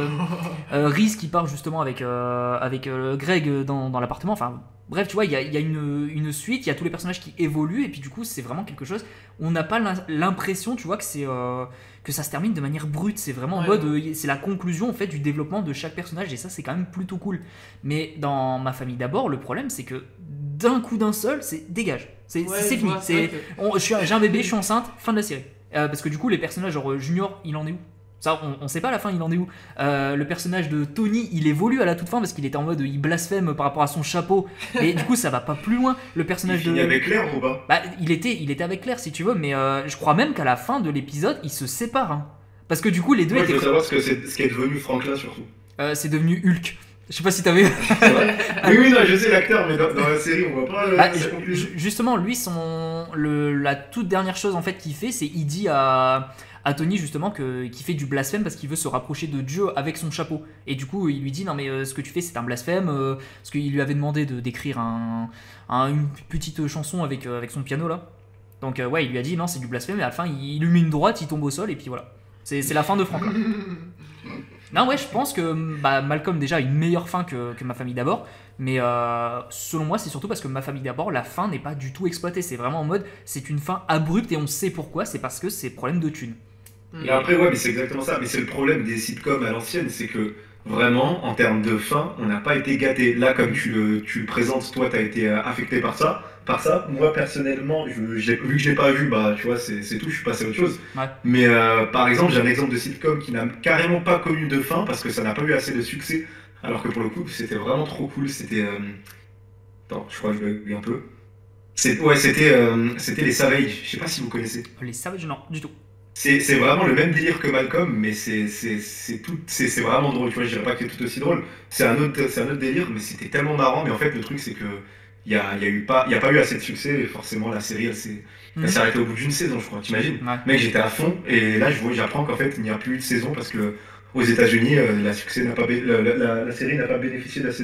Speaker 1: Reese qui part justement avec Greg dans l'appartement. Enfin. Bref, tu vois, il y a une suite, il y a tous les personnages qui évoluent, et puis du coup, c'est vraiment quelque chose où on n'a pas l'impression, tu vois, que ça se termine de manière brute. C'est vraiment en mode, c'est la conclusion en fait du développement de chaque personnage, et ça, c'est quand même plutôt cool. Mais dans Ma famille d'abord, le problème, c'est que d'un coup d'un seul, c'est dégage. C'est fini. J'ai un bébé, je suis enceinte, fin de la série. Parce que du coup, les personnages, genre Junior, il en est où ? Ça, on sait pas à la fin, il en est où. Le personnage de Tony, il évolue à la toute fin parce qu'il était en mode il blasphème par rapport à son chapeau. Et du coup, ça va pas plus loin. Le personnage
Speaker 3: il avec Claire ou pas?
Speaker 1: Bah, il était avec Claire si tu veux, mais je crois même qu'à la fin de l'épisode, ils se séparent. Hein. Parce que du coup, les deux
Speaker 3: étaient. Je veux savoir ce qu'est devenu Franklin surtout.
Speaker 1: C'est devenu Hulk. Je sais pas si t'as vu.
Speaker 3: Oui, non, je sais l'acteur, mais dans la série, on voit pas.
Speaker 1: Justement, lui, la toute dernière chose en fait qu'il fait, c'est il dit à Tony justement qu'il fait du blasphème parce qu'il veut se rapprocher de Dieu avec son chapeau. Et du coup, il lui dit non mais ce que tu fais c'est un blasphème parce qu'il lui avait demandé d'écrire une petite chanson avec son piano là. Donc ouais, il lui a dit non c'est du blasphème et à la fin il lui met une droite, il tombe au sol et puis voilà. C'est la fin de Franklin. Non ouais, je pense que Malcolm déjà a une meilleure fin que Ma famille d'abord, mais selon moi c'est surtout parce que Ma famille d'abord, la fin n'est pas du tout exploitée, c'est vraiment en mode c'est une fin abrupte et on sait pourquoi, c'est parce que c'est problème de thunes.
Speaker 3: Et après ouais, mais c'est exactement ça, mais c'est le problème des sitcoms à l'ancienne, c'est que vraiment en termes de fin, on n'a pas été gâté. Là comme tu le présentes, toi t'as été affecté par ça. Moi personnellement, vu que je l'ai pas vu, tu vois, c'est tout, je suis passé à autre chose.
Speaker 1: Ouais.
Speaker 3: Mais par exemple, j'ai un exemple de sitcom qui n'a carrément pas connu de fin parce que ça n'a pas eu assez de succès, alors que pour le coup, c'était vraiment trop cool. C'était. Attends, je crois que je vais oublier un peu. C'était les Savages, je sais pas si vous connaissez.
Speaker 1: Les Savages, non, du tout.
Speaker 3: C'est vraiment le même délire que Malcolm, mais c'est vraiment drôle, tu vois, je dirais pas que c'est tout aussi drôle. C'est un autre délire, mais c'était tellement marrant, mais en fait, le truc, c'est que. Il y a pas eu assez de succès et forcément la série elle s'est arrêtée au bout d'une saison je crois, t'imagines?
Speaker 1: Ouais.
Speaker 3: Mec j'étais à fond et là j'apprends qu'en fait il n'y a plus eu de saison parce que aux États-Unis la série n'a pas bénéficié d'assez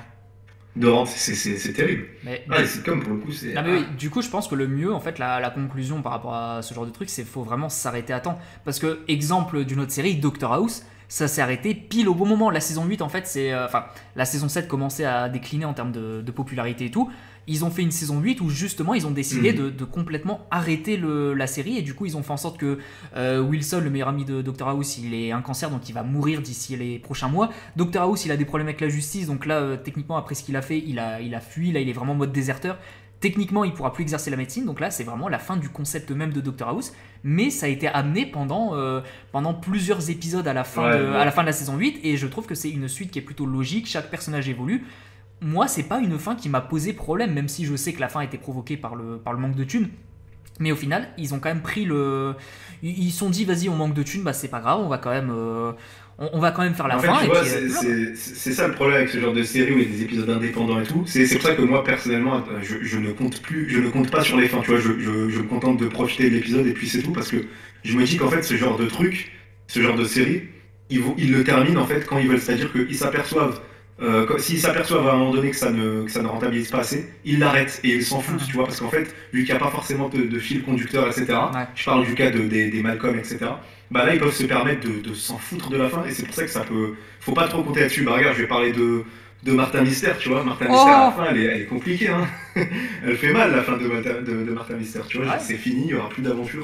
Speaker 3: de rente, c'est terrible. Les sitcoms pour le coup c'est...
Speaker 1: Non mais oui, du coup je pense que le mieux en fait la conclusion par rapport à ce genre de truc c'est qu'il faut vraiment s'arrêter à temps parce que exemple d'une autre série, Doctor House, ça s'est arrêté pile au bon moment. La saison 8 en fait la saison 7 commençait à décliner en termes de popularité et tout. Ils ont fait une saison 8 où justement ils ont décidé de complètement arrêter la série et du coup ils ont fait en sorte que Wilson, le meilleur ami de Dr House, il ait un cancer donc il va mourir d'ici les prochains mois. Dr House il a des problèmes avec la justice donc là techniquement après ce qu'il a fait il a fui, là il est vraiment en mode déserteur. Techniquement, il pourra plus exercer la médecine, donc là, c'est vraiment la fin du concept même de Dr House. Mais ça a été amené pendant plusieurs épisodes à la fin de la saison 8, et je trouve que c'est une suite qui est plutôt logique. Chaque personnage évolue. Moi, c'est pas une fin qui m'a posé problème, même si je sais que la fin a été provoquée par le manque de thunes. Mais au final, ils ont quand même pris ils se sont dit, vas-y, on manque de thunes, c'est pas grave, on va quand même faire la fin.
Speaker 3: Tu vois, c'est ça le problème avec ce genre de série où il y a des épisodes indépendants et tout. C'est pour ça que moi, personnellement, je ne compte pas sur les fins. Tu vois, je me contente de profiter de l'épisode et puis c'est tout. Parce que je me dis qu'en fait, ce genre de truc, ce genre de série, ils le terminent en fait quand ils veulent. C'est-à-dire qu'ils s'aperçoivent. S'ils s'aperçoivent à un moment donné que ça ne rentabilise pas assez, ils l'arrêtent et ils s'en foutent, tu vois, parce qu'en fait, vu qu'il n'y a pas forcément de fil conducteur, etc., je parle du cas des Malcolm, etc., là, ils peuvent se permettre de s'en foutre de la fin, et c'est pour ça que ça peut... Faut pas trop compter là-dessus. Regarde, je vais parler de Martin Mystère, tu vois, Martin Mystère, à la fin, elle est compliquée, hein. Elle fait mal, la fin de Martin Mystère, tu vois, c'est fini, il n'y aura plus d'aventure,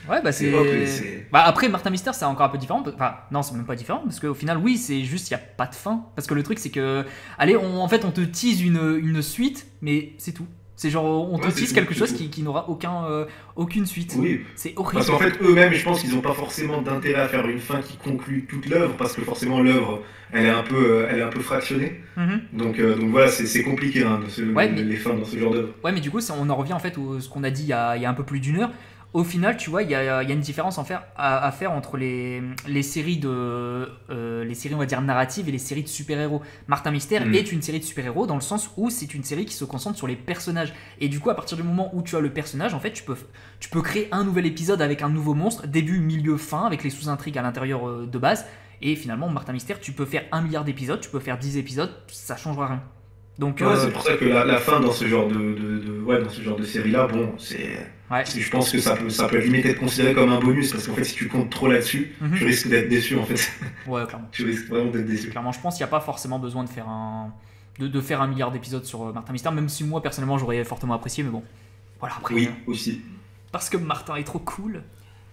Speaker 1: après, Martin Mystère, c'est encore un peu différent, enfin, non, c'est même pas différent, parce qu'au final, oui, c'est juste, il n'y a pas de fin, parce que le truc, c'est que, allez, en fait, on te tease une suite, mais c'est tout. C'est genre, on te tease quelque chose qui n'aura aucune suite.
Speaker 3: Oui.
Speaker 1: C'est horrible.
Speaker 3: Parce qu'en fait, eux-mêmes, je pense qu'ils n'ont pas forcément d'intérêt à faire une fin qui conclut toute l'œuvre, parce que forcément, l'œuvre, elle est un peu fractionnée. Donc voilà, c'est compliqué, hein, les fins dans ce genre d'œuvre.
Speaker 1: Ouais, mais du coup, on en revient en fait à ce qu'on a dit il y a un peu plus d'une heure. Au final, tu vois, il y a une différence à faire entre les séries les séries, on va dire, narratives et les séries de super-héros. Martin Mystère est une série de super-héros dans le sens où c'est une série qui se concentre sur les personnages. Et du coup, à partir du moment où tu as le personnage, en fait, tu peux créer un nouvel épisode avec un nouveau monstre, début, milieu, fin, avec les sous-intrigues à l'intérieur de base. Et finalement, Martin Mystère, tu peux faire 1 milliard d'épisodes, tu peux faire 10 épisodes, ça changera rien. Donc,
Speaker 3: c'est pour ça que la fin dans ce genre de série-là, bon, je pense que ça peut limite être considéré comme un bonus parce qu'en fait si tu comptes trop là-dessus, tu risques d'être déçu en fait.
Speaker 1: Ouais, clairement.
Speaker 3: Tu risques vraiment d'être déçu.
Speaker 1: Clairement, je pense qu'il n'y a pas forcément besoin de faire un milliard d'épisodes sur Martin Mystère, même si moi personnellement j'aurais fortement apprécié, mais bon. Voilà, après.
Speaker 3: Oui, aussi.
Speaker 1: Parce que Martin est trop cool.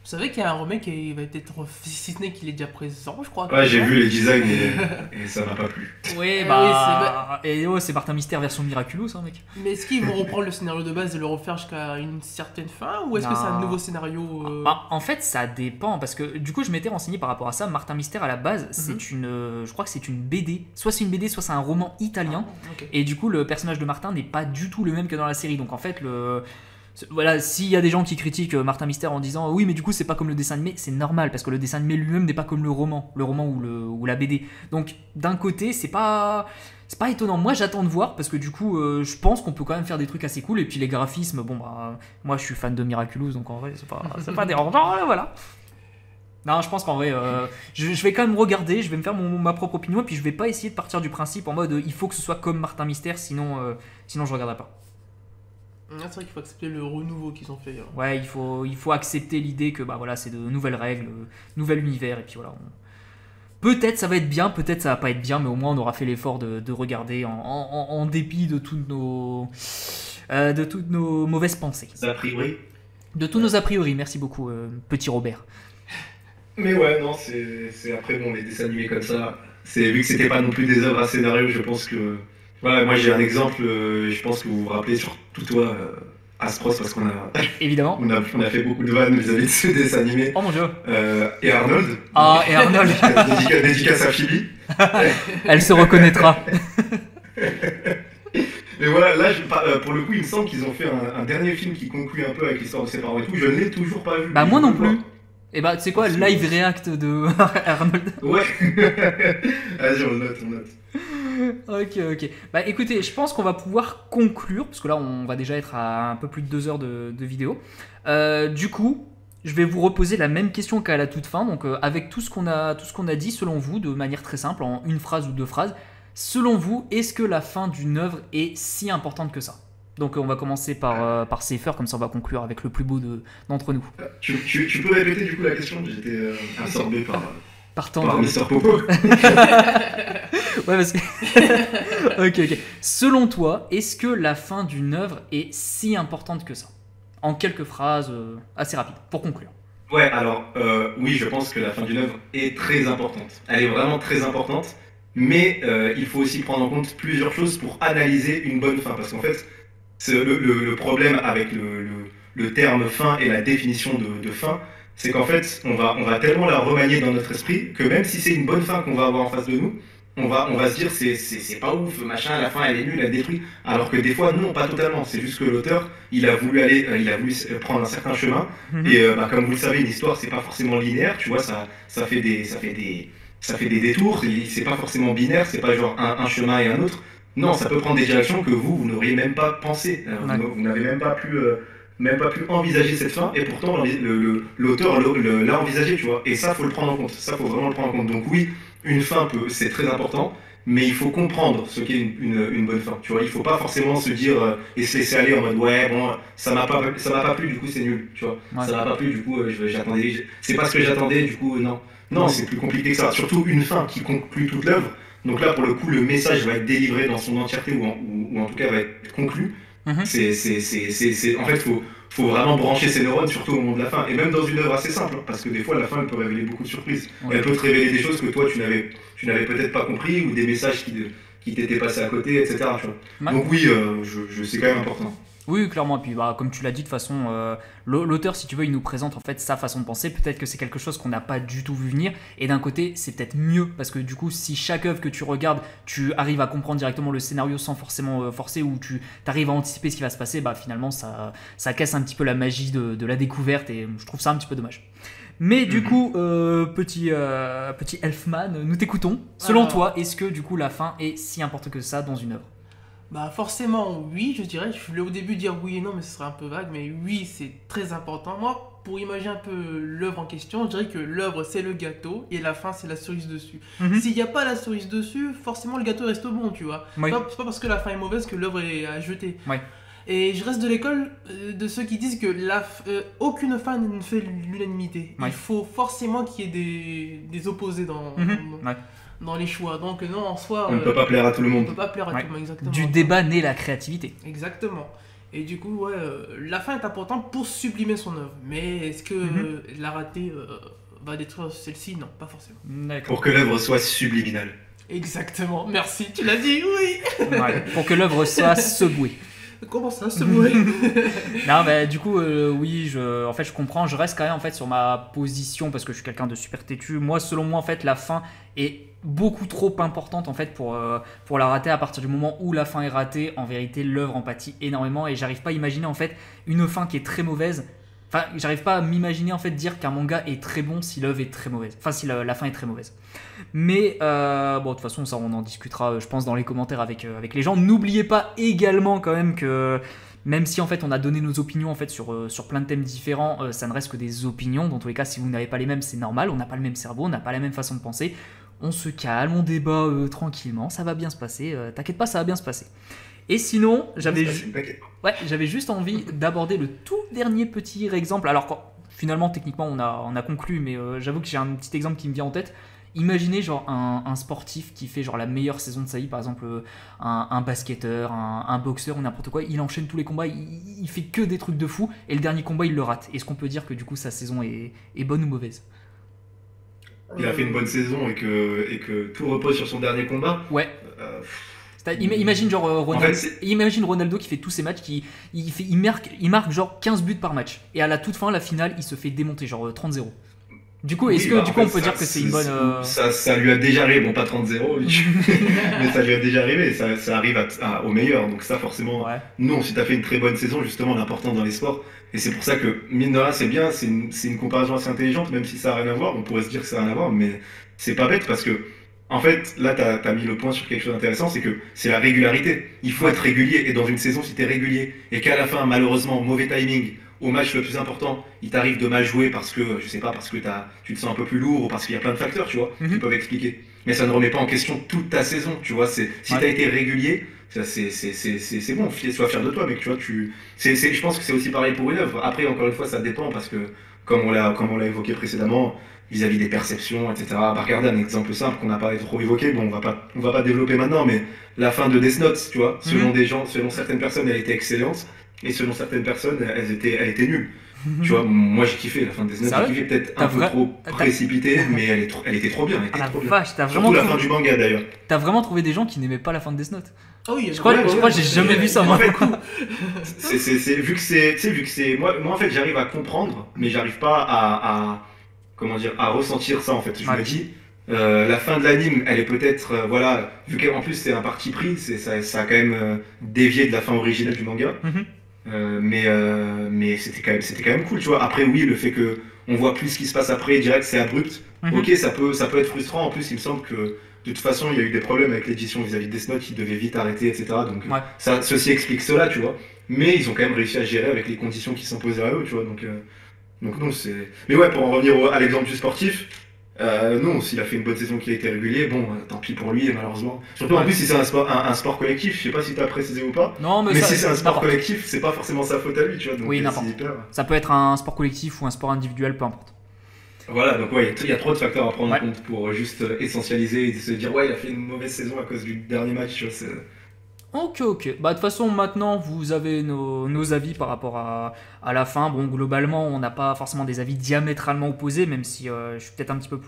Speaker 2: Vous savez qu'il y a un remake qui va être, si ce n'est qu'il est déjà présent, je crois.
Speaker 3: Ouais, j'ai vu les designs et ça m'a pas plu.
Speaker 1: Oui, c'est Martin Mystère version Miraculous, hein, mec.
Speaker 2: Mais est-ce qu'ils vont reprendre le scénario de base et le refaire jusqu'à une certaine fin, ou est-ce que c'est un nouveau scénario
Speaker 1: En fait, ça dépend, parce que du coup, je m'étais renseigné par rapport à ça. Martin Mystère, à la base, c'est je crois que c'est une BD. Soit c'est une BD, soit c'est un roman italien. Okay. Et du coup, le personnage de Martin n'est pas du tout le même que dans la série. Donc en fait, voilà, s'il y a des gens qui critiquent Martin Mystère en disant oui mais du coup c'est pas comme le dessin animé, c'est normal parce que le dessin animé lui-même n'est pas comme le roman ou la BD. Donc d'un côté c'est pas étonnant. Moi j'attends de voir parce que du coup je pense qu'on peut quand même faire des trucs assez cool et puis les graphismes, bon bah moi je suis fan de Miraculous donc en vrai c'est pas dérangeant, voilà. Non, je pense qu'en vrai, je vais quand même regarder, je vais me faire ma propre opinion et puis je vais pas essayer de partir du principe en mode il faut que ce soit comme Martin Mystère sinon je regarderai pas.
Speaker 2: C'est vrai qu'il faut accepter le renouveau qu'ils ont fait.
Speaker 1: Ouais, il faut accepter l'idée que bah voilà, c'est de nouvelles règles, nouvel univers et puis voilà. Peut-être ça va être bien, peut-être ça va pas être bien, mais au moins on aura fait l'effort de regarder en dépit de toutes nos mauvaises pensées.
Speaker 3: A priori.
Speaker 1: De tous nos a priori. Merci beaucoup, petit Robert.
Speaker 3: Mais ouais, non, c'est après bon les dessins animés comme ça. Vu que c'était pas non plus des œuvres à scénario, je pense que. Ouais, moi j'ai un exemple, je pense que vous vous rappelez surtout toi, Aspros, parce qu'on a.
Speaker 1: Évidemment.
Speaker 3: On a fait beaucoup de vannes vis-à-vis de ce dessin animé.
Speaker 1: Oh mon dieu.
Speaker 3: Et Arnold.
Speaker 1: Ah, et Arnold.
Speaker 3: Dédicace à Phoebe.
Speaker 1: Elle se reconnaîtra.
Speaker 3: Mais voilà, là, pour le coup, il me semble qu'ils ont fait un dernier film qui conclut un peu avec l'histoire de ses parents et tout. Je ne l'ai toujours pas vu.
Speaker 1: Bah, moi non plus. Et bah, tu sais quoi, live react de Arnold.
Speaker 3: Ouais. Vas-y, on note.
Speaker 1: Ok. Bah écoutez, je pense qu'on va pouvoir conclure, parce que là on va déjà être à un peu plus de 2 heures de vidéo. Du coup, je vais vous reposer la même question qu'à la toute fin. Donc avec tout ce qu'on a dit, selon vous, de manière très simple, en une phrase ou 2 phrases, selon vous, est-ce que la fin d'une œuvre est si importante que ça ? Donc on va commencer par Cypher, comme ça on va conclure avec le plus beau d'entre nous.
Speaker 3: Tu peux répéter du coup la question ? J'étais absorbé par Mr. Popo.
Speaker 1: Ouais, parce que. Ok. Selon toi, est-ce que la fin d'une œuvre est si importante que ça ? En quelques phrases assez rapides, pour conclure.
Speaker 3: Ouais, alors, oui, je pense que la fin d'une œuvre est très importante. Elle est vraiment très importante, mais il faut aussi prendre en compte plusieurs choses pour analyser une bonne fin. Parce qu'en fait, le problème avec le terme fin et la définition de fin, c'est qu'en fait, on va tellement la remanier dans notre esprit que même si c'est une bonne fin qu'on va avoir en face de nous, on va se dire c'est pas ouf, machin, la fin elle est nulle, elle détruit. Alors que des fois, non, pas totalement. C'est juste que l'auteur, il a voulu prendre un certain chemin. Et comme vous le savez, une histoire, c'est pas forcément linéaire, tu vois, ça fait des détours, c'est pas forcément binaire, c'est pas genre un chemin et un autre. Non, ça peut prendre des directions que vous n'auriez même pas pensé. Vous n'avez même pas pu envisager cette fin, et pourtant l'auteur l'a envisagé, tu vois. Et ça, faut le prendre en compte. Ça, faut vraiment le prendre en compte. Donc oui, une fin c'est très important, mais il faut comprendre ce qu'est une bonne fin. Tu vois, il faut pas forcément se dire et se laisser aller en mode ouais bon ça m'a pas plu, du coup c'est nul, tu vois. Ouais. Ça m'a pas plu, du coup c'est pas ce que j'attendais, du coup non, c'est plus compliqué que ça. Surtout une fin qui conclut toute l'œuvre. Donc là, pour le coup, le message va être délivré dans son entièreté ou en tout cas va être conclu. En fait, faut vraiment brancher ses neurones, surtout au moment de la fin. Et même dans une œuvre assez simple, parce que des fois, la fin, elle peut révéler beaucoup de surprises. Ouais. Elle peut te révéler des choses que toi, tu n'avais peut-être pas compris, ou des messages qui t'étaient passés à côté, etc. Tu vois. Ouais. Donc oui, c'est quand même important.
Speaker 1: Oui, clairement. Et puis, comme tu l'as dit, de toute façon, l'auteur, si tu veux, il nous présente en fait sa façon de penser. Peut-être que c'est quelque chose qu'on n'a pas du tout vu venir. Et d'un côté, c'est peut-être mieux parce que du coup, si chaque œuvre que tu regardes, tu arrives à comprendre directement le scénario sans forcément forcer, ou tu arrives à anticiper ce qui va se passer, bah finalement, ça casse un petit peu la magie de la découverte. Et je trouve ça un petit peu dommage. Mais du coup, petit Elfman, nous t'écoutons. Selon toi, est-ce que du coup la fin est si importante que ça dans une œuvre ?
Speaker 2: Bah forcément oui, je dirais. Je voulais au début dire oui et non, mais ce serait un peu vague. Mais oui, c'est très important. Moi, pour imaginer un peu l'œuvre en question, je dirais que l'œuvre c'est le gâteau et la fin c'est la cerise dessus. S'il n'y a pas la cerise dessus, forcément le gâteau reste bon, tu vois. Oui. C'est pas parce que la fin est mauvaise que l'œuvre est à jeter. Oui. Et je reste de l'école de ceux qui disent que aucune fin ne fait l'unanimité. Oui. Il faut forcément qu'il y ait des opposés dans les choix. Donc non, en soi...
Speaker 3: On ne peut pas plaire à tout le monde.
Speaker 2: On ne peut pas plaire à tout le monde, exactement.
Speaker 1: Du débat naît la créativité.
Speaker 2: Exactement. Et du coup, ouais, la fin est importante pour sublimer son œuvre. Mais est-ce que la ratée va détruire celle-ci? Non, pas forcément.
Speaker 3: Pour que l'œuvre soit subliminale.
Speaker 2: Exactement, merci, tu l'as dit, oui.
Speaker 1: Ouais, pour que l'œuvre soit secouée.
Speaker 2: Comment ça, secouée?
Speaker 1: Non, mais du coup, oui, en fait, je comprends. Je reste quand même en fait sur ma position parce que je suis quelqu'un de super têtu. Moi, selon moi, en fait, la fin est beaucoup trop importante en fait pour la rater. À partir du moment où la fin est ratée, en vérité, l'œuvre en pâtit énormément et j'arrive pas à imaginer en fait une fin qui est très mauvaise. Enfin, j'arrive pas à m'imaginer en fait dire qu'un manga est très bon si l'œuvre est très mauvaise. Enfin, si la fin est très mauvaise. Mais bon, de toute façon, ça, on en discutera, je pense, dans les commentaires avec les gens. N'oubliez pas également quand même que même si en fait on a donné nos opinions en fait sur plein de thèmes différents, ça ne reste que des opinions. Dans tous les cas, si vous n'avez pas les mêmes, c'est normal. On n'a pas le même cerveau, on n'a pas la même façon de penser. On se calme, on débat tranquillement, ça va bien se passer. T'inquiète pas, ça va bien se passer. Et sinon, j'avais juste envie d'aborder le tout dernier petit exemple. Alors, finalement, techniquement, on a conclu, mais j'avoue que j'ai un petit exemple qui me vient en tête. Imaginez genre un sportif qui fait genre la meilleure saison de sa vie, par exemple un basketteur, un boxeur ou n'importe quoi. Il enchaîne tous les combats, il fait que des trucs de fou, et le dernier combat, il le rate. Est-ce qu'on peut dire que du coup, sa saison est bonne ou mauvaise?
Speaker 3: Il a fait une bonne saison et que tout repose sur son dernier combat.
Speaker 1: Ouais. Imagine genre Ronaldo, imagine Ronaldo qui fait tous ses matchs, il marque genre 15 buts par match. Et à la toute fin, la finale, il se fait démonter genre 30-0. Du coup, est-ce que on peut dire que c'est une bonne...
Speaker 3: Ça lui a déjà arrivé, bon pas 30-0, mais ça lui a déjà arrivé, ça arrive au meilleur. Donc ça forcément, non, si t'as fait une très bonne saison, justement, l'important dans les sports. Et c'est pour ça que, mine de rien, c'est bien, c'est une comparaison assez intelligente, même si ça n'a rien à voir, on pourrait se dire que ça n'a rien à voir, mais c'est pas bête parce que en fait, là, t'as mis le point sur quelque chose d'intéressant, c'est que c'est la régularité. Il faut être régulier, et dans une saison, si t'es régulier, et qu'à la fin, malheureusement, mauvais timing, au match le plus important, il t'arrive de mal jouer parce que, je sais pas, parce que tu te sens un peu plus lourd, ou parce qu'il y a plein de facteurs, tu vois, qui peuvent expliquer. Mais ça ne remet pas en question toute ta saison, tu vois. Si t'as été régulier, c'est bon, sois fier de toi, mec, tu vois. Je pense que c'est aussi pareil pour une œuvre. Après, encore une fois, ça dépend, parce que, comme on l'a évoqué précédemment, vis-à-vis des perceptions, etc. Bah, regardez un exemple simple qu'on n'a pas trop évoqué, bon, on va pas développer maintenant, mais la fin de Death Note, tu vois, selon certaines personnes, elle était excellente, et selon certaines personnes, elle était nulle. Tu vois, moi j'ai kiffé la fin de Death Note, j'ai kiffé peut-être un peu trop précipité, mais elle était trop bien.
Speaker 1: Vache,
Speaker 3: surtout la fin du manga d'ailleurs.
Speaker 1: T'as vraiment trouvé des gens qui n'aimaient pas la fin de Death Note?
Speaker 2: Oh oui,
Speaker 1: je crois que j'ai jamais vu ça, moi.
Speaker 3: En fait, vu que c'est, moi en fait j'arrive à comprendre, mais j'arrive pas à ressentir ça en fait. Je me dis, la fin de l'anime, elle est peut-être, voilà, vu qu'en plus c'est un parti pris, ça a quand même dévié de la fin originale du manga. Mais c'était quand même cool, tu vois. Après, oui, le fait que on voit plus ce qui se passe après, direct, c'est abrupt. Ok, ça peut être frustrant. En plus, il me semble que de toute façon, il y a eu des problèmes avec l'édition vis-à-vis de Death Note, qui devait vite arrêter, etc. Donc, ceci explique cela, tu vois. Mais ils ont quand même réussi à gérer avec les conditions qui s'imposaient à eux, tu vois. Donc non, c'est. Mais ouais, pour en revenir à l'exemple du sportif. Non, s'il a fait une bonne saison qui a été régulier, bon, tant pis pour lui, malheureusement. Surtout en plus si c'est un sport collectif, je sais pas si t'as précisé ou pas.
Speaker 1: Non, mais
Speaker 3: si c'est un sport collectif, c'est pas forcément sa faute à lui, tu vois. Donc
Speaker 1: oui, n'importe. Ça peut être un sport collectif ou un sport individuel, peu importe.
Speaker 3: Voilà, donc ouais, il y a trop de facteurs à prendre en compte pour juste essentialiser et se dire ouais, il a fait une mauvaise saison à cause du dernier match, tu vois.
Speaker 1: Ok. Bah de toute façon maintenant vous avez nos avis par rapport à la fin. Bon, globalement on n'a pas forcément des avis diamétralement opposés, même si je suis peut-être un petit peu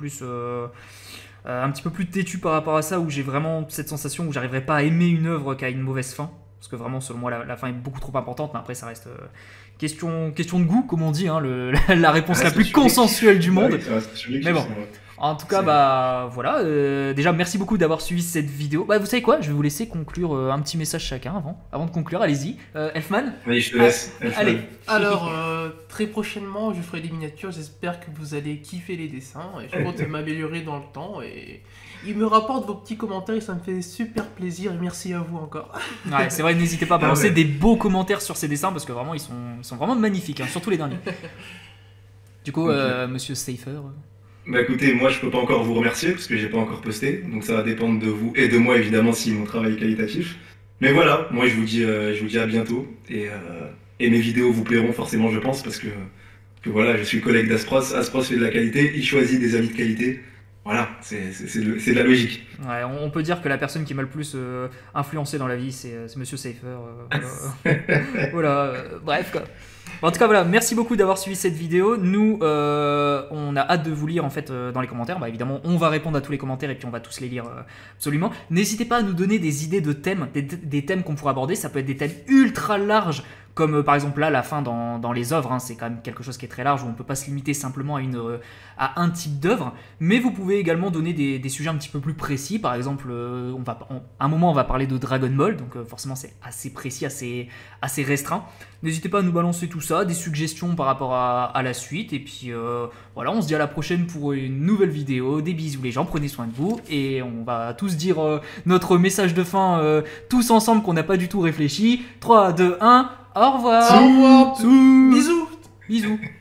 Speaker 1: plus têtu par rapport à ça, où j'ai vraiment cette sensation où j'arriverai pas à aimer une œuvre qui a une mauvaise fin, parce que vraiment selon moi la fin est beaucoup trop importante. Mais après ça reste question de goût, comme on dit, hein, la réponse la plus consensuelle du monde. Mais bon. En tout cas, bah voilà. Déjà, merci beaucoup d'avoir suivi cette vidéo. Bah, vous savez quoi? Je vais vous laisser conclure un petit message chacun avant de conclure. Allez-y, Elfman.
Speaker 3: Oui, je te laisse.
Speaker 2: Allez. Alors, très prochainement, je ferai des miniatures. J'espère que vous allez kiffer les dessins. Et je compte m'améliorer dans le temps. Et il me rapporte vos petits commentaires et ça me fait super plaisir. Et merci à vous encore.
Speaker 1: Ouais, c'est vrai. N'hésitez pas à balancer des beaux commentaires sur ces dessins parce que vraiment, ils sont vraiment magnifiques, hein, surtout les derniers. Du coup, Monsieur Safer.
Speaker 3: Bah écoutez, moi je peux pas encore vous remercier parce que j'ai pas encore posté, donc ça va dépendre de vous et de moi évidemment si mon travail est qualitatif. Mais voilà, moi je vous dis à bientôt et mes vidéos vous plairont forcément, je pense, parce que voilà, je suis le collègue d'Aspros, Aspros fait de la qualité, il choisit des amis de qualité. Voilà, c'est de la logique.
Speaker 1: Ouais, on peut dire que la personne qui m'a le plus influencé dans la vie, c'est Monsieur Safer. Voilà, bref quoi. En tout cas, voilà, merci beaucoup d'avoir suivi cette vidéo. Nous, on a hâte de vous lire en fait dans les commentaires. Bah, évidemment, on va répondre à tous les commentaires et puis on va tous les lire absolument. N'hésitez pas à nous donner des idées de thèmes, des thèmes qu'on pourrait aborder. Ça peut être des thèmes ultra larges, comme par exemple là, la fin dans les œuvres. Hein, c'est quand même quelque chose qui est très large où on ne peut pas se limiter simplement à un type d'œuvre. Mais vous pouvez également donner des sujets un petit peu plus précis. Par exemple, à un moment, on va parler de Dragon Ball. Donc forcément, c'est assez précis, assez restreint. N'hésitez pas à nous balancer tout ça, des suggestions par rapport à la suite. Et puis voilà, on se dit à la prochaine pour une nouvelle vidéo. Des bisous les gens, prenez soin de vous. Et on va tous dire notre message de fin tous ensemble qu'on n'a pas du tout réfléchi. 3, 2, 1, au revoir.
Speaker 2: Au revoir. Bisous.
Speaker 1: Bisous.